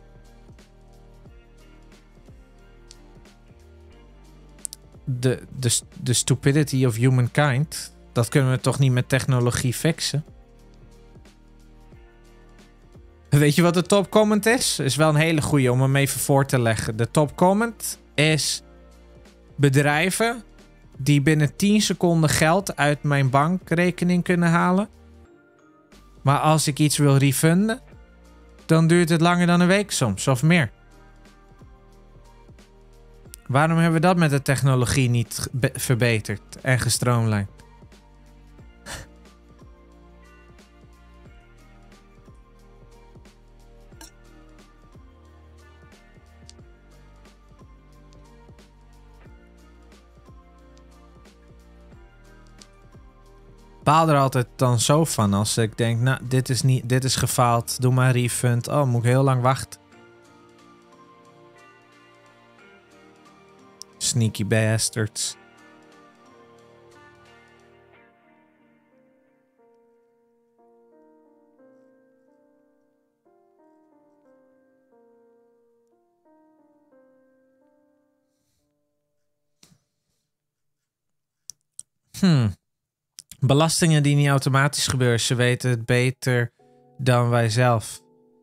De, de, de stupidity of humankind. Dat kunnen we toch niet met technologie fixen? Weet je wat de top comment is? Is wel een hele goeie om hem even voor te leggen. De top comment is... bedrijven die binnen tien seconden geld uit mijn bankrekening kunnen halen. Maar als ik iets wil refunden... dan duurt het langer dan een week soms, of meer. Waarom hebben we dat met de technologie niet verbeterd en gestroomlijnd? Ik baal er altijd dan zo van als ik denk, nou, dit is, niet, dit is gefaald, doe maar refund. Oh, moet ik heel lang wachten. Sneaky bastards. Hmm. Belastingen die niet automatisch gebeuren. Ze weten het beter dan wij zelf.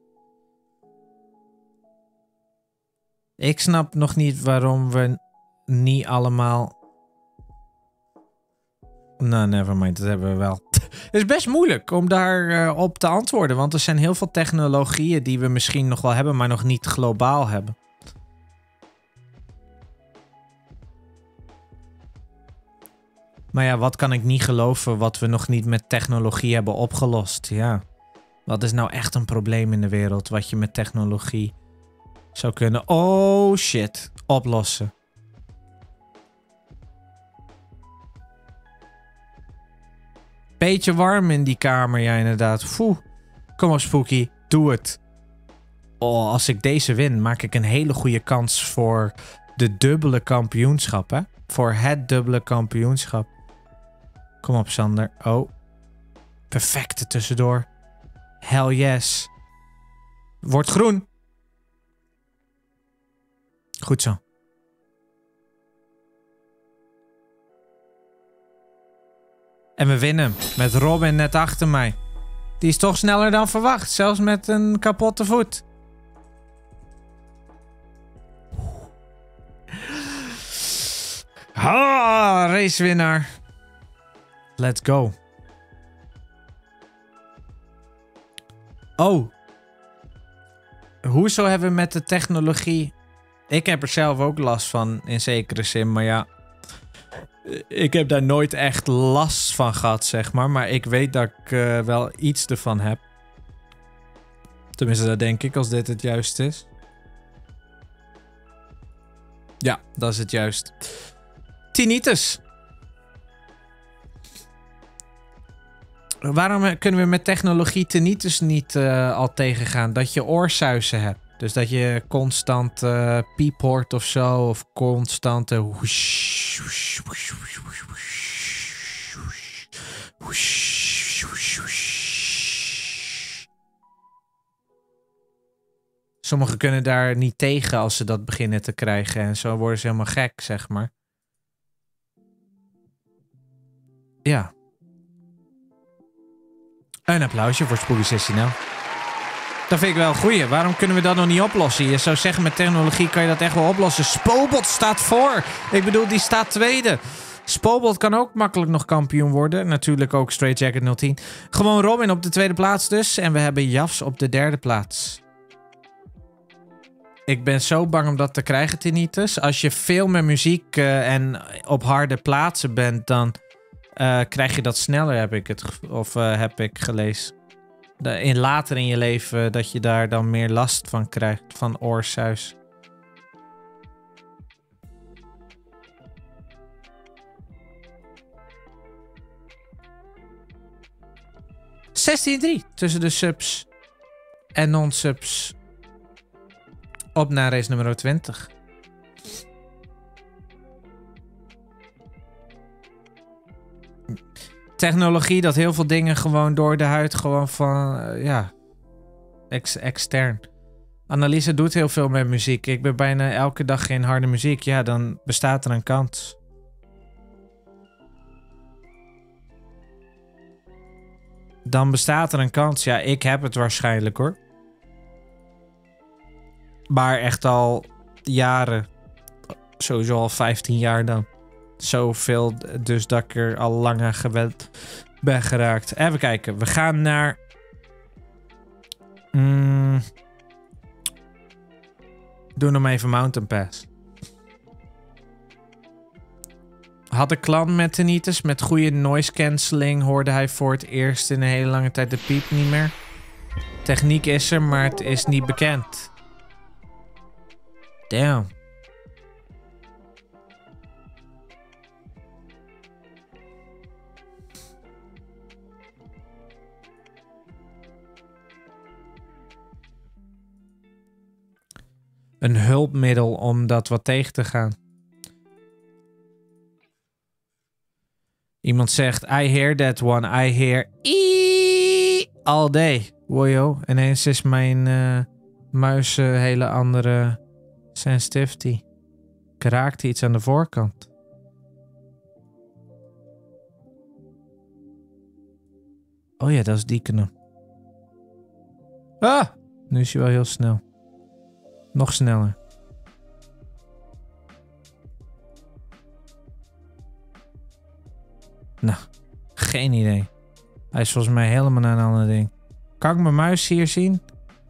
Ik snap nog niet waarom we niet allemaal... Nou, nevermind, dat hebben we wel. Het is best moeilijk om daar uh, op te antwoorden. Want er zijn heel veel technologieën die we misschien nog wel hebben, maar nog niet globaal hebben. Maar ja, wat kan ik niet geloven wat we nog niet met technologie hebben opgelost? Ja, wat is nou echt een probleem in de wereld wat je met technologie zou kunnen... Oh shit, oplossen. Beetje warm in die kamer, ja inderdaad. Foe. Kom op Spooky, doe het. Oh, als ik deze win, maak ik een hele goede kans voor de dubbele kampioenschap, hè? Voor het dubbele kampioenschap. Kom op, Sander. Oh. Perfecte tussendoor. Hell yes. Wordt groen. Goed zo. En we winnen. Met Robin net achter mij. Die is toch sneller dan verwacht. Zelfs met een kapotte voet. Ah, racewinnaar. Let's go. Oh. Hoezo hebben we met de technologie... Ik heb er zelf ook last van, in zekere zin. Maar ja, ik heb daar nooit echt last van gehad, zeg maar. Maar ik weet dat ik uh, wel iets ervan heb. Tenminste, dat denk ik, als dit het juist is. Ja, dat is het juist. Tinnitus. Waarom kunnen we met technologie tinnitus niet uh, al tegengaan? Dat je oorsuizen hebt. Dus dat je constant uh, piep hoort of zo. Of constant... Uh, whoosh, whoosh, whoosh, whoosh, whoosh, whoosh, whoosh, whoosh, whoosh. Sommigen kunnen daar niet tegen als ze dat beginnen te krijgen. En zo worden ze helemaal gek, zeg maar. Ja. Een applausje voor Spooky zestien. Dat vind ik wel een goeie. Waarom kunnen we dat nog niet oplossen? Je zou zeggen, met technologie kan je dat echt wel oplossen. Spobot staat voor. Ik bedoel, die staat tweede. Spobot kan ook makkelijk nog kampioen worden. Natuurlijk ook Straight Jacket nul tien. Gewoon Robin op de tweede plaats dus. En we hebben Jafs op de derde plaats. Ik ben zo bang om dat te krijgen, tinnitus. Als je veel meer muziek uh, en op harde plaatsen bent, dan uh, krijg je dat sneller, heb ik, het, of, uh, heb ik gelezen. De, in later in je leven dat je daar dan meer last van krijgt, van oorsuis. zestien drie tussen de subs en non-subs. Op naar race nummer twintig. technologie dat heel veel dingen gewoon door de huid gewoon van, uh, ja, ex extern. Anneliese doet heel veel met muziek. Ik ben bijna elke dag geen harde muziek. Ja, dan bestaat er een kans. Dan bestaat er een kans. Ja, ik heb het waarschijnlijk hoor. Maar echt al jaren. Sowieso al vijftien jaar dan. Zoveel dus dat ik er al lang aan gewend ben geraakt. Even kijken. We gaan naar... Mm, doe nog even Mountain Pass. Had de klan met tinnitus met goede noise cancelling hoorde hij voor het eerst in een hele lange tijd de piep niet meer. Techniek is er, maar het is niet bekend. Damn. Een hulpmiddel om dat wat tegen te gaan. Iemand zegt, I hear that one. I hear eee all day. Wojo, ineens is mijn uh, muis een hele andere sensitivity. Ik raakte iets aan de voorkant. Oh ja, dat is die knop. Ah! Nu is hij wel heel snel. Nog sneller. Nou, geen idee. Hij is volgens mij helemaal naar een ander ding. Kan ik mijn muis hier zien?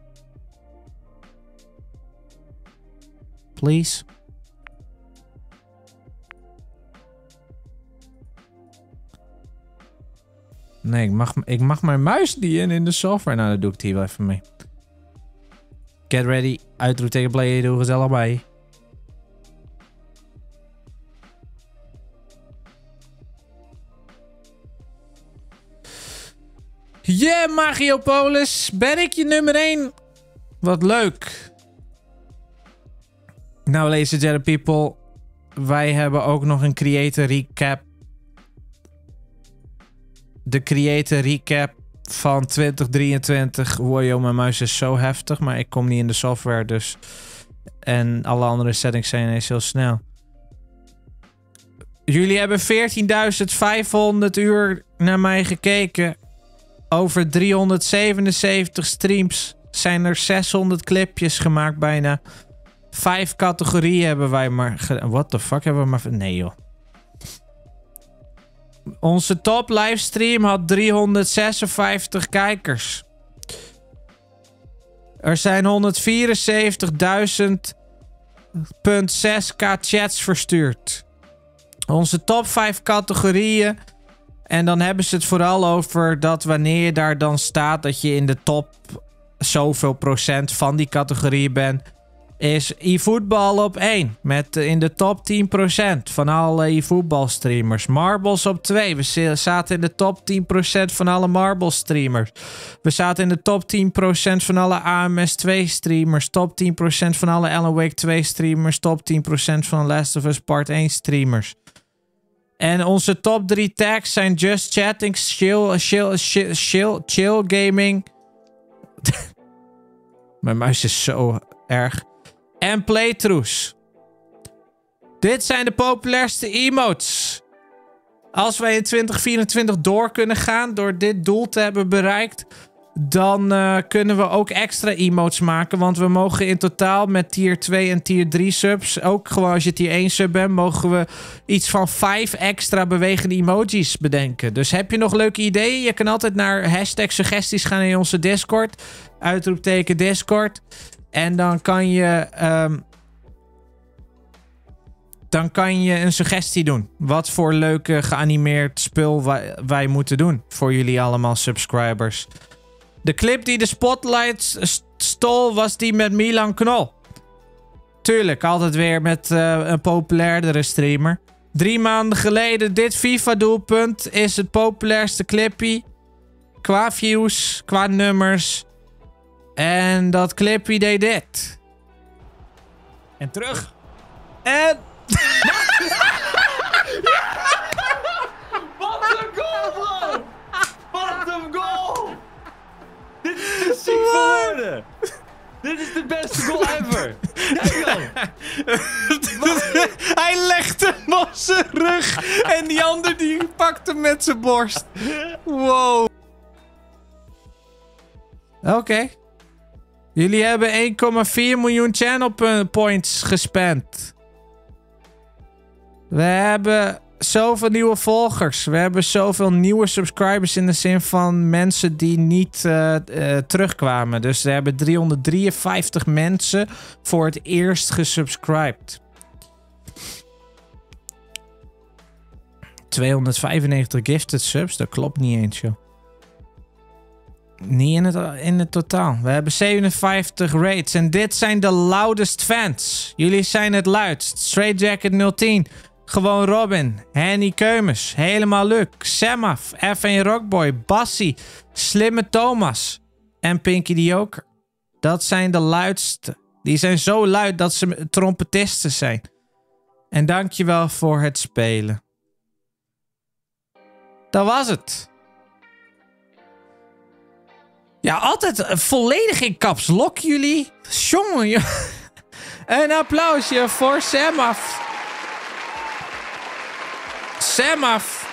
Please. Nee, ik mag, ik mag mijn muis niet in in de software. Nou, dat doe ik hier wel even mee. Get ready. Uitroepteken play. Doe gezellig bij. Yeah, Magiopolis. Ben ik je nummer één? Wat leuk. Nou, ladies and gentlemen people. Wij hebben ook nog een creator recap. De creator recap van twintig drieëntwintig. Wow, mijn muis is zo heftig. Maar ik kom niet in de software dus. En alle andere settings zijn ineens heel snel. Jullie hebben veertienduizend vijfhonderd uur naar mij gekeken. Over driehonderdzevenenzeventig streams zijn er zeshonderd clipjes gemaakt bijna. Vijf categorieën hebben wij maar... What the fuck hebben we maar... Nee joh. Onze top livestream had driehonderdzesenvijftig kijkers. Er zijn honderdvierenzeventigduizend komma zes k chats verstuurd. Onze top vijf categorieën... En dan hebben ze het vooral over dat wanneer je daar dan staat... dat je in de top zoveel procent van die categorieën bent... is e-voetbal op één. Met in de top tien procent van alle e-voetbalstreamers. Marbles op twee. We zaten in de top tien procent van alle Marbles-streamers. We zaten in de top tien procent van alle A M S twee streamers. Top tien procent van alle Alan Wake twee streamers. Top tien procent van Last of Us Part één streamers. En onze top drie tags zijn Just Chatting, Chill, chill, chill, chill, chill Gaming. Mijn muis is zo erg. En Playthroughs. Dit zijn de populairste emotes. Als wij in twintig vierentwintig door kunnen gaan, door dit doel te hebben bereikt... dan uh, kunnen we ook extra emotes maken. Want we mogen in totaal met tier twee en tier drie subs... ook gewoon als je tier één sub bent... mogen we iets van vijf extra bewegende emojis bedenken. Dus heb je nog leuke ideeën? Je kan altijd naar hashtag suggesties gaan in onze Discord. Uitroepteken Discord. En dan kan je... Um, dan kan je een suggestie doen. Wat voor leuke geanimeerd spul wij, wij moeten doen. Voor jullie allemaal subscribers. De clip die de spotlight stol was die met Milan Knol. Tuurlijk, altijd weer met uh, een populairdere streamer. Drie maanden geleden, dit FIFA-doelpunt is het populairste clipje. Qua views, qua nummers. En dat clipje deed dit. En terug. En... Wat een goal, bro! zijn rug. En die ander die pakt hem met zijn borst. Wow. Oké. Okay. Jullie hebben één komma vier miljoen channel points gespend. We hebben zoveel nieuwe volgers. We hebben zoveel nieuwe subscribers in de zin van mensen die niet uh, uh, terugkwamen. Dus we hebben driehonderddrieënvijftig mensen voor het eerst gesubscribed. tweehonderdvijfennegentig gifted subs, dat klopt niet eens, joh. Niet in het, in het totaal. We hebben zevenenvijftig raids. En dit zijn de loudest fans. Jullie zijn het luidst. Straight Jacket nul tien. Gewoon Robin. Henny Keumers. Helemaal Luc. Samaf. F één Rockboy. Bassie. Slimme Thomas. En Pinky de Joker. Dat zijn de luidste. Die zijn zo luid dat ze trompetisten zijn. En dankjewel voor het spelen. Dat was het. Ja, altijd volledig in caps lock jullie. Jongen, een applausje voor Samaf. Samaf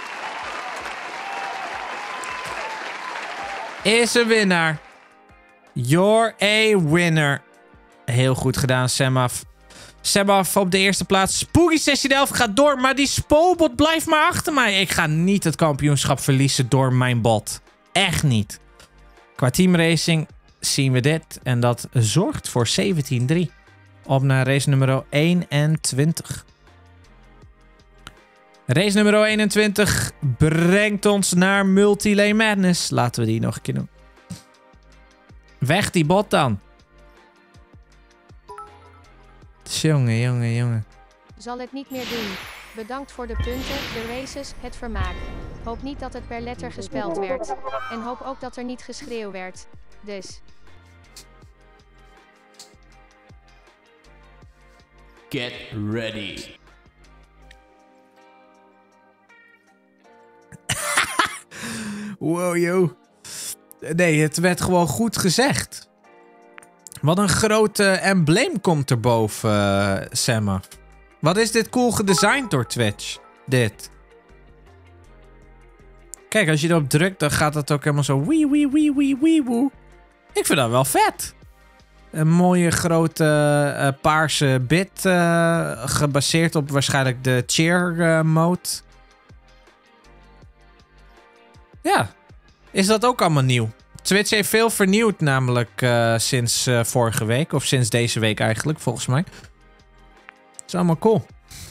is een winnaar. You're a winner. Heel goed gedaan, Samaf. Samaf op de eerste plaats. Spooky zestien elf gaat door, maar die Spobot blijft maar achter mij. Ik ga niet het kampioenschap verliezen door mijn bot. Echt niet. Qua teamracing zien we dit. En dat zorgt voor zeventien drie. Op naar race nummer eenentwintig. Race nummer eenentwintig brengt ons naar Multilane Madness. Laten we die nog een keer doen. Weg die bot dan. Jongen, jongen, jongen. Zal het niet meer doen. Bedankt voor de punten, de races, het vermaak. Hoop niet dat het per letter gespeld werd. En hoop ook dat er niet geschreeuw werd. Dus. Get ready. Wow, yo. Nee, het werd gewoon goed gezegd. Wat een groot uh, embleem komt erboven, uh, Samma. Wat is dit cool gedesigned door Twitch? Dit. Kijk, als je erop drukt, dan gaat het ook helemaal zo wee wee wee wee wee woe. Ik vind dat wel vet. Een mooie grote uh, paarse bit, uh, gebaseerd op waarschijnlijk de cheer uh, mode. Ja, is dat ook allemaal nieuw? Twitch heeft veel vernieuwd namelijk uh, sinds uh, vorige week. Of sinds deze week eigenlijk, volgens mij. Dat is allemaal cool.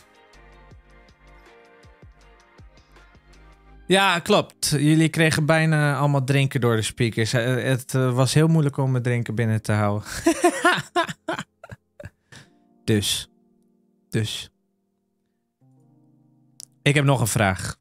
Ja, klopt. Jullie kregen bijna allemaal drinken door de speakers. Uh, het uh, was heel moeilijk om het drinken binnen te houden. dus. Dus. Ik heb nog een vraag.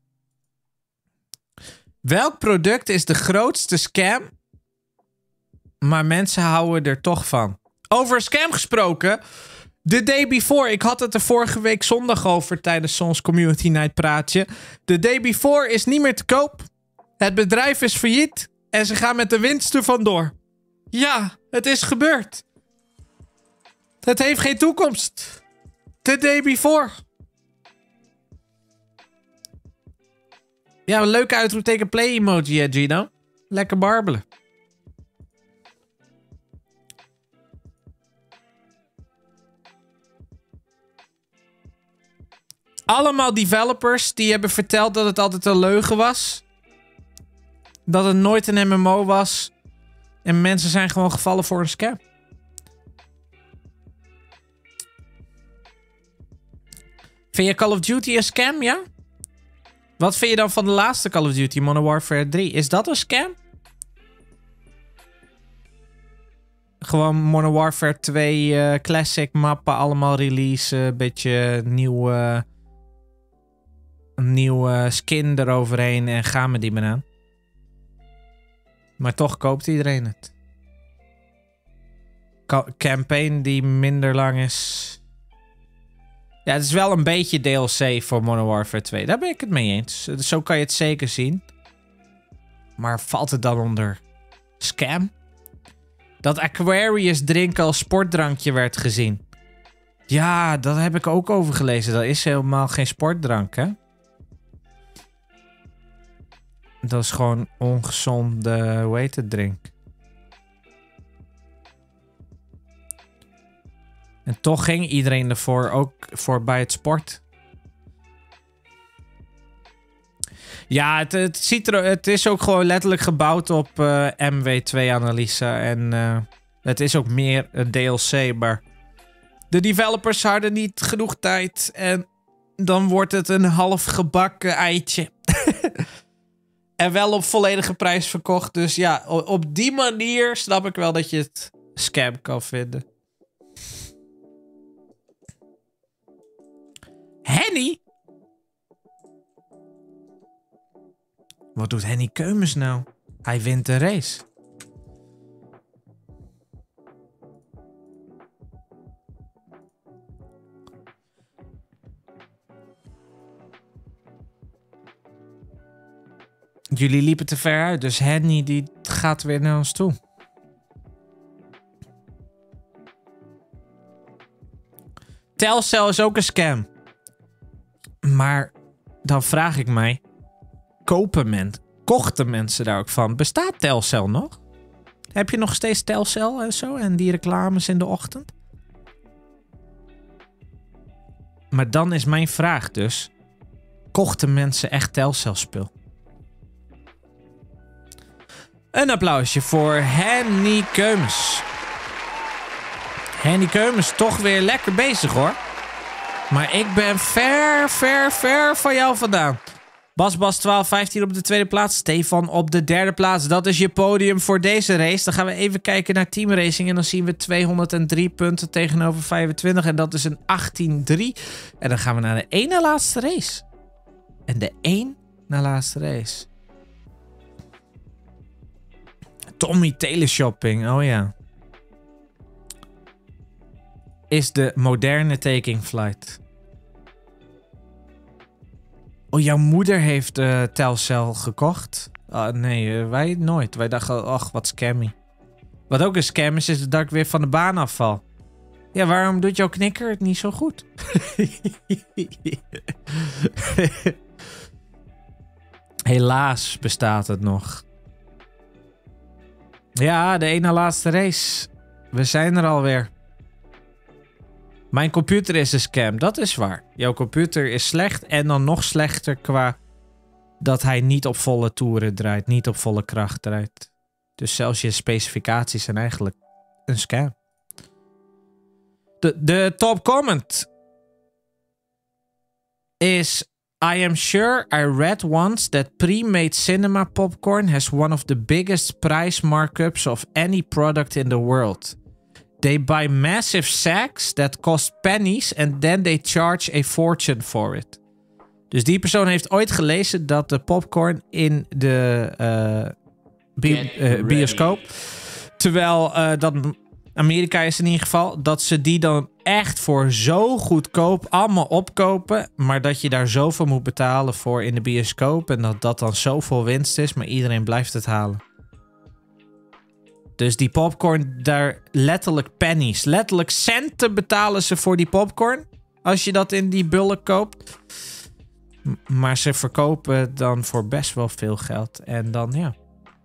Welk product is de grootste scam, maar mensen houden er toch van? Over scam gesproken. The day before. Ik had het er vorige week zondag over tijdens ons Community Night praatje. The day before is niet meer te koop. Het bedrijf is failliet. En ze gaan met de winst er vandoor. Ja, het is gebeurd. Het heeft geen toekomst. The day before. Ja, een leuke uitroepteken play emoji, hè, Gino? Lekker barbelen. Allemaal developers die hebben verteld dat het altijd een leugen was. Dat het nooit een M M O was. En mensen zijn gewoon gevallen voor een scam. Vind je Call of Duty een scam, ja? Wat vind je dan van de laatste Call of Duty, Modern Warfare drie? Is dat een scam? Gewoon Modern Warfare twee uh, classic mappen, allemaal release, een uh, beetje nieuwe, een nieuwe skin eroverheen en gaan we die maar aan. Maar toch koopt iedereen het. Ka- campaign die minder lang is. Ja, het is wel een beetje D L C voor Modern Warfare twee. Daar ben ik het mee eens. Zo kan je het zeker zien. Maar valt het dan onder scam? Dat Aquarius drinken als sportdrankje werd gezien. Ja, dat heb ik ook over gelezen. Dat is helemaal geen sportdrank, hè? Dat is gewoon ongezonde, hoe heet het, drink. En toch ging iedereen ervoor, ook voor bij het sport. Ja, het, het, ziet er, het is ook gewoon letterlijk gebouwd op uh, M W twee analyse. En uh, het is ook meer een D L C, maar de developers hadden niet genoeg tijd. En dan wordt het een half gebakken eitje. En wel op volledige prijs verkocht. Dus ja, op die manier snap ik wel dat je het scam kan vinden. Henny? Wat doet Henny Keumens nou? Hij wint de race. Jullie liepen te ver uit, dus Henny die gaat weer naar ons toe. Telcel is ook een scam. Maar dan vraag ik mij, kopen mensen, kochten mensen daar ook van? Bestaat Telcel nog? Heb je nog steeds Telcel en zo en die reclames in de ochtend? Maar dan is mijn vraag dus, kochten mensen echt Telcel spul? Een applausje voor Henny Keumens. Henny Keumens toch weer lekker bezig hoor. Maar ik ben ver, ver, ver van jou vandaan. Bas Bas twaalf vijftien op de tweede plaats. Stefan op de derde plaats. Dat is je podium voor deze race. Dan gaan we even kijken naar teamracing. En dan zien we tweehonderddrie punten tegenover vijfentwintig. En dat is een achttien drie. En dan gaan we naar de ene laatste race. En de één na laatste race. Tommy Teleshopping. Oh ja. Is de moderne taking flight. Oh, jouw moeder heeft uh, Telcel gekocht? Uh, nee, uh, wij nooit. Wij dachten, ach, wat scammy. Wat ook een scam is, is dat ik weer van de baan afval. Ja, waarom doet jouw knikker het niet zo goed? Helaas bestaat het nog. Ja, de ene laatste race. We zijn er alweer. Mijn computer is een scam, dat is waar. Jouw computer is slecht en dan nog slechter qua dat hij niet op volle toeren draait, niet op volle kracht draait. Dus zelfs je specificaties zijn eigenlijk een scam. De, de top comment is: I am sure I read once that pre-made cinema popcorn has one of the biggest price markups of any product in the world. They buy massive sacks that cost pennies and then they charge a fortune for it. Dus die persoon heeft ooit gelezen dat de popcorn in de uh, bi uh, bioscoop, terwijl uh, dat Amerika is in ieder geval, dat ze die dan echt voor zo goedkoop allemaal opkopen, maar dat je daar zoveel moet betalen voor in de bioscoop en dat dat dan zoveel winst is, maar iedereen blijft het halen. Dus die popcorn, daar letterlijk pennies, letterlijk centen betalen ze voor die popcorn. Als je dat in die bullen koopt. M maar ze verkopen dan voor best wel veel geld. En dan, ja.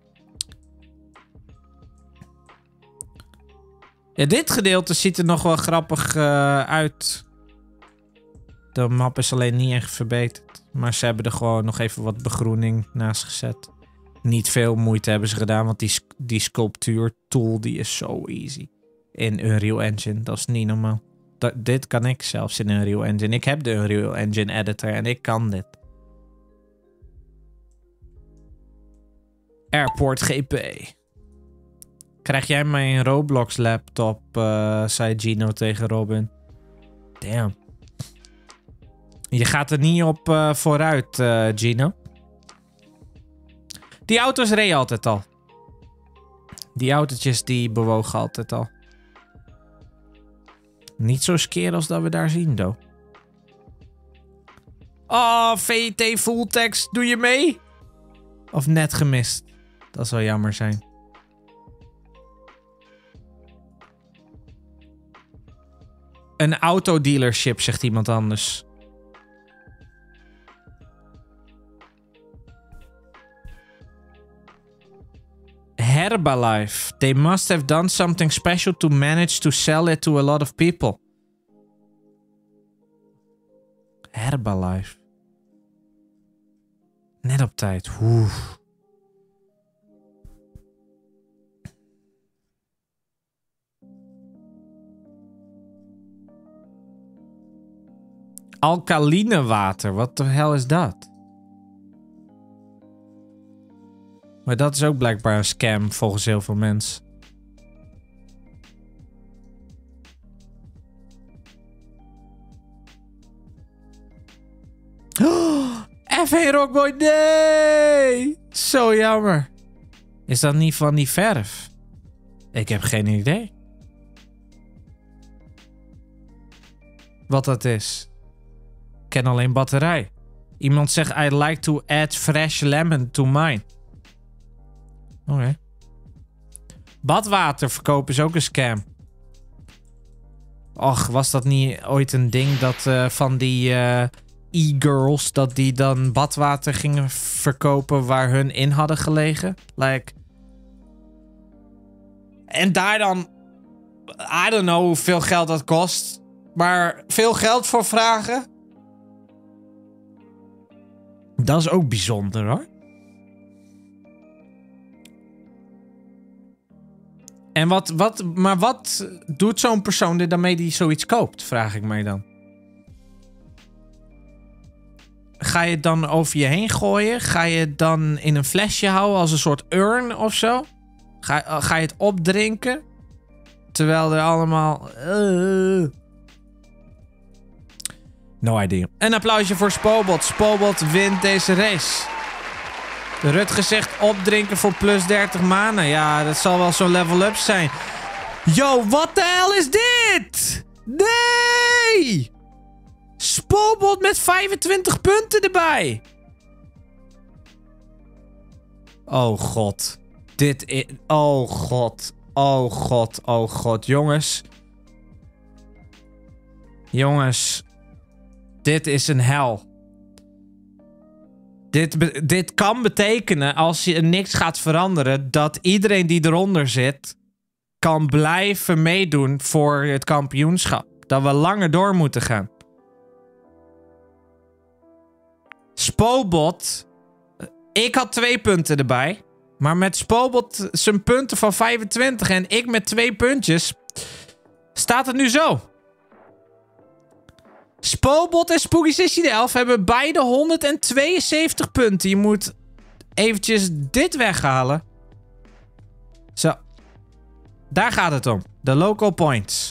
Ja, dit gedeelte ziet er nog wel grappig uh, uit. De map is alleen niet echt verbeterd. Maar ze hebben er gewoon nog even wat begroening naast gezet. Niet veel moeite hebben ze gedaan, want die, die sculptuur tool die is zo easy. In Unreal Engine, dat is niet normaal. Dat, dit kan ik zelfs in Unreal Engine. Ik heb de Unreal Engine editor en ik kan dit. Airport G P. Krijg jij mijn Roblox laptop, uh, zei Gino tegen Robin. Damn. Je gaat er niet op uh, vooruit, uh, Gino. Die auto's reden altijd al. Die autootjes die bewogen altijd al. Niet zo skeer als dat we daar zien, though. Oh, V T full text, doe je mee? Of net gemist? Dat zou jammer zijn. Een autodealership, zegt iemand anders. Herbalife. They must have done something special to manage to sell it to a lot of people. Herbalife. Net op tijd. Oeh. Alkaline water. Wat de hel is dat? Maar dat is ook blijkbaar een scam volgens heel veel mensen. Oh, F één Rockboy, nee! Zo jammer. Is dat niet van die verf? Ik heb geen idee. Wat dat is. Ik ken alleen batterij. Iemand zegt, I'd like to add fresh lemon to mine. Oké. Okay. Badwater verkopen is ook een scam. Och, was dat niet ooit een ding dat uh, van die uh, e-girls... dat die dan badwater gingen verkopen waar hun in hadden gelegen? Like... En daar dan... I don't know hoeveel geld dat kost. Maar veel geld voor vragen? Dat is ook bijzonder, hoor. En wat, wat, maar wat doet zo'n persoon er dan mee die zoiets koopt, vraag ik mij dan. Ga je het dan over je heen gooien? Ga je het dan in een flesje houden als een soort urn of zo? Ga, ga je het opdrinken? Terwijl er allemaal... Uh... No idea. Een applausje voor Spobot. Spobot wint deze race. Rutger zegt opdrinken voor plus dertig maanden. Ja, dat zal wel zo'n level up zijn. Yo, wat de hel is dit? Nee! Spobot met vijfentwintig punten erbij. Oh god. Dit is... Oh god. Oh god. Oh god. Jongens. Jongens. Dit is een hel. Dit, dit kan betekenen, als je niks gaat veranderen, dat iedereen die eronder zit, kan blijven meedoen voor het kampioenschap. Dat we langer door moeten gaan. Spobot. Ik had twee punten erbij. Maar met Spobot zijn punten van vijfentwintig en ik met twee puntjes, staat het nu zo. Spobot en Spooky Sissy de elf hebben beide honderdtweeënzeventig punten. Je moet eventjes dit weghalen. Zo. Daar gaat het om. De local points.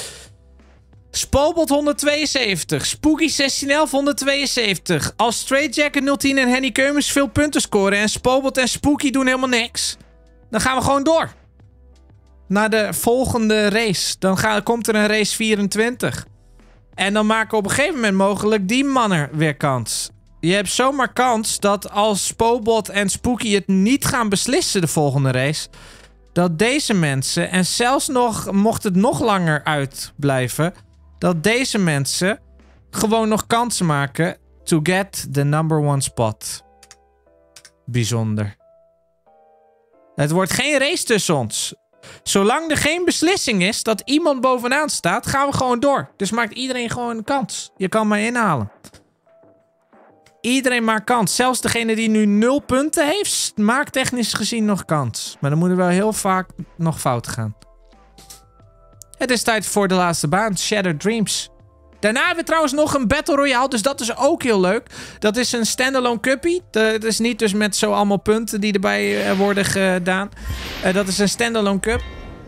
Spobot honderdtweeënzeventig. Spooky zestien elf honderdtweeënzeventig. Als Straightjacket nul tien en Henny Keumens veel punten scoren en Spobot en Spooky doen helemaal niks, dan gaan we gewoon door. Naar de volgende race. Dan gaat, komt er een race vierentwintig. En dan maken we op een gegeven moment mogelijk die mannen weer kans. Je hebt zomaar kans dat als Spobot en Spooky het niet gaan beslissen de volgende race, dat deze mensen, en zelfs nog, mocht het nog langer uitblijven, dat deze mensen gewoon nog kansen maken to get the number one spot. Bijzonder. Het wordt geen race tussen ons. Zolang er geen beslissing is dat iemand bovenaan staat, gaan we gewoon door. Dus maakt iedereen gewoon een kans. Je kan mij inhalen. Iedereen maakt kans. Zelfs degene die nu nul punten heeft, maakt technisch gezien nog kans. Maar dan moet er wel heel vaak nog fout gaan. Het is tijd voor de laatste baan. Shattered Dreams. Daarna hebben we trouwens nog een Battle Royale. Dus dat is ook heel leuk. Dat is een standalone cuppie. Dat is niet dus met zo allemaal punten die erbij uh, worden gedaan. Uh, dat is een standalone cup.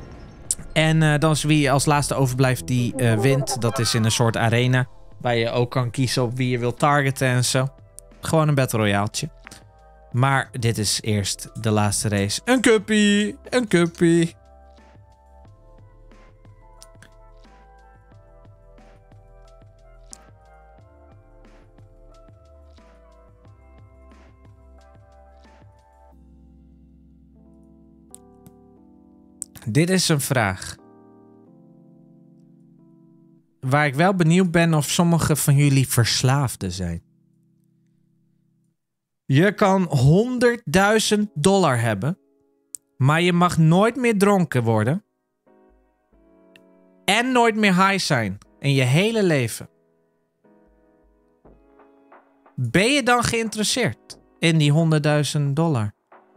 En uh, dan is wie als laatste overblijft die uh, wint. Dat is in een soort arena. Waar je ook kan kiezen op wie je wilt targeten en zo. Gewoon een Battle Royaaltje. Maar dit is eerst de laatste race. Een cuppie. Een cuppie. Dit is een vraag. waar ik wel benieuwd ben of sommige van jullie verslaafden zijn. Je kan honderdduizend dollar hebben, maar je mag nooit meer dronken worden. En nooit meer high zijn in je hele leven. Ben je dan geïnteresseerd in die honderdduizend dollar?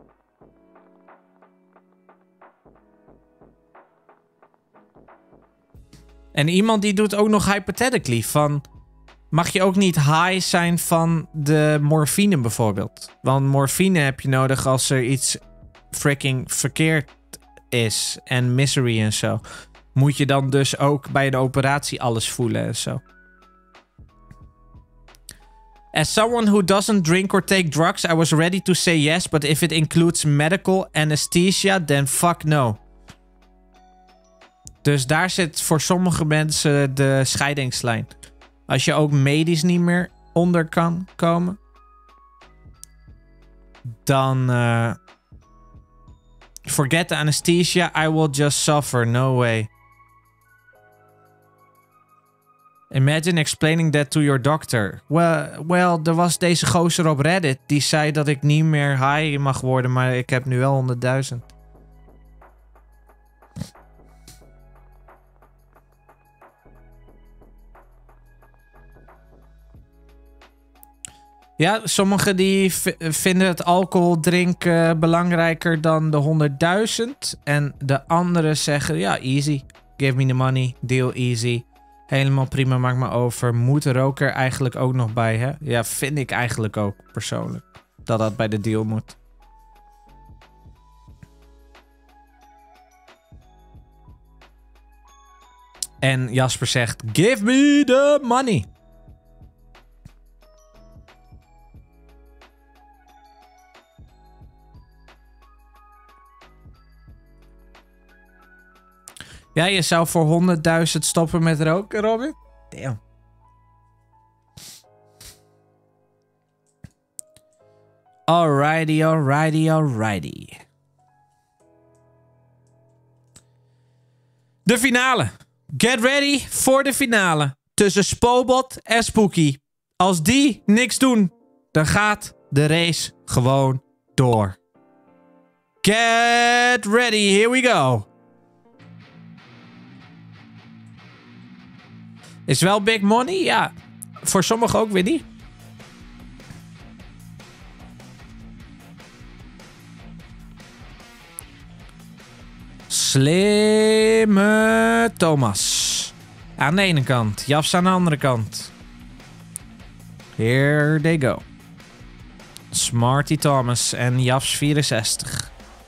En iemand die doet ook nog hypothetically van... Mag je ook niet high zijn van de morfine bijvoorbeeld? Want morfine heb je nodig als er iets freaking verkeerd is. En misery en zo. Moet je dan dus ook bij een operatie alles voelen en zo. As someone who doesn't drink or take drugs, I was ready to say yes. But if it includes medical anesthesia, then fuck no. Dus daar zit voor sommige mensen de scheidingslijn. Als je ook medisch niet meer onder kan komen. Dan... Uh, forget the anesthesia. I will just suffer. No way. Imagine explaining that to your doctor. Well, well, er was deze gozer op Reddit. Die zei dat ik niet meer high mag worden. Maar ik heb nu wel honderdduizend. Ja, sommigen die vinden het alcohol drinken belangrijker dan de honderdduizend. En de anderen zeggen, ja, easy. Give me the money. Deal easy. Helemaal prima, maak maar over. Moet er ook er eigenlijk ook nog bij, hè? Ja, vind ik eigenlijk ook, persoonlijk. Dat dat bij de deal moet. En Jasper zegt, give me the money. Ja, je zou voor honderdduizend stoppen met roken, Robin? Damn. Alrighty, alrighty, alrighty. De finale. Get ready voor de finale. Tussen Spobot en Spooky. Als die niks doen, dan gaat de race gewoon door. Get ready, here we go. Is wel big money? Ja. Voor sommigen ook weer niet. Slimme Thomas. Aan de ene kant. Jafs aan de andere kant. Here they go. Smarty Thomas en Jafs vierenzestig.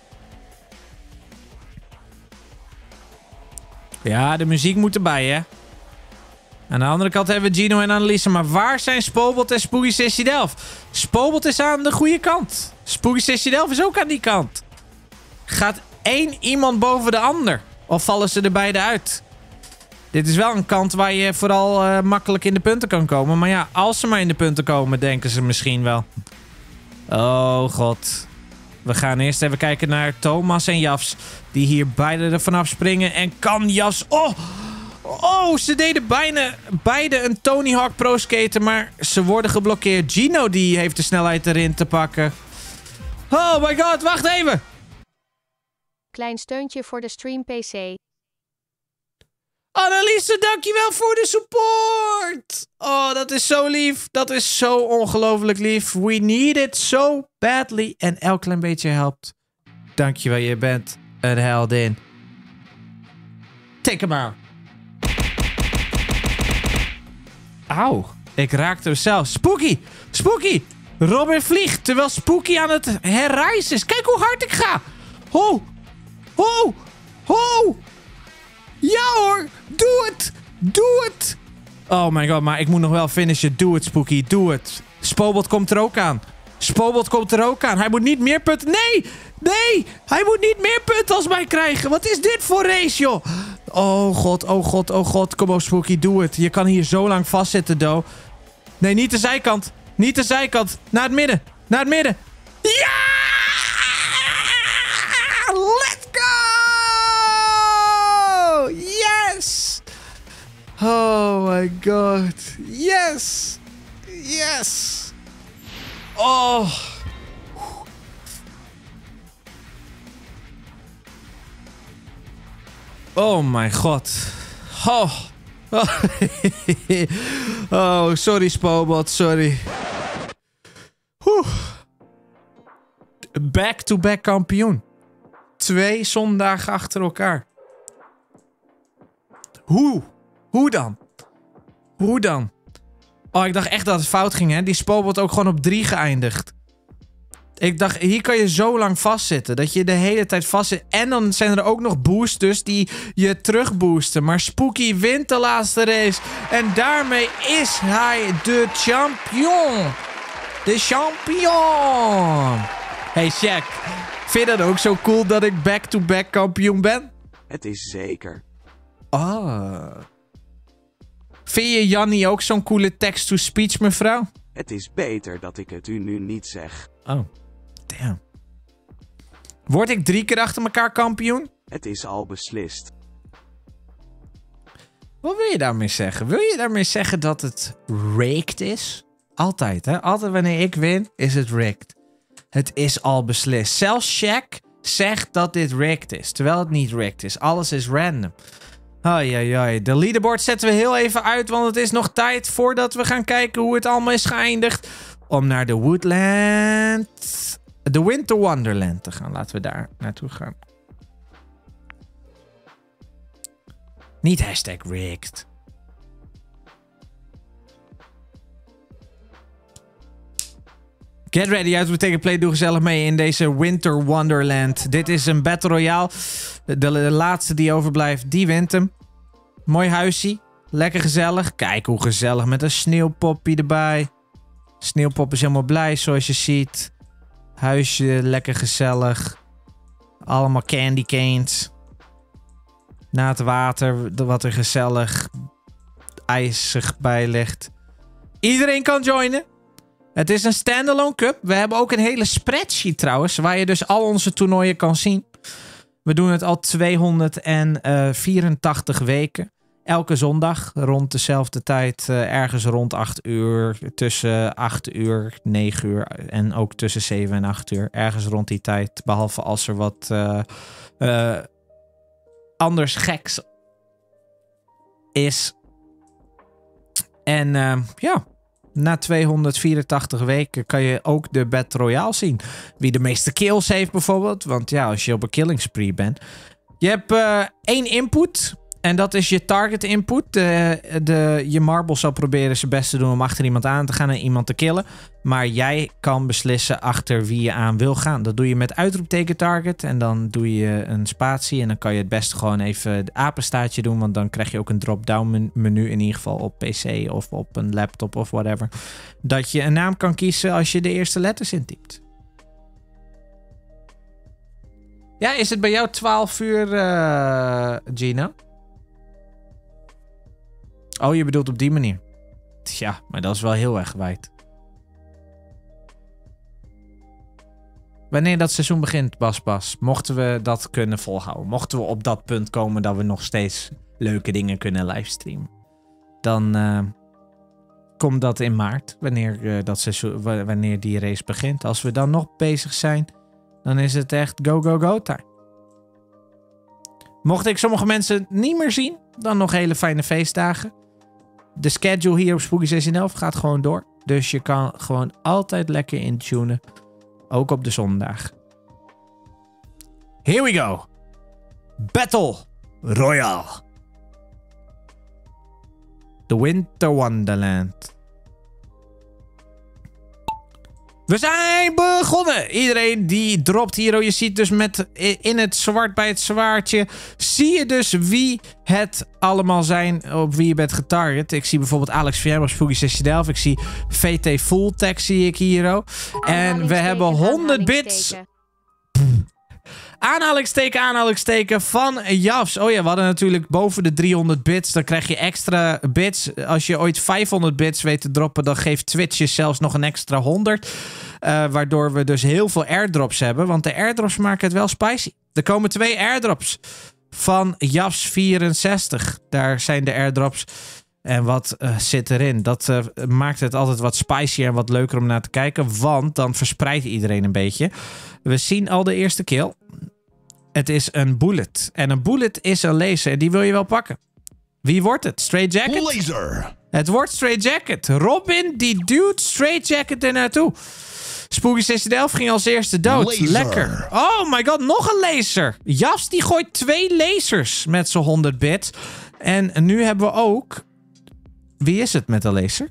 Ja, de muziek moet erbij, hè. Aan de andere kant hebben we Gino en Anneliese. Maar waar zijn Spobot en Spooky Sissy Delf? Spobot is aan de goede kant. Spooky Sissy Delf is ook aan die kant. Gaat één iemand boven de ander? Of vallen ze er beide uit? Dit is wel een kant waar je vooral uh, makkelijk in de punten kan komen. Maar ja, als ze maar in de punten komen, denken ze misschien wel. Oh god. We gaan eerst even kijken naar Thomas en Jafs. Die hier beide er vanaf springen. En kan Jafs... Oh! Oh, ze deden bijna beide een Tony Hawk Pro Skater, maar ze worden geblokkeerd. Gino die heeft de snelheid erin te pakken. Oh my god, wacht even. Klein steuntje voor de stream P C. Anneliese, dankjewel voor de support. Oh, dat is zo lief. Dat is zo ongelooflijk lief. We need it so badly. En elk klein beetje helpt. Dankjewel, je bent een heldin. Take hem out. Auw, ik raakte hem zelf. Spooky! Spooky! Robin vliegt terwijl Spooky aan het herreizen is. Kijk hoe hard ik ga! Ho! Ho! Ho! Ja hoor! Doe het! Doe het! Oh my god, maar ik moet nog wel finishen. Doe het, Spooky. Doe het. Spobot komt er ook aan. Spobot komt er ook aan. Hij moet niet meer punten... Nee! Nee! Hij moet niet meer punten als mij krijgen. Wat is dit voor race, joh? Oh god, oh god, oh god. Kom op, Spooky, doe het. Je kan hier zo lang vastzitten, Do. Nee, niet de zijkant. Niet de zijkant. Naar het midden. Naar het midden. Ja! Let's go! Yes! Oh my god. Yes! Yes! Oh! Oh mijn god. Oh. Oh, oh sorry Spobot, sorry. Back-to-back kampioen. Twee zondagen achter elkaar. Hoe? Hoe dan? Hoe dan? Oh, ik dacht echt dat het fout ging, hè. Die Spobot ook gewoon op drie geëindigd. Ik dacht, hier kan je zo lang vastzitten. Dat je de hele tijd vastzit. En dan zijn er ook nog boosters die je terugboosten. Maar Spooky wint de laatste race. En daarmee is hij de champion. De champion. Hey Shaq, vind je dat ook zo cool dat ik back-to-back kampioen ben? Het is zeker. Ah. Vind je Jannie ook zo'n coole text-to-speech, mevrouw? Het is beter dat ik het u nu niet zeg. Oh, damn. Word ik drie keer achter elkaar kampioen? Het is al beslist. Wat wil je daarmee zeggen? Wil je daarmee zeggen dat het rigged is? Altijd, hè? Altijd wanneer ik win, is het rigged. Het is al beslist. Zelfs Shaq zegt dat dit rigged is, terwijl het niet rigged is. Alles is random. Ai, ai, ai. De leaderboard zetten we heel even uit, want het is nog tijd voordat we gaan kijken hoe het allemaal is geëindigd. Om naar de Woodland... De Winter Wonderland te gaan. Laten we daar naartoe gaan. Niet hashtag rigged. Get ready, uitroepteken play, doe gezellig mee in deze Winter Wonderland. Dit is een Battle Royale. De, de, de laatste die overblijft, die wint hem. Mooi huisje. Lekker gezellig. Kijk hoe gezellig met een sneeuwpoppie erbij. Sneeuwpop is helemaal blij zoals je ziet. Huisje lekker gezellig. Allemaal candy canes. Na het water wat er gezellig ijzig bij ligt. Iedereen kan joinen. Het is een standalone cup. We hebben ook een hele spreadsheet trouwens. Waar je dus al onze toernooien kan zien. We doen het al tweehonderdvierentachtig weken. Elke zondag rond dezelfde tijd. Uh, ergens rond acht uur. Tussen acht uur, negen uur. En ook tussen zeven en acht uur. Ergens rond die tijd. Behalve als er wat uh, uh, anders geks is. En uh, ja... Na tweehonderdvierentachtig weken kan je ook de Battle Royale zien. Wie de meeste kills heeft bijvoorbeeld. Want ja, als je op een killing spree bent. Je hebt uh, één input. En dat is je target input. De, de, je marble zal proberen zijn best te doen om achter iemand aan te gaan en iemand te killen. Maar jij kan beslissen achter wie je aan wil gaan. Dat doe je met uitroepteken target. En dan doe je een spatie. En dan kan je het beste gewoon even het apenstaartje doen. Want dan krijg je ook een drop-down menu. In ieder geval op P C of op een laptop of whatever. Dat je een naam kan kiezen als je de eerste letters intypt. Ja, is het bij jou twaalf uur, uh, Gino? Oh, je bedoelt op die manier. Ja, maar dat is wel heel erg wijd. Wanneer dat seizoen begint, Bas Bas, mochten we dat kunnen volhouden. Mochten we op dat punt komen dat we nog steeds leuke dingen kunnen livestreamen. Dan uh, komt dat in maart, wanneer, uh, dat seizoen, wanneer die race begint. Als we dan nog bezig zijn, dan is het echt go, go, go time. Mocht ik sommige mensen niet meer zien, dan nog hele fijne feestdagen. De schedule hier op Spooky zestien elf gaat gewoon door. Dus je kan gewoon altijd lekker intunen. Ook op de zondag. Here we go. Battle Royale. The Winter Wonderland. We zijn begonnen. Iedereen die dropt hier. Je ziet dus met in het zwart bij het zwaardje. Zie je dus wie het allemaal zijn. Op wie je bent getarget. Ik zie bijvoorbeeld Alex V M op Spooky zestien elf. Ik zie V T Fulltech zie ik hier ook. En we hebben honderd bits. Aanhalingsteken, aanhalingsteken van Jafs. Oh ja, we hadden natuurlijk boven de driehonderd bits. Dan krijg je extra bits. Als je ooit vijfhonderd bits weet te droppen, dan geeft Twitch je zelfs nog een extra honderd. Uh, waardoor we dus heel veel airdrops hebben. Want de airdrops maken het wel spicy. Er komen twee airdrops van Japs vierenzestig. Daar zijn de airdrops. En wat uh, zit erin? Dat uh, maakt het altijd wat spicier en wat leuker om naar te kijken. Want dan verspreidt iedereen een beetje. We zien al de eerste kill. Het is een bullet. En een bullet is een laser. En die wil je wel pakken. Wie wordt het? Straight Jacket? Laser. Het wordt Straight Jacket. Robin die duwt Straight Jacket er naartoe. Spooky zestien elf ging als eerste dood. Laser. Lekker. Oh my god, nog een laser. Jas die gooit twee lasers met zijn honderd bits. En nu hebben we ook... Wie is het met de laser?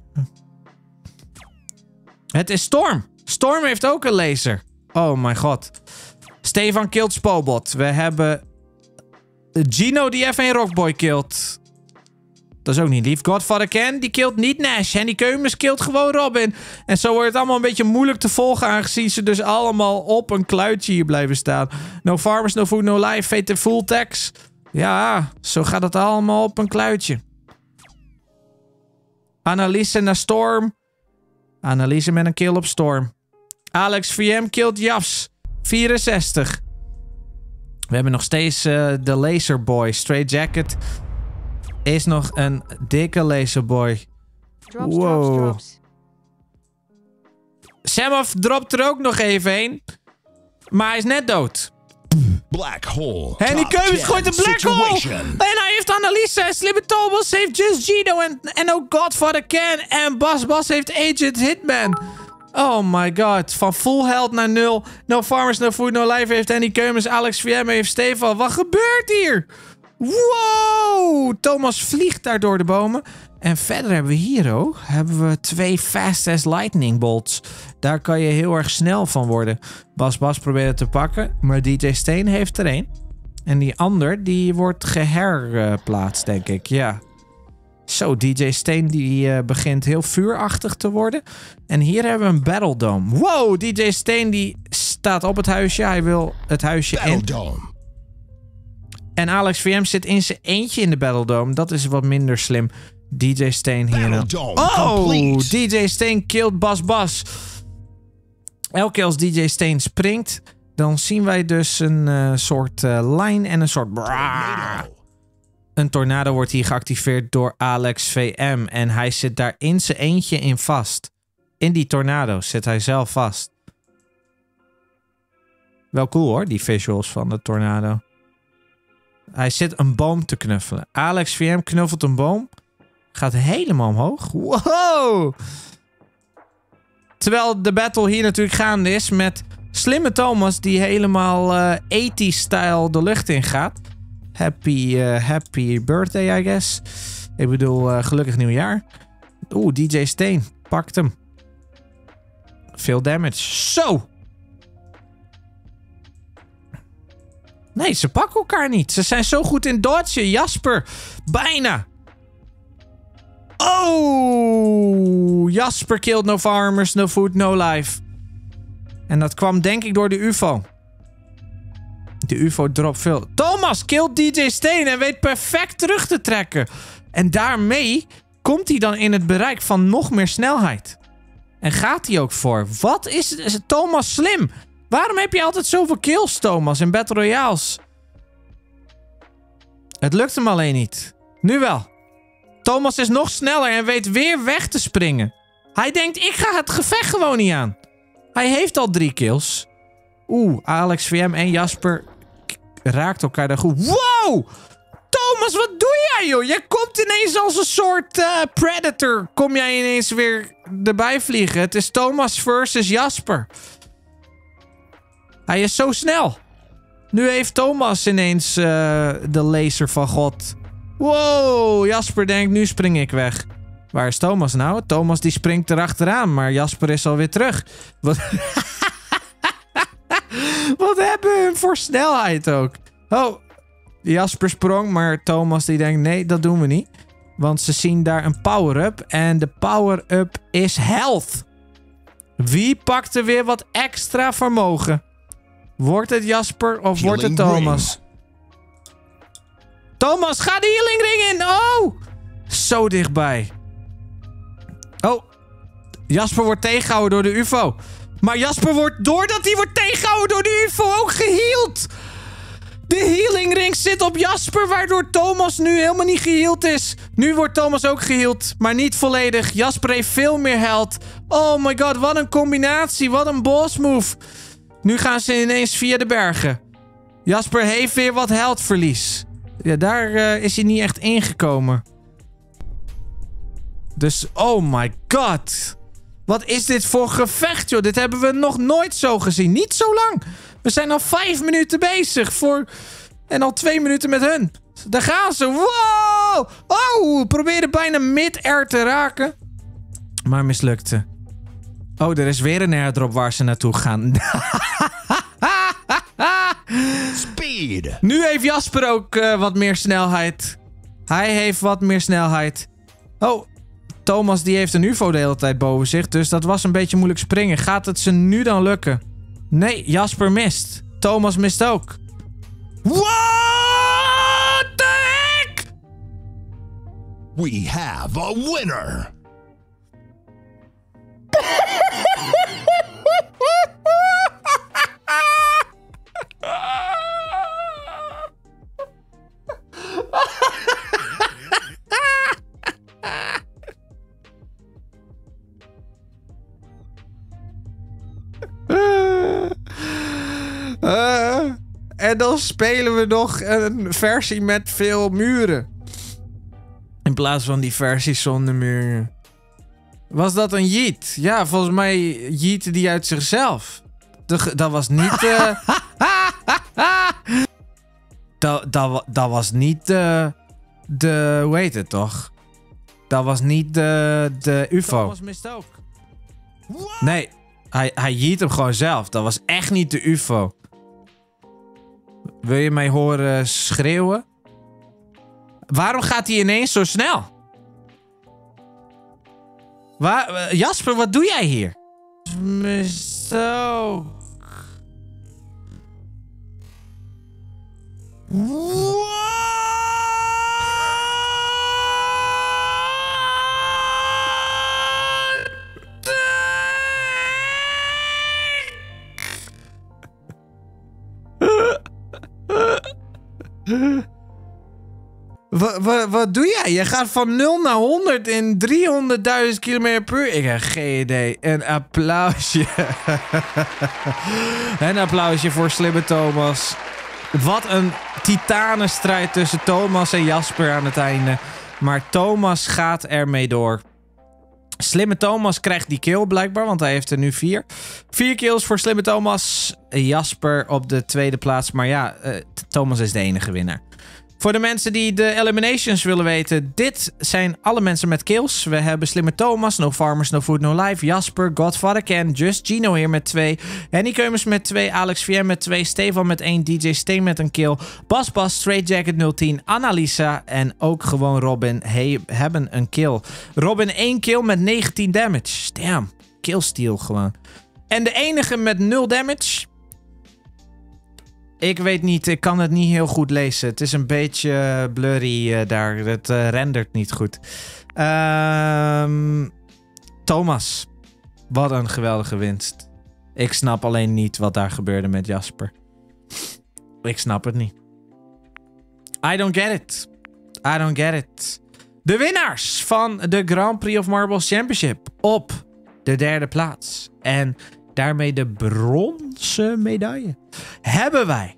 Het is Storm. Storm heeft ook een laser. Oh my god. Stefan killt Spobot. We hebben Gino die F één Rockboy killt. Dat is ook niet lief. Godfather Ken die killt niet Nash. Henny Keumers killt gewoon Robin. En zo wordt het allemaal een beetje moeilijk te volgen. Aangezien ze dus allemaal op een kluitje hier blijven staan. No farmers, no food, no life. Fate full tax. Ja, zo gaat het allemaal op een kluitje. Anneliese naar Storm. Anneliese met een kill op Storm. Alex V M killt Japs. vierenzestig. We hebben nog steeds uh, de Laserboy. Straight Jacket is nog een dikke Laserboy. Drops, wow. drops, drops. Samoff dropt er ook nog even een. Maar hij is net dood. Black hole. Henny Keumers gooit een black hole. En hij heeft Anneliese. En Slimme Thomas heeft Just Gino. En, en ook Godfather Ken. En Bas Bas heeft Agent Hitman. Oh my god. Van full health naar nul. No farmers, no food, no life heeft Henny Keumers. Alex V M heeft Stefan. Wat gebeurt hier? Wow. Thomas vliegt daar door de bomen. En verder hebben we hier ook hebben we twee fast as lightning bolts. Daar kan je heel erg snel van worden. Bas Bas probeert het te pakken. Maar D J Steen heeft er één. En die ander die wordt geherplaatst, denk ik. Ja. Zo, D J Steen die uh, begint heel vuurachtig te worden. En hier hebben we een Battle Dome. Wow, D J Steen die staat op het huisje. Hij wil het huisje Battle in. Dome. En Alex V M zit in zijn eentje in de Battle Dome. Dat is wat minder slim. D J Steen hier nou. Oh, D J Steen killt Bas Bas. Elke keer als D J Steen springt, dan zien wij dus een uh, soort uh, lijn en een soort... Tornado. Een tornado wordt hier geactiveerd door Alex V M. En hij zit daar in zijn eentje in vast. In die tornado zit hij zelf vast. Wel cool hoor, die visuals van de tornado. Hij zit een boom te knuffelen. Alex V M knuffelt een boom. Gaat helemaal omhoog. Wow! Terwijl de battle hier natuurlijk gaande is met Slimme Thomas die helemaal uh, eighties-style de lucht in gaat. Happy, uh, happy birthday, I guess. Ik bedoel, uh, gelukkig nieuwjaar. Oeh, D J Steen pakt hem. Veel damage. Zo! Nee, ze pakken elkaar niet. Ze zijn zo goed in dodgen. Jasper, bijna. Oh! Jasper killed no farmers, no food, no life. En dat kwam denk ik door de U F O. De U F O dropt veel. Thomas killed D J Steen en weet perfect terug te trekken. En daarmee komt hij dan in het bereik van nog meer snelheid. En gaat hij ook voor. Wat is, is Thomas slim? Waarom heb je altijd zoveel kills, Thomas, in Battle Royales? Het lukt hem alleen niet. Nu wel. Thomas is nog sneller en weet weer weg te springen. Hij denkt, ik ga het gevecht gewoon niet aan. Hij heeft al drie kills. Oeh, Alex V M en Jasper raakt elkaar daar goed. Wow! Thomas, wat doe jij, joh? Jij komt ineens als een soort uh, predator. Kom jij ineens weer erbij vliegen. Het is Thomas versus Jasper. Hij is zo snel. Nu heeft Thomas ineens uh, de laser van God. Wow, Jasper denkt, nu spring ik weg. Waar is Thomas nou? Thomas die springt erachteraan, maar Jasper is alweer terug. Wat, Wat hebben we voor snelheid ook? Oh, Jasper sprong, maar Thomas die denkt, nee, dat doen we niet. Want ze zien daar een power-up en de power-up is health. Wie pakt er weer wat extra vermogen? Wordt het Jasper of wordt het Thomas? Thomas, ga de healing ring in! Oh! Zo dichtbij. Oh. Jasper wordt tegengehouden door de U F O. Maar Jasper wordt, doordat hij wordt tegengehouden door de U F O, ook geheeld. De healing ring zit op Jasper, waardoor Thomas nu helemaal niet geheeld is. Nu wordt Thomas ook geheeld, maar niet volledig. Jasper heeft veel meer health. Oh my god, wat een combinatie. Wat een boss move. Nu gaan ze ineens via de bergen. Jasper heeft weer wat healthverlies. Ja, daar uh, is hij niet echt ingekomen. Dus, oh my god. Wat is dit voor gevecht, joh? Dit hebben we nog nooit zo gezien. Niet zo lang. We zijn al vijf minuten bezig voor... En al twee minuten met hun. Daar gaan ze. Wow! Oh, probeerde bijna mid-air te raken. Maar mislukte. Oh, er is weer een airdrop waar ze naartoe gaan. Speed. Nu heeft Jasper ook uh, wat meer snelheid. Hij heeft wat meer snelheid. Oh, Thomas die heeft een U F O de hele tijd boven zich. Dus dat was een beetje moeilijk springen. Gaat het ze nu dan lukken? Nee, Jasper mist. Thomas mist ook. What the heck? We have a winner. Uh, en dan spelen we nog een versie met veel muren. In plaats van die versie zonder muren. Was dat een yeet? Ja, volgens mij yeette die uit zichzelf. De, dat was niet... Uh... dat, dat, dat was niet de... de... Hoe heet het toch? Dat was niet de, de U F O. Thomas mist ook. Nee, hij, hij yeet hem gewoon zelf. Dat was echt niet de U F O. Wil je mij horen schreeuwen? Waarom gaat hij ineens zo snel? Waar, uh, Jasper, wat doe jij hier? Mist ook. Wat, wat, wat doe jij? Je gaat van nul naar honderd in driehonderdduizend kilometer per uur. Ik heb geen idee. Een applausje. Een applausje voor slimme Thomas. Wat een titanenstrijd tussen Thomas en Jasper aan het einde. Maar Thomas gaat ermee door. Slimme Thomas krijgt die kill blijkbaar, want hij heeft er nu vier. Vier kills voor slimme Thomas. Jasper op de tweede plaats. Maar ja, uh, Thomas is de enige winnaar. Voor de mensen die de eliminations willen weten. Dit zijn alle mensen met kills. We hebben slimme Thomas, No Farmers, No Food, No Life, Jasper, Godfather Ken, Just Gino hier met twee. Henny Keumers met twee, Alex V M met twee, Stefan met één, D J Steen met een kill, Bas Bas, Straight Jacket nul tien, Annalisa en ook gewoon Robin he hebben een kill. Robin één kill met negentien damage. Damn, killsteal gewoon. En de enige met nul damage... Ik weet niet, ik kan het niet heel goed lezen. Het is een beetje blurry uh, daar. Het uh, rendert niet goed. Um, Thomas. Wat een geweldige winst. Ik snap alleen niet wat daar gebeurde met Jasper. Ik snap het niet. I don't get it. I don't get it. De winnaars van de Grand Prix of Marbles Championship op de derde plaats. En daarmee de bronzen medaille. Hebben wij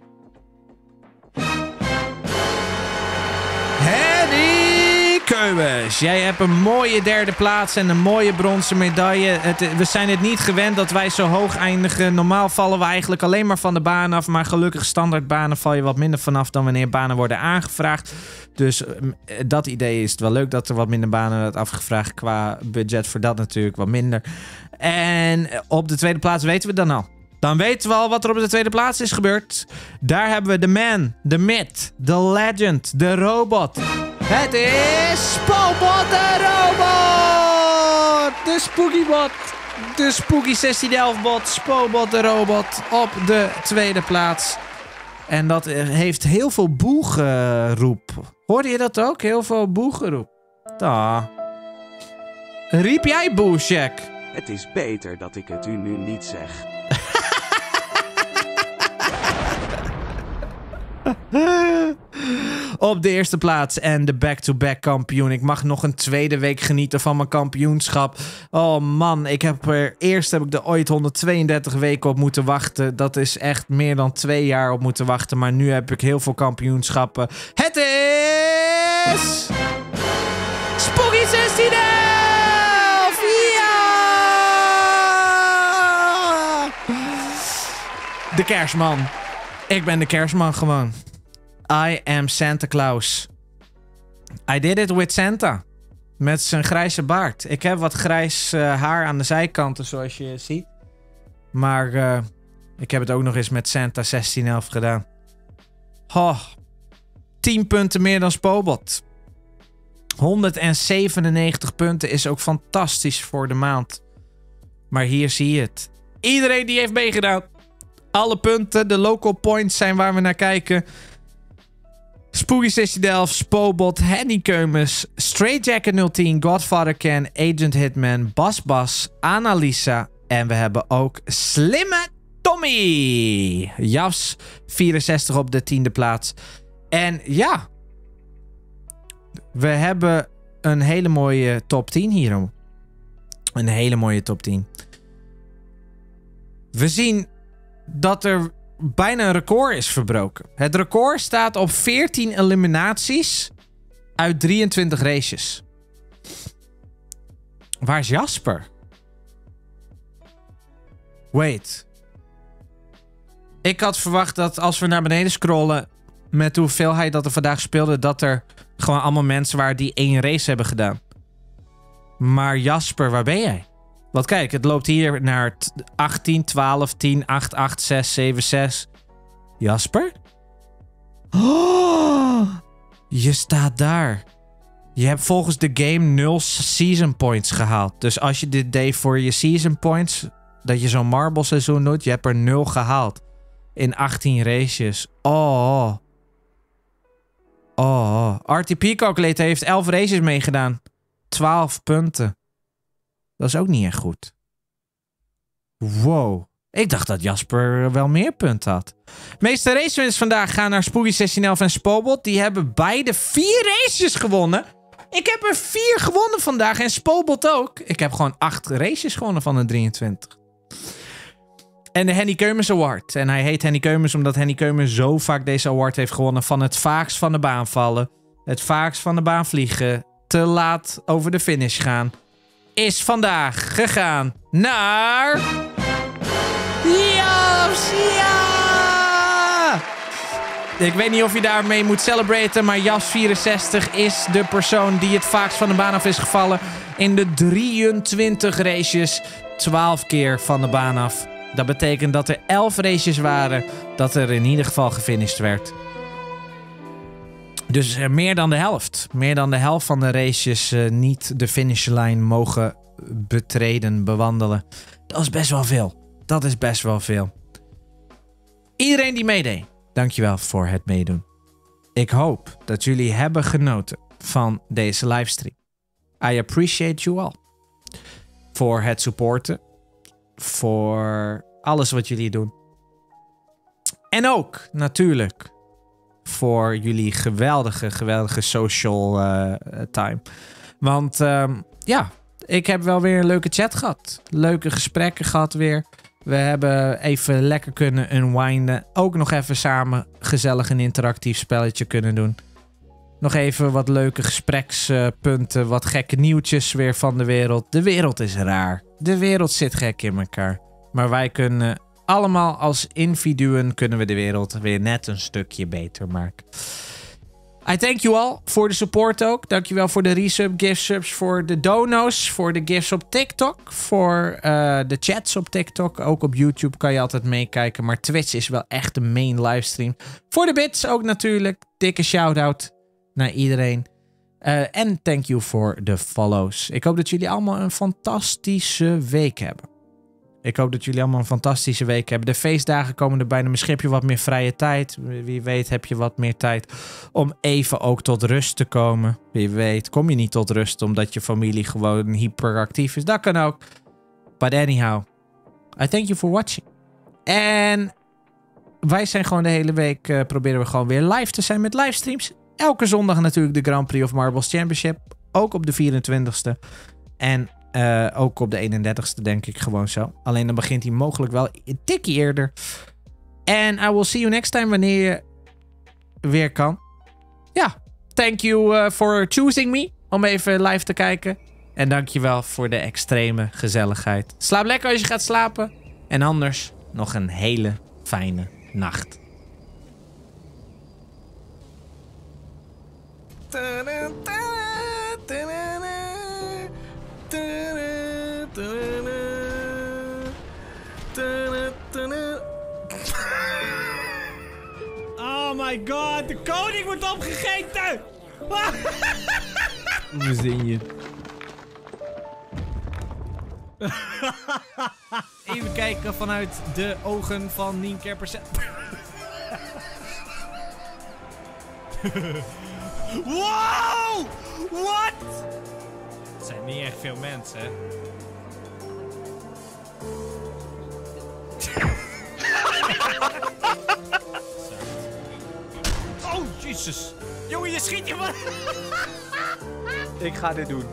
Henny Keumers. Jij hebt een mooie derde plaats en een mooie bronzen medaille. Het, we zijn het niet gewend dat wij zo hoog eindigen. Normaal vallen we eigenlijk alleen maar van de baan af. Maar gelukkig standaardbanen val je wat minder vanaf dan wanneer banen worden aangevraagd. Dus dat idee is het wel leuk dat er wat minder banen wordt afgevraagd. Qua budget voor dat natuurlijk wat minder. En op de tweede plaats weten we dan al. Dan weten we al wat er op de tweede plaats is gebeurd. Daar hebben we de man, de myth, de legend, de robot. Het is Spookbot de robot! De Spookybot. De Spooky zestien elf bot, Spookbot de robot op de tweede plaats. En dat heeft heel veel boegeroep. Hoorde je dat ook? Heel veel boegeroep. Ah. Riep jij boe, Jack? Het is beter dat ik het u nu niet zeg. Op de eerste plaats en de back-to-back kampioen. Ik mag nog een tweede week genieten van mijn kampioenschap. Oh man, ik heb er, eerst heb ik er ooit honderdtweeëndertig weken op moeten wachten. Dat is echt meer dan twee jaar op moeten wachten. Maar nu heb ik heel veel kampioenschappen. Het is... Spooky zestien elf! Ja! De kerstman. Ik ben de kerstman gewoon. I am Santa Claus. I did it with Santa. Met zijn grijze baard. Ik heb wat grijs uh, haar aan de zijkanten, zoals je ziet. Maar uh, ik heb het ook nog eens met Santa zestien elf gedaan. Oh, tien punten meer dan Spobot. honderdzevenennegentig punten is ook fantastisch voor de maand. Maar hier zie je het. Iedereen die heeft meegedaan. Alle punten, de local points zijn waar we naar kijken. Spooky zestien elf, Spobot, Henny Keumes, Straightjacket nul tien, Godfather Ken, Agent Hitman, Bas Bas, Annalisa en we hebben ook Slimme Tommy. Jas, vierenzestig op de tiende plaats. En ja, we hebben een hele mooie top tien hierom. Een hele mooie top tien. We zien dat er bijna een record is verbroken. Het record staat op veertien eliminaties uit drieëntwintig races. Waar is Jasper? Wait. Ik had verwacht dat als we naar beneden scrollen met de hoeveelheid dat er vandaag speelde, dat er gewoon allemaal mensen waren die één race hebben gedaan. Maar Jasper, waar ben jij? Want kijk, het loopt hier naar achttien, twaalf, tien, acht, acht, zes, zeven, zes. Jasper? Oh, je staat daar. Je hebt volgens de game nul season points gehaald. Dus als je dit deed voor je season points, dat je zo'n marble seizoen doet, je hebt er nul gehaald. In achttien races. Oh. Oh. R T P Calculator heeft elf races meegedaan. twaalf punten. Dat is ook niet echt goed. Wow. Ik dacht dat Jasper wel meer punten had. De meeste racewins vandaag gaan naar Spooky zestien elf en Spobot. Die hebben beide vier races gewonnen. Ik heb er vier gewonnen vandaag en Spobot ook. Ik heb gewoon acht races gewonnen van de drieëntwintig. En de Henny Keumes Award. En hij heet Henny Keumes omdat Henny Keumes zo vaak deze award heeft gewonnen. Van het vaakst van de baan vallen. Het vaakst van de baan vliegen. Te laat over de finish gaan. Is vandaag gegaan naar... Jas! Ja! Ik weet niet of je daarmee moet celebraten, maar Jas vierenzestig is de persoon die het vaakst van de baan af is gevallen in de drieëntwintig races. twaalf keer van de baan af. Dat betekent dat er elf races waren dat er in ieder geval gefinished werd. Dus uh, meer dan de helft. Meer dan de helft van de races uh, niet de finishlijn mogen betreden, bewandelen. Dat is best wel veel. Dat is best wel veel. Iedereen die meedeed, dankjewel voor het meedoen. Ik hoop dat jullie hebben genoten van deze livestream. I appreciate you all. Voor het supporten. Voor alles wat jullie doen. En ook, natuurlijk, voor jullie geweldige, geweldige social uh, time. Want um, ja, ik heb wel weer een leuke chat gehad. Leuke gesprekken gehad weer. We hebben even lekker kunnen unwinden. Ook nog even samen gezellig een interactief spelletje kunnen doen. Nog even wat leuke gesprekspunten. Uh, wat gekke nieuwtjes weer van de wereld. De wereld is raar. De wereld zit gek in elkaar. Maar wij kunnen allemaal als individuen kunnen we de wereld weer net een stukje beter maken. I thank you all voor de support ook. Dankjewel voor de resub, gift subs, voor de donos, voor de gifts op TikTok, voor uh, de chats op TikTok. Ook op YouTube kan je altijd meekijken, maar Twitch is wel echt de main livestream. Voor de bits ook natuurlijk. Dikke shout-out naar iedereen. Uh, en thank you voor de follows. Ik hoop dat jullie allemaal een fantastische week hebben. Ik hoop dat jullie allemaal een fantastische week hebben. De feestdagen komen er bijna. Misschien heb je wat meer vrije tijd. Wie weet heb je wat meer tijd om even ook tot rust te komen. Wie weet kom je niet tot rust omdat je familie gewoon hyperactief is. Dat kan ook. But anyhow, I thank you for watching. En wij zijn gewoon de hele week... Uh, proberen we gewoon weer live te zijn met livestreams. Elke zondag natuurlijk de Grand Prix of Marbles Championship. Ook op de vierentwintigste. En uh, ook op de eenendertigste denk ik gewoon zo. Alleen dan begint hij mogelijk wel een tikje eerder. En I will see you next time wanneer je weer kan. Ja, thank you uh, for choosing me. Om even live te kijken. En dankjewel voor de extreme gezelligheid. Slaap lekker als je gaat slapen. En anders nog een hele fijne nacht. Oh my god, de koning wordt opgegeten! Hoe zing je? Even kijken vanuit de ogen van Nienke percent. Wow! What? Het zijn niet echt veel mensen, hè? Oh, jezus. Jongen, je schiet je man. Ik ga dit doen.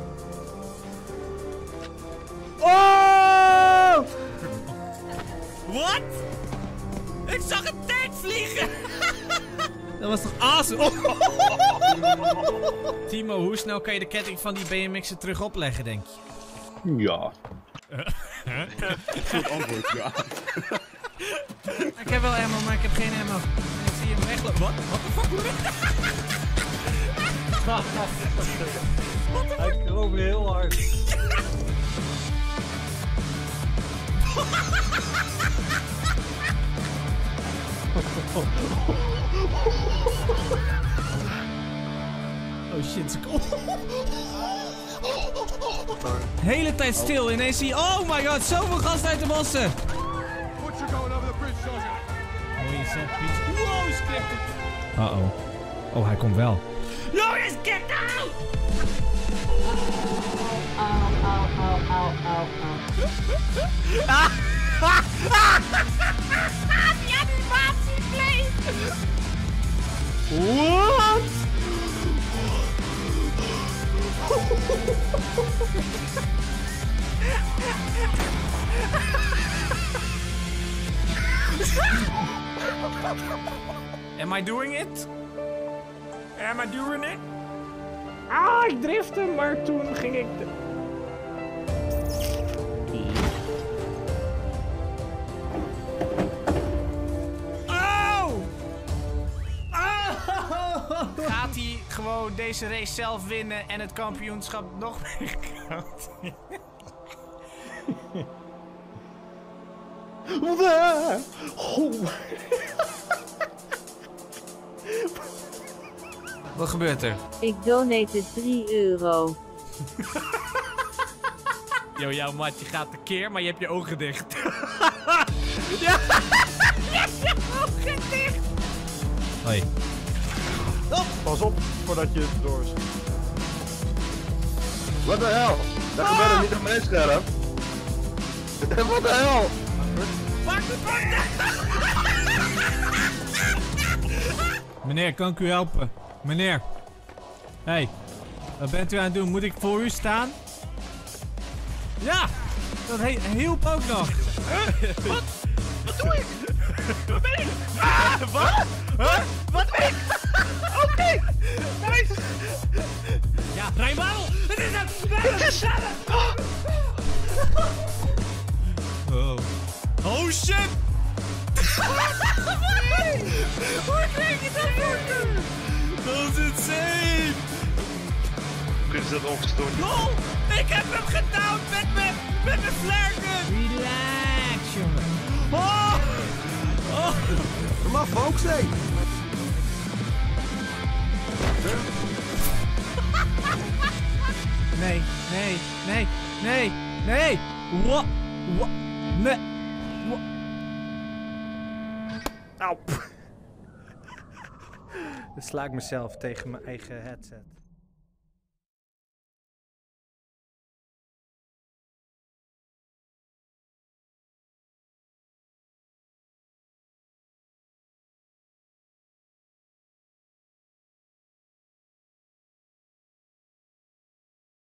Oh! Wat? Ik zag een tank vliegen. Dat was toch awesome? Oh. Timo, hoe snel kan je de ketting van die B M X'en terug opleggen, denk je? Ja. Goed antwoord, ja. Ik heb wel ammo, maar ik heb geen ammo. Ik zie hem weglopen. Wat? Wat de fuck? Wat de fuck? Hij kroop heel hard. Oh shit, ze komt. Hele tijd stil, ineens zie je... Oh my god, zoveel gas uit de bossen! Wow, is kicked. Uh-oh. Oh, hij komt wel. Yo, is kicked out! Au, au, au, au, au, au. Die animatie bleef! What? Am I doing it? Am I doing it? Ah, ik drifte, maar toen ging ik... De... Oh! Oh! Gaat hij gewoon deze race zelf winnen en het kampioenschap nog meer koud? Wat gebeurt er? Ik donate drie euro. Yo, jouw matje gaat tekeer, maar je hebt je ogen dicht. Ja, je hebt je ogen dicht. Hoi. Oh, pas op voordat je het door is. Wat de hel? Dat gebeurt er niet op mijn scherm. Wat de hel? Pak de pak! Meneer, kan ik u helpen? Meneer. Hé, hey, wat bent u aan het doen? Moet ik voor u staan? Ja, dat he hielp ook nog. Huh? Wat? Wat doe ik? Wat ben ik? Ah, wat? Huh? Wat ben ik? Oké, okay. Nice. Ja, Rijnwaal, het is een... Het is een... Oh. Oh shit! Hoe kreeg je dat voor? Dat is insane! Hoe is dat ongestoord? Lol! Ik heb hem gedaan met mijn met mijn flarken! Relax, jongen. Oh! Oh! Kom af, folks, hey! Nee, nee, nee, nee, nee! Wat? Wat? Nee! Wat? Auw! Dan sla ik mezelf tegen mijn eigen headset.